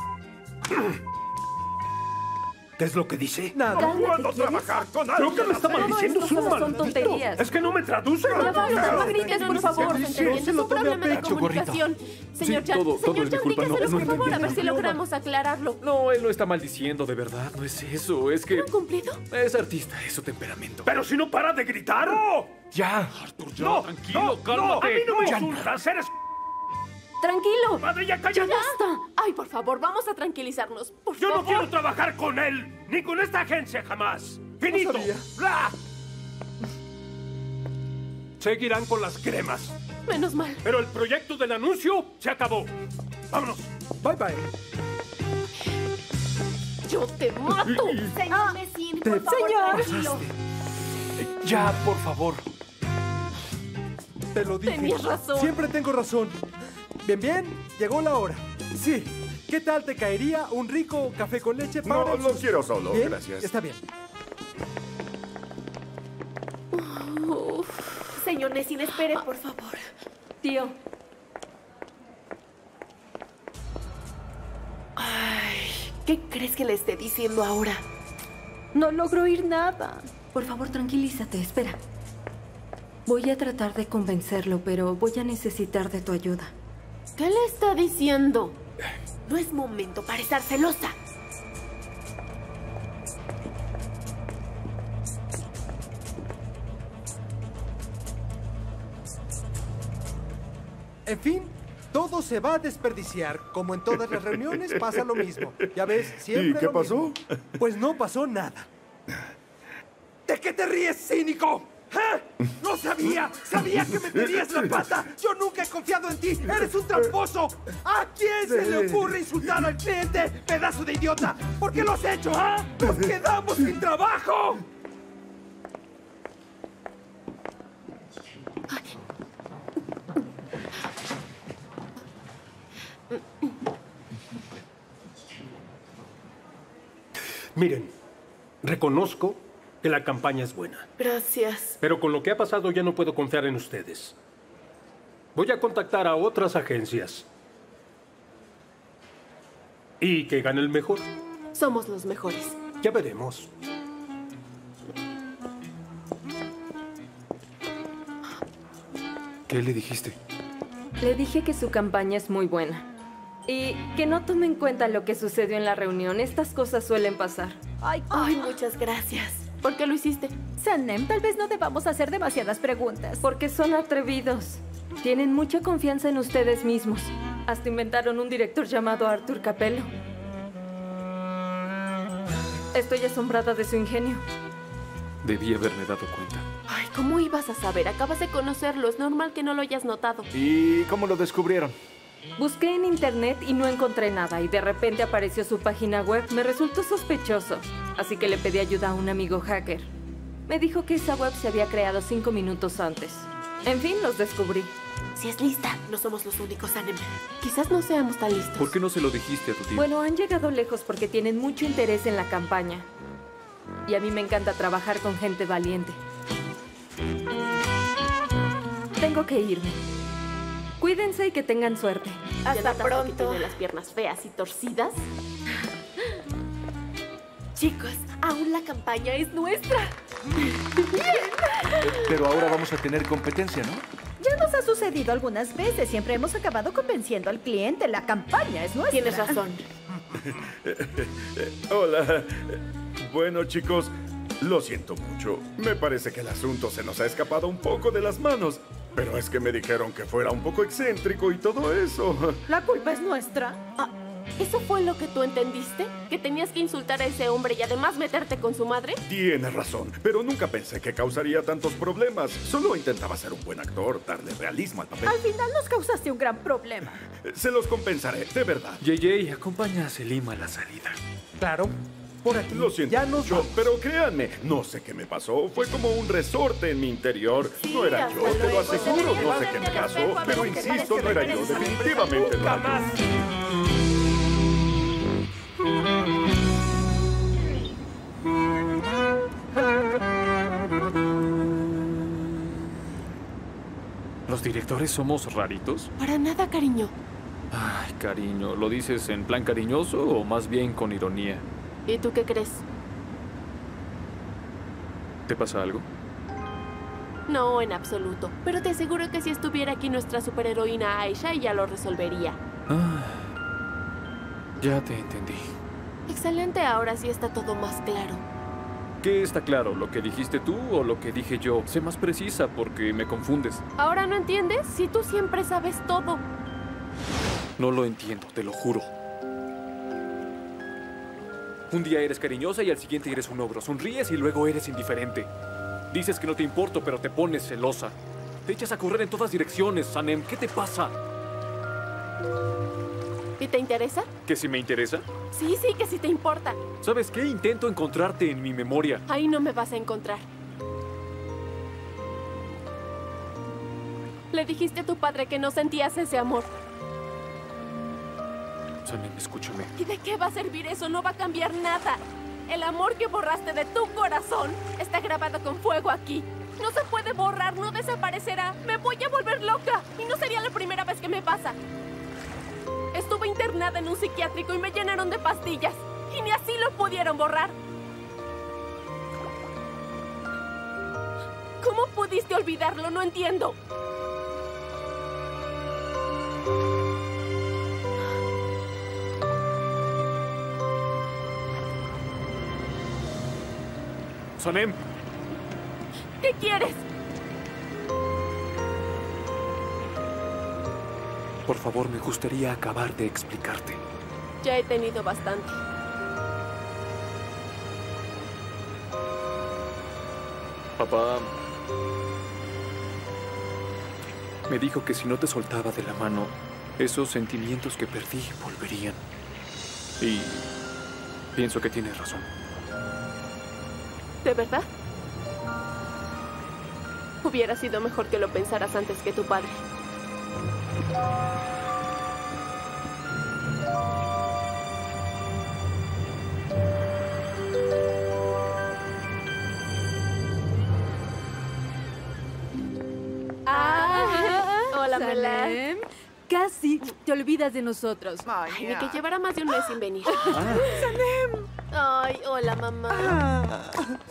¿Qué es lo que dice? Nada. No puedo trabajar con Creo alguien que lo está así. maldiciendo. Es un Todo esto son maldito. tonterías. Es que no me traduce. Ya basta, no grites, por favor. Sí, ¿Se sí, entiende? se Es lo un tomé a problema de pecho, comunicación. Señor Sí, Chan, todo- todo señor es mi Chan, culpa, no- dígaselo, no por favor, a entendí. ver si logramos aclararlo. No, él no está maldiciendo, de verdad. No es eso. Es que ¿No ha cumplido? es artista, es su temperamento. Pero si no para de gritar. ¡No! Ya. Arthur, ya, ¡No! tranquilo, ¡No! cálmate. ¡A mí no me Ya. insultas! ¡Eres Tranquilo. padre! ¡Ya Ya cállate! basta. Ay, por favor, vamos a tranquilizarnos. Por Yo favor. no quiero trabajar con él, ni con esta agencia jamás. ¡Finito! sabía. ¡Bla! Seguirán con las cremas. Menos mal. Pero el proyecto del anuncio se acabó. ¡Vámonos! Bye bye. Yo te mato. Señor Messin, te por favor, señor. tranquilo. Ya, por favor. Te lo dije. Tenías razón. Siempre tengo razón. Bien, bien, llegó la hora. Sí. ¿Qué tal te caería un rico café con leche para No, el lo sus- quiero solo, ¿Bien? gracias. Está bien. Señor Nessin, espere, por favor. Tío, Ay, ¿qué crees que le esté diciendo ahora? no logro oír nada. Por favor, tranquilízate, espera. Voy a tratar de convencerlo, pero voy a necesitar de tu ayuda. ¿Qué le está diciendo? No es momento para estar celosa. En fin, todo se va a desperdiciar. Como en todas las reuniones pasa lo mismo. Ya ves, siempre ¿Y qué lo pasó? mismo. Pues no pasó nada. ¿De qué te ríes, cínico? ¿Eh? ¡No sabía! ¡Sabía que me tenías la pata! ¡Yo nunca he confiado en ti! ¡Eres un tramposo! ¿A quién se le ocurre insultar al cliente, pedazo de idiota? ¿Por qué lo has hecho, ah? ¡Nos quedamos sin trabajo! Miren, reconozco que la campaña es buena. Gracias. Pero con lo que ha pasado ya no puedo confiar en ustedes. Voy a contactar a otras agencias. Y que gane el mejor. Somos los mejores. Ya veremos. ¿Qué le dijiste? Le dije que su campaña es muy buena. Y que no tome en cuenta lo que sucedió en la reunión. Estas cosas suelen pasar. Ay, Ay, muchas gracias. ¿Por qué lo hiciste? Sanem, tal vez no debamos hacer demasiadas preguntas. Porque son atrevidos. Tienen mucha confianza en ustedes mismos. Hasta inventaron un director llamado Arthur Capello. Estoy asombrada de su ingenio. Debí haberme dado cuenta. Ay, ¿cómo ibas a saber? Acabas de conocerlo. Es normal que no lo hayas notado. ¿Y cómo lo descubrieron? Busqué en internet y no encontré nada y de repente apareció su página web. Me resultó sospechoso, así que le pedí ayuda a un amigo hacker. Me dijo que esa web se había creado cinco minutos antes. En fin, los descubrí. Si es lista, no somos los únicos, Sanem. Quizás no seamos tan listos. ¿Por qué no se lo dijiste a tu tío? Bueno, han llegado lejos porque tienen mucho interés en la campaña. Y a mí me encanta trabajar con gente valiente. Tengo que irme. Cuídense y que tengan suerte. ¿Ya Hasta notaste que pronto. tiene las piernas feas y torcidas? Chicos, aún la campaña es nuestra. Pero ahora vamos a tener competencia, ¿no? Ya nos ha sucedido algunas veces. Siempre hemos acabado convenciendo al cliente. La campaña es nuestra. Tienes razón. Hola. Bueno, chicos, lo siento mucho. Me parece que el asunto se nos ha escapado un poco de las manos. Pero es que me dijeron que fuera un poco excéntrico y todo eso. La culpa es nuestra. Ah, ¿Eso fue lo que tú entendiste? ¿Que tenías que insultar a ese hombre y además meterte con su madre? Tienes razón, pero nunca pensé que causaría tantos problemas. Solo intentaba ser un buen actor, darle realismo al papel. Al final nos causaste un gran problema. Se los compensaré, de verdad. J J, acompaña a Selim a la salida. Claro. Por aquí. Lo siento Ya nos mucho, vamos. pero créanme, no sé qué me pasó. Fue como un resorte en mi interior. Sí, no era hasta yo, te lo luego. aseguro. Deberías No sé verte qué me al pasó, espejo a ver pero si te insisto, parece no era que yo. eres una Definitivamente no era yo. ¿Los directores somos raritos? Para nada, cariño. Ay, cariño, ¿lo dices en plan cariñoso o más bien con ironía? ¿Y tú qué crees? ¿Te pasa algo? No, en absoluto. Pero te aseguro que si estuviera aquí nuestra superheroína Aisha, ella lo resolvería. Ah, ya te entendí. Excelente, ahora sí está todo más claro. ¿Qué está claro? ¿Lo que dijiste tú o lo que dije yo? Sé más precisa porque me confundes. ¿Ahora no entiendes? Si tú siempre sabes todo. No lo entiendo, te lo juro. Un día eres cariñosa y al siguiente eres un ogro. Sonríes y luego eres indiferente. Dices que no te importo, pero te pones celosa. Te echas a correr en todas direcciones, Sanem. ¿Qué te pasa? ¿Y te interesa? ¿Que si me interesa? Sí, sí, que sí te importa. ¿Sabes qué? Intento encontrarte en mi memoria. Ahí no me vas a encontrar. Le dijiste a tu padre que no sentías ese amor. Sanem, escúchame. ¿Y de qué va a servir eso? No va a cambiar nada. El amor que borraste de tu corazón está grabado con fuego aquí. No se puede borrar, no desaparecerá. Me voy a volver loca. Y no sería la primera vez que me pasa. Estuve internada en un psiquiátrico y me llenaron de pastillas. Y ni así lo pudieron borrar. ¿Cómo pudiste olvidarlo? No entiendo. Sanem. ¿Qué quieres? Por favor, me gustaría acabar de explicarte. Ya he tenido bastante. Papá me dijo que si no te soltaba de la mano, esos sentimientos que perdí volverían. Y pienso que tienes razón. ¿De verdad? Hubiera sido mejor que lo pensaras antes que tu padre. Ah, hola, Melad. Sanem, casi te olvidas de nosotros. Ay, ni que llevara más de un mes sin venir. ¡Sanem! Ay, hola, mamá.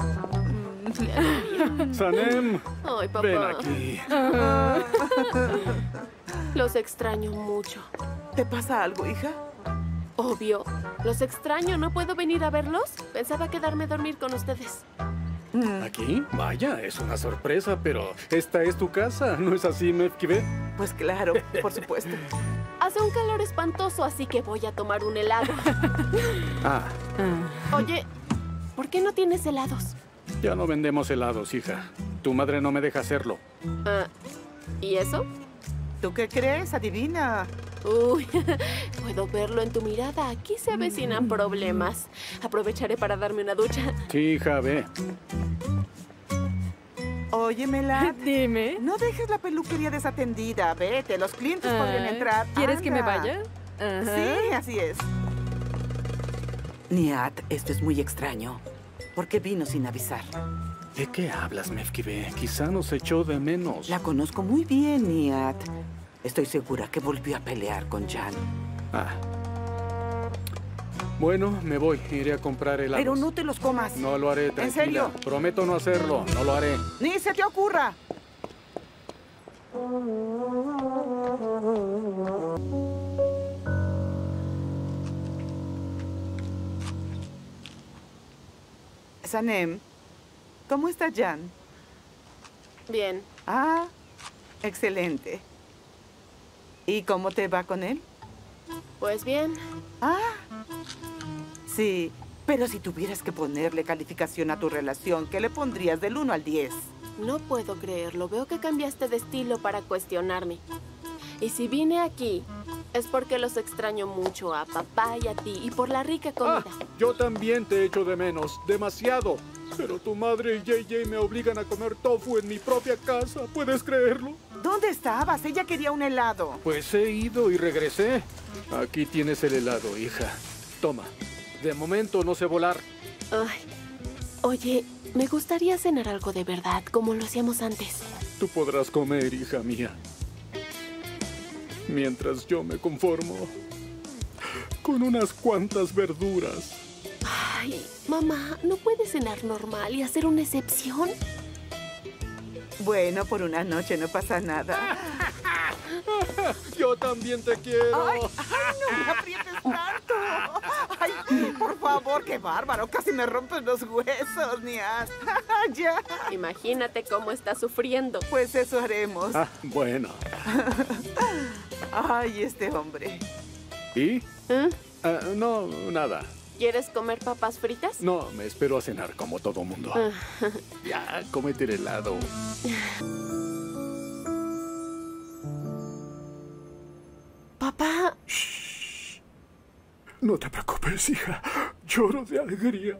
Sanem, Ay, papá. ven aquí. Los extraño mucho. ¿Te pasa algo, hija? Obvio. Los extraño. ¿No puedo venir a verlos? Pensaba quedarme a dormir con ustedes. ¿Aquí? Vaya, es una sorpresa, pero esta es tu casa, ¿no es así, Mefkibe? Pues claro, por supuesto. Hace un calor espantoso, así que voy a tomar un helado. Ah, Oye, ¿por qué no tienes helados? ya no vendemos helados, hija. Tu madre no me deja hacerlo. Ah, ¿y eso? ¿Tú qué crees? Adivina. Uy, puedo verlo en tu mirada. Aquí se avecinan problemas. Aprovecharé para darme una ducha. Sí, hija, ve. Oye, Melad. Dime. No dejes la peluquería desatendida. Vete, los clientes podrían Ay, entrar. ¿quieres que me Anda. vaya? Ajá. Sí, así es. Nihat, esto es muy extraño. ¿Por qué vino sin avisar? ¿De qué hablas, Mefkibe? Quizá nos echó de menos. La conozco muy bien, Nihat. Estoy segura que volvió a pelear con Jan. Ah. Bueno, me voy. Iré a comprar helados. Pero no te los comas. No lo haré, tranquila. ¿En serio? Prometo no hacerlo. No lo haré. ¡Ni se te ocurra! Sanem, ¿cómo está Jan? Bien. Ah, excelente. ¿Y cómo te va con él? Pues bien. Ah, sí. Pero si tuvieras que ponerle calificación a tu relación, ¿qué le pondrías del uno al diez? No puedo creerlo. Veo que cambiaste de estilo para cuestionarme. Y si vine aquí, es porque los extraño mucho a papá y a ti, y por la rica comida. Ah, yo también te echo de menos, demasiado. Pero tu madre y J J me obligan a comer tofu en mi propia casa. ¿Puedes creerlo? ¿Dónde estabas? Ella quería un helado. Pues he ido y regresé. Aquí tienes el helado, hija. Toma. De momento no sé volar. Ay. Oye, me gustaría cenar algo de verdad, como lo hacíamos antes. Tú podrás comer, hija mía. Mientras yo me conformo con unas cuantas verduras. Ay, mamá, ¿no puedes cenar normal y hacer una excepción? Bueno, por una noche no pasa nada. Yo también te quiero. Ay, ay, no me aprietes tanto. Ay, por favor, qué bárbaro. Casi me rompes los huesos, Nias. Ya. Imagínate cómo está sufriendo. Pues eso haremos. Ah, bueno. Ay, este hombre. ¿Y? ¿Eh? Ah, no, nada. ¿Quieres comer papas fritas? No, me espero a cenar como todo mundo. Ah. Ya, cómete el helado. Papá. Shh. No te preocupes, hija. Lloro de alegría.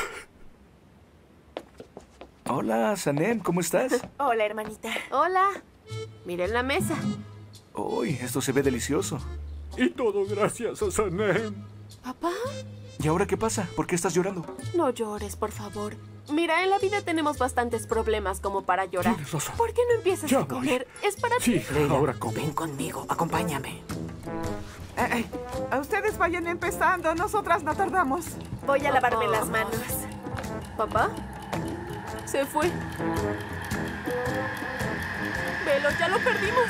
Hola, Sanem, ¿cómo estás? Hola, hermanita. Hola. Miren la mesa. Uy, esto se ve delicioso. Y todo gracias a Sanem. ¿Papá? ¿Y ahora qué pasa? ¿Por qué estás llorando? No llores, por favor. Mira, en la vida tenemos bastantes problemas como para llorar. Tienes razón. ¿Por qué no empiezas Ya a comer? Es para Sí, ti. ahora como. Ven conmigo, acompáñame. Ay, ay, ustedes vayan empezando, nosotras no tardamos. Voy a lavarme las manos. ¿Papá? Se fue. Velo, ya lo perdimos.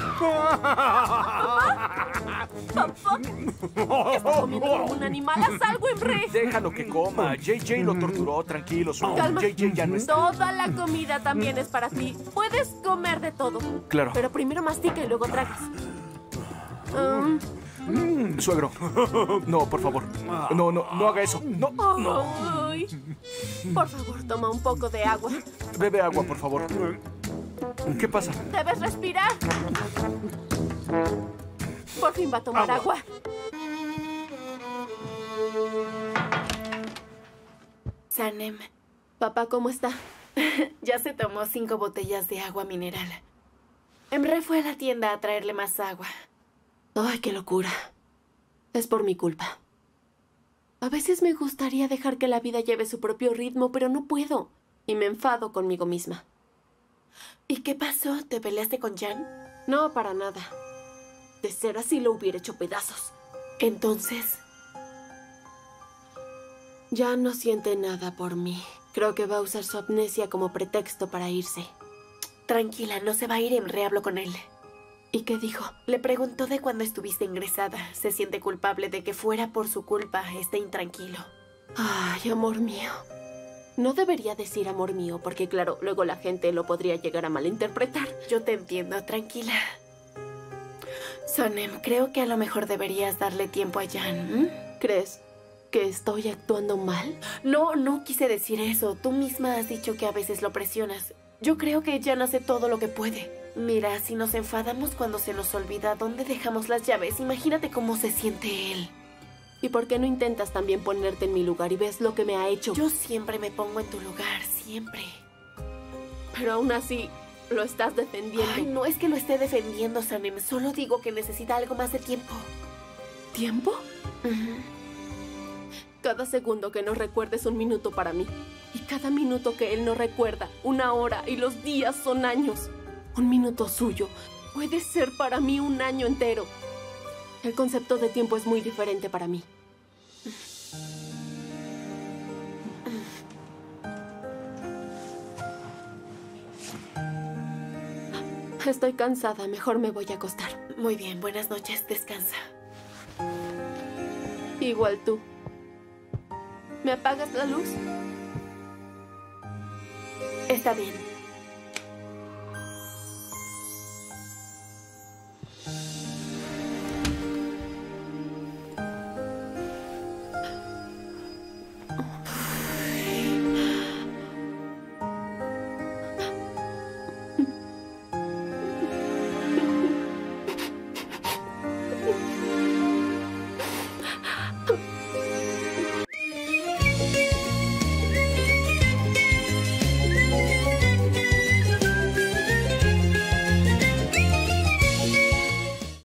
¿Papá? ¿Papá? Está comiendo como un animal. Haz algo, Emre. Déjalo que coma. J J lo torturó. Tranquilo, su Calma. J J ya no está. Toda la comida también es para ti. Puedes comer de todo. Claro. Pero primero mastica y luego tragas. Um, Mm, suegro. No, por favor. No, no, no haga eso. No, no. Ay. Por favor, toma un poco de agua. Bebe agua, por favor. ¿Qué pasa? Debes respirar. Por fin va a tomar agua. Sanem. Papá, ¿cómo está? Ya se tomó cinco botellas de agua mineral. Emre fue a la tienda a traerle más agua. Ay, qué locura. Es por mi culpa. A veces me gustaría dejar que la vida lleve su propio ritmo, pero no puedo. Y me enfado conmigo misma. ¿Y qué pasó? ¿Te peleaste con Jan? No, para nada. De ser así lo hubiera hecho pedazos. Entonces, Jan no siente nada por mí. Creo que va a usar su amnesia como pretexto para irse. Tranquila, no se va a ir, Emre, hablo con él. ¿Y qué dijo? Le preguntó de cuando estuviste ingresada. Se siente culpable de que fuera por su culpa. Está intranquilo. Ay, amor mío. No debería decir amor mío, porque claro, luego la gente lo podría llegar a malinterpretar. Yo te entiendo, tranquila. Sanem, creo que a lo mejor deberías darle tiempo a Jan. ¿Mm? ¿Crees que estoy actuando mal? No, no quise decir eso. Tú misma has dicho que a veces lo presionas. Yo creo que Jan hace todo lo que puede. Mira, si nos enfadamos cuando se nos olvida dónde dejamos las llaves, imagínate cómo se siente él. ¿Y por qué no intentas también ponerte en mi lugar y ves lo que me ha hecho? Yo siempre me pongo en tu lugar, siempre. Pero aún así, lo estás defendiendo. Ay, no es que lo esté defendiendo, Sanem. Solo digo que necesita algo más de tiempo. ¿Tiempo? Uh-huh. Cada segundo que no recuerda es un minuto para mí. Y cada minuto que él no recuerda, una hora, y los días son años. Un minuto suyo puede ser para mí un año entero. El concepto de tiempo es muy diferente para mí. Estoy cansada, mejor me voy a acostar. Muy bien, buenas noches, descansa. Igual tú. ¿Me apagas la luz? Está bien.